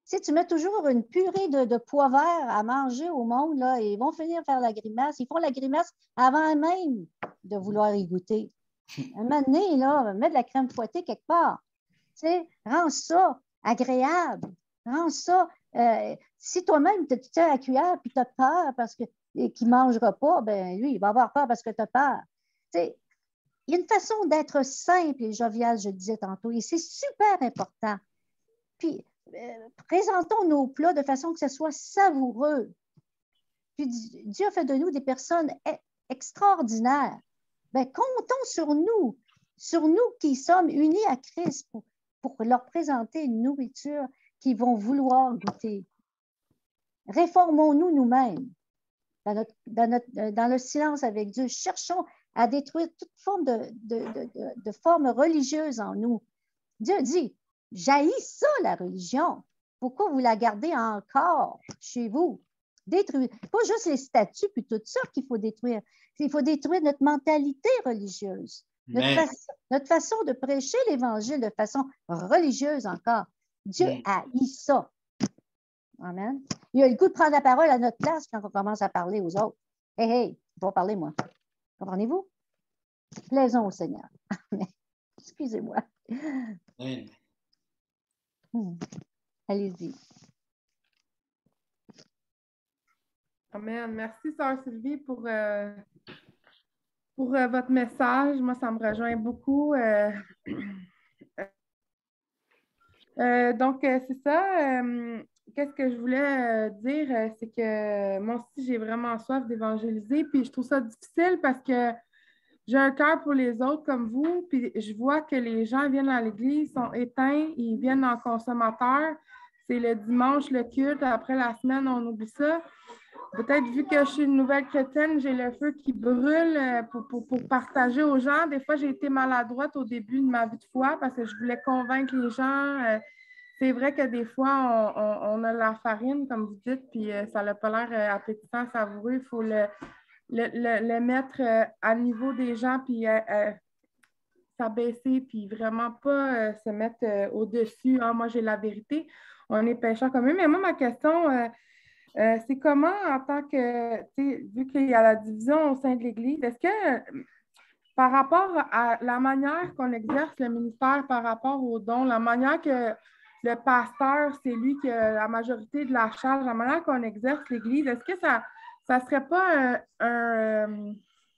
Si tu mets toujours une purée de, de pois verts à manger au monde, là, ils vont finir par la grimace. Ils font la grimace avant même de vouloir y goûter. Un moment donné, là, mets de la crème fouettée quelque part. Tu sais, rends ça agréable. Rends ça. Euh, si toi-même, tu tiens à la cuillère et tu as peur parce que, qu'il ne mangera pas, ben lui, il va avoir peur parce que tu as peur. Tu sais, il y a une façon d'être simple et jovial, je le disais tantôt, et c'est super important. Puis, euh, présentons nos plats de façon que ce soit savoureux. Puis, Dieu a fait de nous des personnes extraordinaires. Bien, comptons sur nous, sur nous qui sommes unis à Christ pour, pour leur présenter une nourriture qu'ils vont vouloir goûter. Réformons-nous nous-mêmes dans, notre, dans, notre, dans le silence avec Dieu. Cherchons à détruire toute forme de, de, de, de, de forme religieuse en nous. Dieu dit, j'haïs ça, la religion. Pourquoi vous la gardez encore chez vous? Détruire. Pas juste les statues puis tout ça qu'il faut détruire. Il faut détruire notre mentalité religieuse, notre, fa notre façon de prêcher l'Évangile de façon religieuse encore. Dieu mm. haït ça. Amen. Il a le goût de prendre la parole à notre place quand on commence à parler aux autres. Hey, hey, il faut parler, moi. Comprenez-vous? Plaisons au Seigneur. Excusez-moi. Amen. Hmm. Allez-y. Amen. Merci, Sœur Sylvie, pour, euh, pour euh, votre message. Moi, ça me rejoint beaucoup. Euh, euh, donc, euh, c'est ça. Euh, Qu'est-ce que je voulais euh, dire? Euh, c'est que moi aussi, j'ai vraiment soif d'évangéliser. Puis, je trouve ça difficile parce que j'ai un cœur pour les autres comme vous. Puis, je vois que les gens viennent à l'église, sont éteints, ils viennent en consommateur. C'est le dimanche, le culte. Après la semaine, on oublie ça. Peut-être vu que je suis une nouvelle chrétienne, j'ai le feu qui brûle pour, pour, pour partager aux gens. Des fois, j'ai été maladroite au début de ma vie de foi parce que je voulais convaincre les gens. C'est vrai que des fois, on, on, on a la farine, comme vous dites, puis ça n'a pas l'air appétissant, savoureux. Il faut le, le, le, le mettre à niveau des gens, puis euh, s'abaisser, puis vraiment pas euh, se mettre euh, au-dessus. Ah, moi, j'ai la vérité. On est pécheurs comme eux. Mais moi, ma question... Euh, Euh, c'est comment, en tant que, tu sais, vu qu'il y a la division au sein de l'Église, est-ce que par rapport à la manière qu'on exerce le ministère par rapport aux dons, la manière que le pasteur, c'est lui qui a la majorité de la charge, la manière qu'on exerce l'Église, est-ce que ça ne serait pas un... un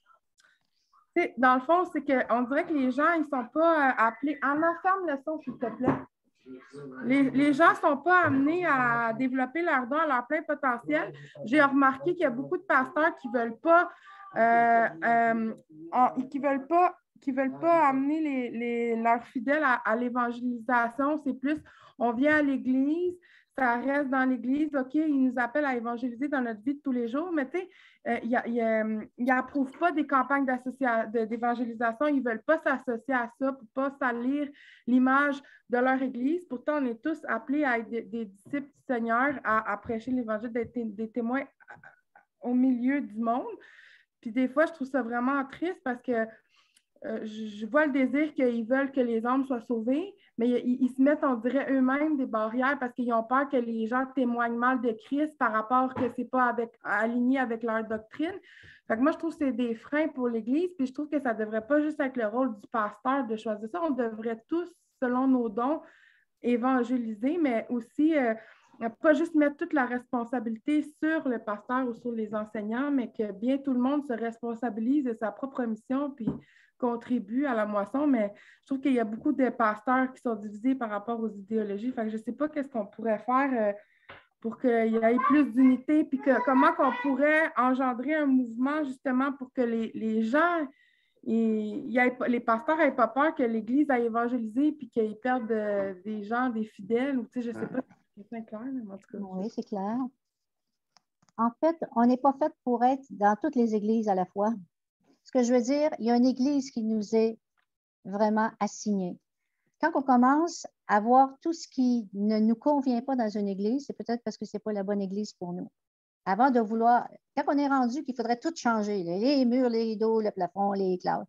tu sais, dans le fond, c'est qu'on dirait que les gens, ils ne sont pas appelés... En enferme le son, s'il te plaît. Les, les gens ne sont pas amenés à développer leur don à leur plein potentiel. J'ai remarqué qu'il y a beaucoup de pasteurs qui ne veulent pas, euh, euh, qui veulent pas, qui veulent pas amener les, les, leurs fidèles à, à l'évangélisation. C'est plus, on vient à l'Église, ça reste dans l'Église, OK, ils nous appellent à évangéliser dans notre vie de tous les jours, mais tu sais, euh, ils n'approuvent pas des campagnes d'évangélisation, ils ne veulent pas s'associer à ça pour ne pas salir l'image de leur Église. Pourtant, on est tous appelés à être des, des disciples du Seigneur, à, à prêcher l'Évangile, d'être des témoins au milieu du monde. Puis des fois, je trouve ça vraiment triste parce que euh, je vois le désir qu'ils veulent que les âmes soient sauvées, mais ils, ils se mettent, on dirait, eux-mêmes des barrières parce qu'ils ont peur que les gens témoignent mal de Christ par rapport que ce n'est pas avec, aligné avec leur doctrine. Fait que moi, je trouve que c'est des freins pour l'Église, puis je trouve que ça ne devrait pas juste être le rôle du pasteur de choisir ça. On devrait tous, selon nos dons, évangéliser, mais aussi euh, pas juste mettre toute la responsabilité sur le pasteur ou sur les enseignants, mais que bien tout le monde se responsabilise de sa propre mission, puis contribue à la moisson, mais je trouve qu'il y a beaucoup de pasteurs qui sont divisés par rapport aux idéologies. Fait que je ne sais pas qu'est-ce qu'on pourrait faire euh, pour qu'il y ait plus d'unité, puis que, comment qu'on pourrait engendrer un mouvement justement pour que les, les gens, et, y ait, les pasteurs n'aient pas peur que l'Église aille évangéliser puis qu'ils perdent euh, des gens, des fidèles, ou tu sais, je ne sais pas si c'est clair, mais en tout cas. Oui, c'est clair. En fait, on n'est pas fait pour être dans toutes les églises à la fois. Ce que je veux dire, il y a une église qui nous est vraiment assignée. Quand on commence à voir tout ce qui ne nous convient pas dans une église, c'est peut-être parce que ce n'est pas la bonne église pour nous. Avant de vouloir, quand on est rendu qu'il faudrait tout changer, les murs, les rideaux, le plafond, les classes,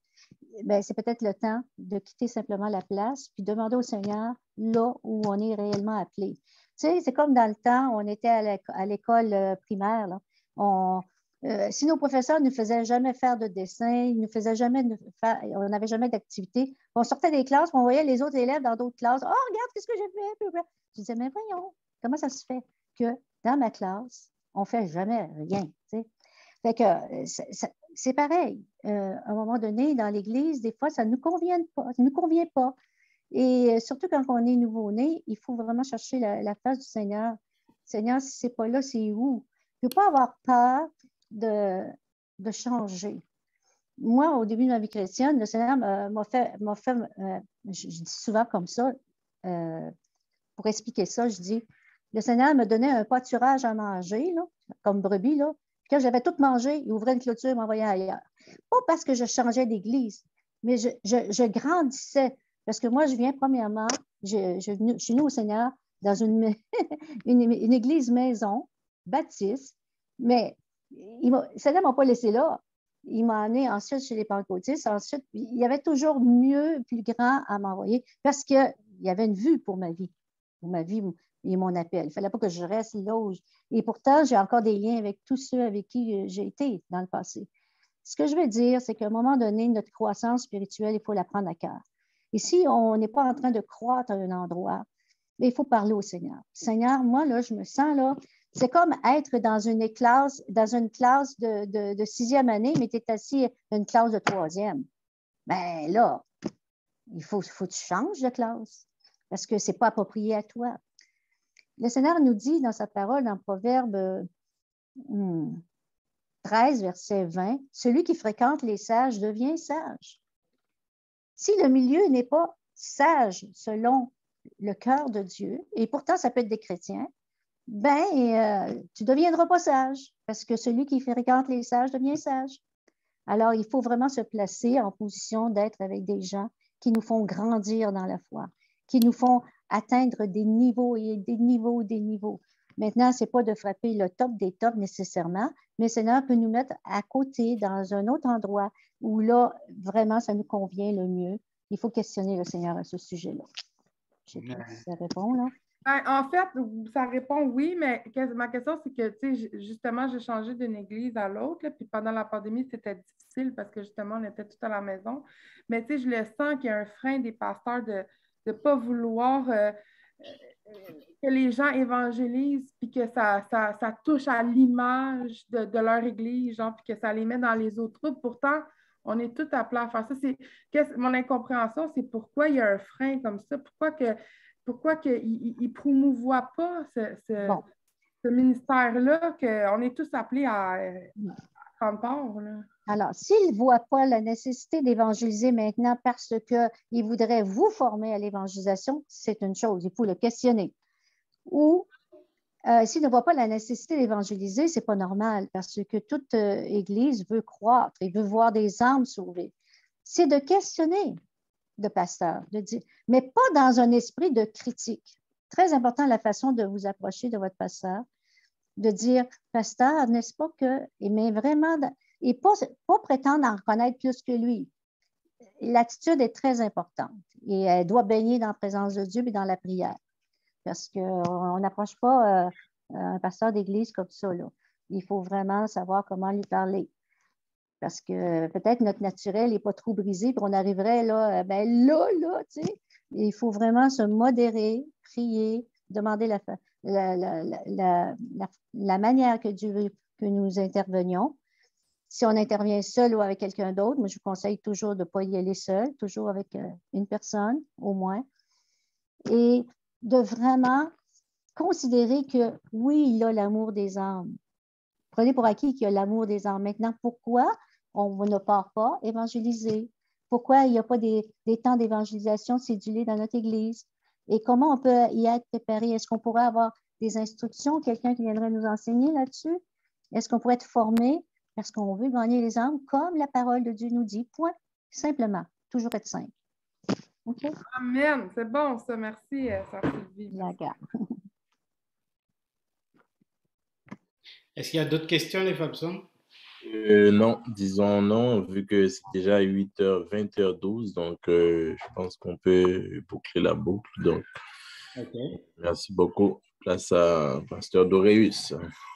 ben, c'est peut-être le temps de quitter simplement la place puis demander au Seigneur là où on est réellement appelé. Tu sais, c'est comme dans le temps, on était à l'école primaire, là. On, euh, si nos professeurs ne nous faisaient jamais faire de dessin, ils nous faisaient jamais faire, on n'avait jamais d'activité, on sortait des classes, on voyait les autres élèves dans d'autres classes. « Oh, regarde, qu'est-ce que j'ai fait! » Je disais, mais voyons, comment ça se fait que dans ma classe, on ne fait jamais rien, tu sais? Fait que c'est pareil. Euh, à un moment donné, dans l'Église, des fois, ça ne nous convient pas. Ça nous convient pas. Et surtout quand on est nouveau-né, il faut vraiment chercher la, la face du Seigneur. Seigneur, si ce n'est pas là, c'est où? Il ne faut pas avoir peur de, de changer. Moi, au début de ma vie chrétienne, le Seigneur m'a fait, m'a fait euh, je, je dis souvent comme ça, euh, pour expliquer ça, je dis, le Seigneur me donnait un pâturage à manger, là, comme brebis, là. Puis quand j'avais tout mangé, il ouvrait une clôture et m'envoyait ailleurs. Pas parce que je changeais d'église, mais je, je, je grandissais. Parce que moi, je viens premièrement, je, je, je suis venue au Seigneur dans une, une, une église maison, baptiste, mais il le Seigneur ne m'a pas laissé là. Il m'a amené ensuite chez les pentecôtistes. Ensuite, il y avait toujours mieux, plus grand à m'envoyer parce qu'il y avait une vue pour ma vie, pour ma vie et mon appel. Il ne fallait pas que je reste là où je... Et pourtant, j'ai encore des liens avec tous ceux avec qui j'ai été dans le passé. Ce que je veux dire, c'est qu'à un moment donné, notre croissance spirituelle, il faut la prendre à cœur. Et si on n'est pas en train de croître à un endroit, il faut parler au Seigneur. Seigneur, moi, là, je me sens là, c'est comme être dans une classe, dans une classe de, de, de sixième année, mais tu es assis dans une classe de troisième. Bien là, il faut, faut que tu changes de classe parce que ce n'est pas approprié à toi. Le Seigneur nous dit dans sa parole, dans Proverbe hmm, treize, verset vingt, « Celui qui fréquente les sages devient sage. » Si le milieu n'est pas sage selon le cœur de Dieu, et pourtant ça peut être des chrétiens, ben euh, tu ne deviendras pas sage, parce que celui qui fréquente les sages devient sage. Alors, il faut vraiment se placer en position d'être avec des gens qui nous font grandir dans la foi, qui nous font atteindre des niveaux et des niveaux, des niveaux. Maintenant, ce n'est pas de frapper le top des tops nécessairement, mais le Seigneur peut nous mettre à côté dans un autre endroit où là, vraiment, ça nous convient le mieux. Il faut questionner le Seigneur à ce sujet-là. Je ne sais pas si ça répond, là. En fait, ça répond oui, mais ma question, c'est que, tu sais, justement, j'ai changé d'une église à l'autre, puis pendant la pandémie, c'était difficile parce que, justement, on était tous à la maison. Mais, tu sais, je le sens qu'il y a un frein des pasteurs de ne pas vouloir euh, que les gens évangélisent, puis que ça, ça, ça touche à l'image de, de leur église, genre, puis que ça les met dans les autres troupes. Pourtant, on est tous appelés à faire ça. C'est, mon incompréhension, c'est pourquoi il y a un frein comme ça, pourquoi que Pourquoi il ne promouvoit pas ce, ce, bon. ce ministère-là, qu'on est tous appelés à, à prendre part? Là. Alors, s'il ne voit pas la nécessité d'évangéliser maintenant parce qu'il voudrait vous former à l'évangélisation, c'est une chose, il faut le questionner. Ou euh, s'il ne voit pas la nécessité d'évangéliser, ce n'est pas normal parce que toute euh, Église veut croître et veut voir des âmes sauvées. C'est de questionner de pasteur, de dire, mais pas dans un esprit de critique. Très important la façon de vous approcher de votre pasteur, de dire, pasteur, n'est-ce pas que, mais vraiment, et pas, pas prétendre en connaître plus que lui. L'attitude est très importante et elle doit baigner dans la présence de Dieu et dans la prière, parce qu'on n'approche pas euh, un pasteur d'église comme ça, là. Il faut vraiment savoir comment lui parler. Parce que peut-être notre naturel n'est pas trop brisé, puis on arriverait là, ben là, là, tu sais. Il faut vraiment se modérer, prier, demander la, la, la, la, la, la manière que Dieu veut que nous intervenions. Si on intervient seul ou avec quelqu'un d'autre, moi je vous conseille toujours de ne pas y aller seul, toujours avec une personne au moins. Et de vraiment considérer que oui, il a l'amour des âmes. Prenez pour acquis qu'il y a l'amour des âmes. Maintenant, pourquoi on ne part pas évangéliser? Pourquoi il n'y a pas des, des temps d'évangélisation cédulés dans notre Église? Et comment on peut y être préparé? Est-ce qu'on pourrait avoir des instructions, quelqu'un qui viendrait nous enseigner là-dessus? Est-ce qu'on pourrait être formé parce qu'on veut gagner les âmes comme la parole de Dieu nous dit? Point. Simplement. Toujours être simple. OK? Amen. C'est bon, ça. Merci, Sœur Sylvie. D'accord. Est-ce qu'il y a d'autres questions, les Fabson? Euh, non, disons non, vu que c'est déjà huit heures, vingt heures douze, donc euh, je pense qu'on peut boucler la boucle. Donc, Ok. merci beaucoup. Place à Pasteur Doréus.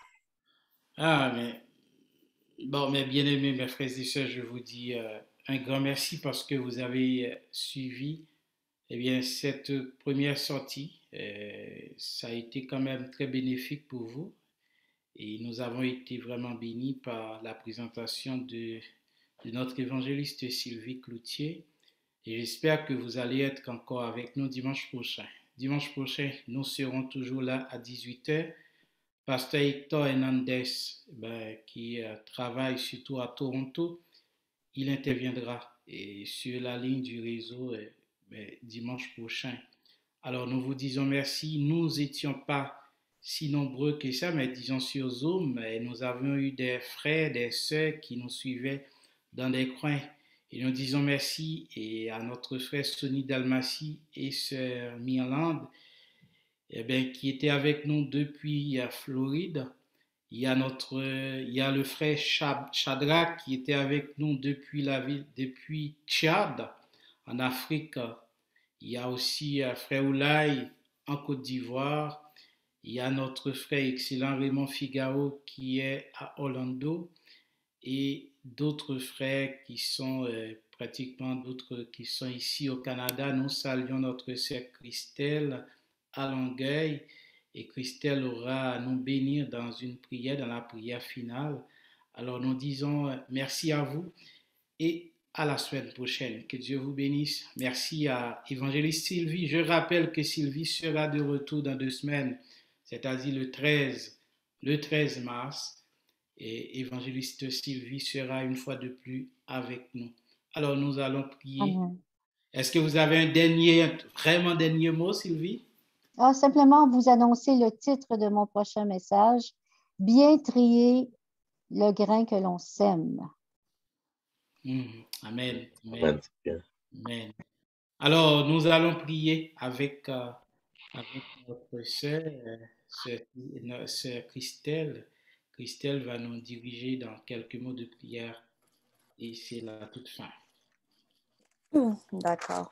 Ah, mais bon, mes bien-aimés, mes frères et sœurs, je vous dis euh, un grand merci parce que vous avez euh, suivi eh bien, cette première sortie. Euh, ça a été quand même très bénéfique pour vous et nous avons été vraiment bénis par la présentation de, de notre évangéliste Sylvie Cloutier et j'espère que vous allez être encore avec nous dimanche prochain. Dimanche prochain, nous serons toujours là à dix-huit heures. Pasteur Hector Hernandez, ben, qui euh, travaille surtout à Toronto, il interviendra et sur la ligne du réseau euh, ben, dimanche prochain. Alors nous vous disons merci. Nous n'étions pas si nombreux que ça, mais disons sur Zoom, mais nous avons eu des frères, des sœurs qui nous suivaient dans des coins. Et nous disons merci et à notre frère Sonny Dalmatie et sœur Mirlande eh bien, qui était avec nous depuis euh, Floride. Il y a notre, euh, il y a le frère Shadrach qui était avec nous depuis la ville, depuis Tchad, en Afrique. Il y a aussi euh, frère Oulaye en Côte d'Ivoire. Il y a notre frère excellent Raymond Figaro qui est à Orlando et d'autres frères qui sont euh, pratiquement d'autres qui sont ici au Canada. Nous saluons notre sœur Christelle à Longueuil et Christelle aura à nous bénir dans une prière, dans la prière finale. Alors nous disons euh, merci à vous et à la semaine prochaine. Que Dieu vous bénisse. Merci à Évangéliste Sylvie. Je rappelle que Sylvie sera de retour dans deux semaines, c'est-à-dire le treize, le treize mars. Et Évangéliste Sylvie sera une fois de plus avec nous. Alors nous allons prier. Amen. Est-ce que vous avez un dernier, vraiment dernier mot, Sylvie? Ah, simplement vous annoncer le titre de mon prochain message. Bien trier le grain que l'on sème. Mmh. Amen. Amen. Amen. Bien. Amen. Alors nous allons prier avec, euh, avec notre sœur, euh, sœur, euh, sœur Christelle. Christelle va nous diriger dans quelques mots de prière et c'est la toute fin. D'accord.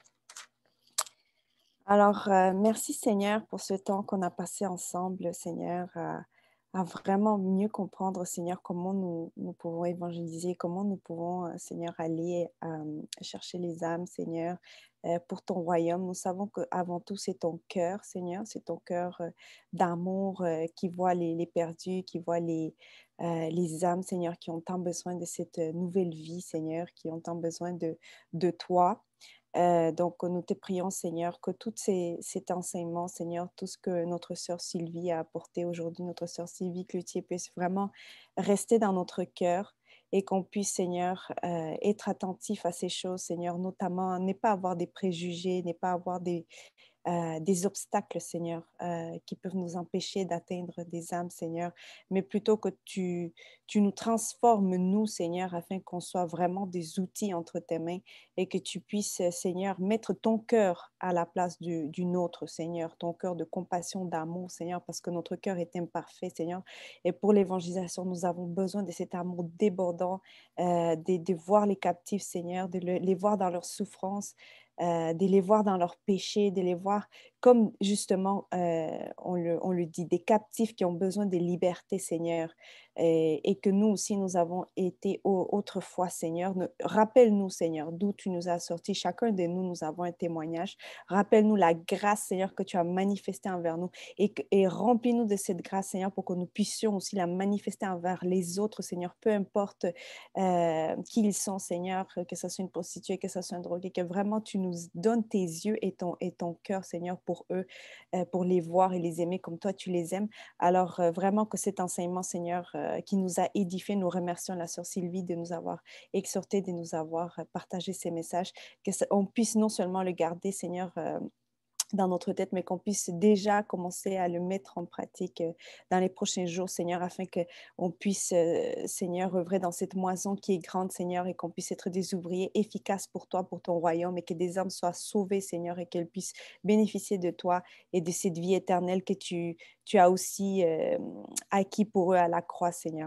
Alors, euh, merci Seigneur pour ce temps qu'on a passé ensemble, Seigneur, à, à vraiment mieux comprendre, Seigneur, comment nous, nous pouvons évangéliser, comment nous pouvons, euh, Seigneur, aller euh, chercher les âmes, Seigneur, euh, pour ton royaume. Nous savons qu'avant tout, c'est ton cœur, Seigneur, c'est ton cœur euh, d'amour euh, qui voit les, les perdus, qui voit les, euh, les âmes, Seigneur, qui ont tant besoin de cette nouvelle vie, Seigneur, qui ont tant besoin de, de toi. Euh, donc, nous te prions, Seigneur, que tout ces, cet enseignement, Seigneur, tout ce que notre sœur Sylvie a apporté aujourd'hui, notre sœur Sylvie Cloutier, puisse vraiment rester dans notre cœur et qu'on puisse, Seigneur, euh, être attentif à ces choses, Seigneur, notamment ne pas avoir des préjugés, ne pas avoir des, euh, des obstacles, Seigneur, euh, qui peuvent nous empêcher d'atteindre des âmes, Seigneur, mais plutôt que tu, tu nous transformes, nous, Seigneur, afin qu'on soit vraiment des outils entre tes mains et que tu puisses, Seigneur, mettre ton cœur à la place du, du nôtre, Seigneur, ton cœur de compassion, d'amour, Seigneur, parce que notre cœur est imparfait, Seigneur, et pour l'évangélisation, nous avons besoin de cet amour débordant, euh, de, de voir les captifs, Seigneur, de le, les voir dans leur souffrance, Euh, de les voir dans leurs péchés, de les voir comme justement, euh, on, le, on le dit, des captifs qui ont besoin de liberté, Seigneur, et, et que nous aussi, nous avons été au, autrefois, Seigneur. Rappelle-nous, Seigneur, d'où tu nous as sortis. Chacun de nous, nous avons un témoignage. Rappelle-nous la grâce, Seigneur, que tu as manifestée envers nous et, et remplis-nous de cette grâce, Seigneur, pour que nous puissions aussi la manifester envers les autres, Seigneur, peu importe euh, qui ils sont, Seigneur, que ce soit une prostituée, que ce soit un drogué, que vraiment tu nous donnes tes yeux et ton, et ton cœur, Seigneur, pour eux, euh, pour les voir et les aimer comme toi, tu les aimes. Alors, euh, vraiment que cet enseignement, Seigneur, euh, qui nous a édifiés, nous remercions la sœur Sylvie de nous avoir exhortés, de nous avoir partagé ces messages, qu'on puisse non seulement le garder, Seigneur, euh, dans notre tête, mais qu'on puisse déjà commencer à le mettre en pratique dans les prochains jours, Seigneur, afin qu'on puisse, euh, Seigneur, œuvrer dans cette moisson qui est grande, Seigneur, et qu'on puisse être des ouvriers efficaces pour toi, pour ton royaume, et que des âmes soient sauvées, Seigneur, et qu'elles puissent bénéficier de toi et de cette vie éternelle que tu, tu as aussi euh, acquis pour eux à la croix, Seigneur.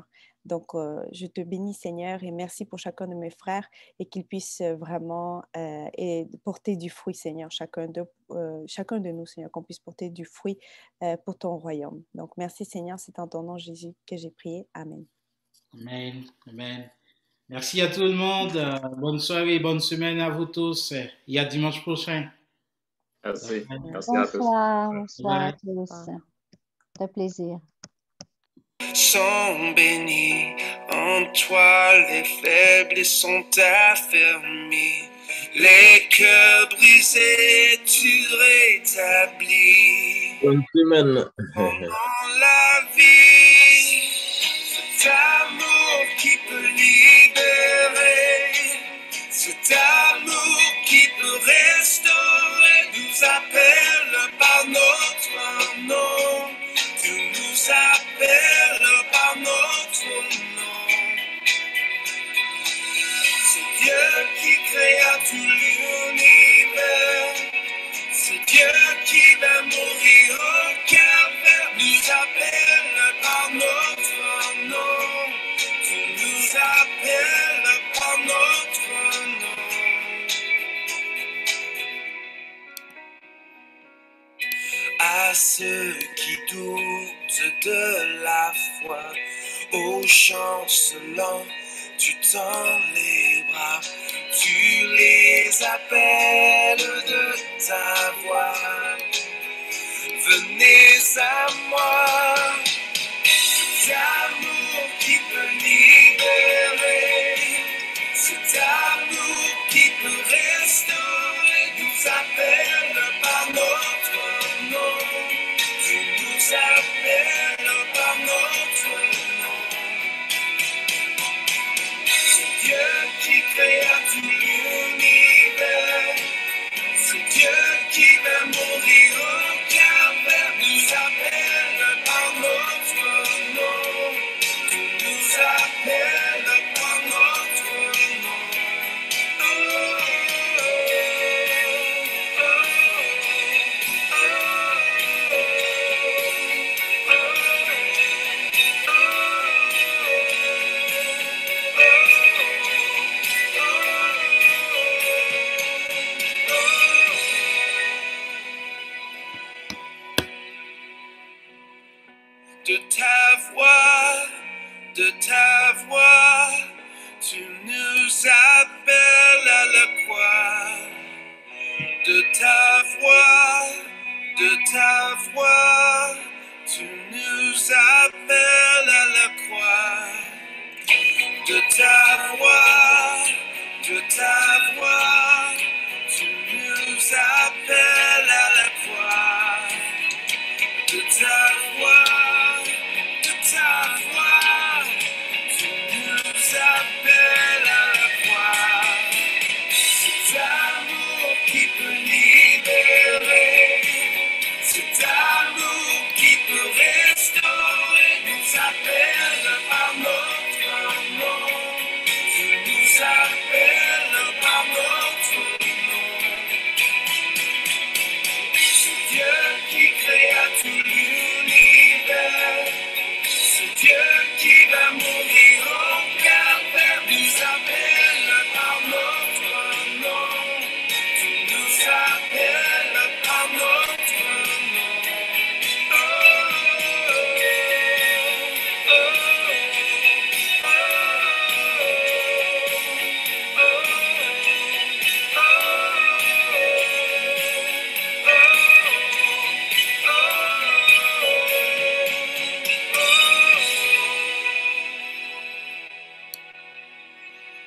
Donc, euh, je te bénis, Seigneur, et merci pour chacun de mes frères et qu'ils puissent vraiment euh, et porter du fruit, Seigneur, chacun de, euh, chacun de nous, Seigneur, qu'on puisse porter du fruit euh, pour ton royaume. Donc, merci, Seigneur, c'est en ton nom, Jésus, que j'ai prié. Amen. Amen. Amen. Merci à tout le monde. Euh, bonne soirée, bonne semaine à vous tous. Et à dimanche prochain. Merci. Bye. Merci à tous. Bonsoir, bonsoir à Bye. tous. C'est un plaisir. Sont bénis, en toi les faibles sont affermis, les cœurs brisés tu rétablis. Bonne semaine. Pendant la vie, cet amour qui peut libérer, cet amour qui peut restaurer, nous appelle par notre nom. Tu nous appelles par notre nom. C'est Dieu qui créa tout l'univers. C'est Dieu qui va mourir au calvaire. Nous appelle par notre nom. Tu nous appelles par notre nom. À ceux qui doutent de la foi, aux chancelants, tu tends les bras, tu les appelles de ta voix. Venez à moi, cet amour qui peut libérer, cet amour qui peut restaurer, nous appelle par notre nom. Tu nous appelles par notre nom. C'est Dieu qui créa tout l'univers. C'est Dieu qui va mourir au calvaire. Nous appelle par notre nom. Tu nous appelles par notre nom. Oh, oh, oh, oh, de ta voix, de ta voix, tu nous appelles à la croix. De ta voix, de ta voix, tu nous appelles à la croix. De ta voix, de ta voix, tu nous appelles à la croix. De ta voix, de ta voix, tu nous appelles à la croix. Cet amour qui peut libérer, cet amour qui peut restaurer, nous appelle par notre nom. Tu nous appelles par notre nom. C'est Dieu qui créa tout l'univers.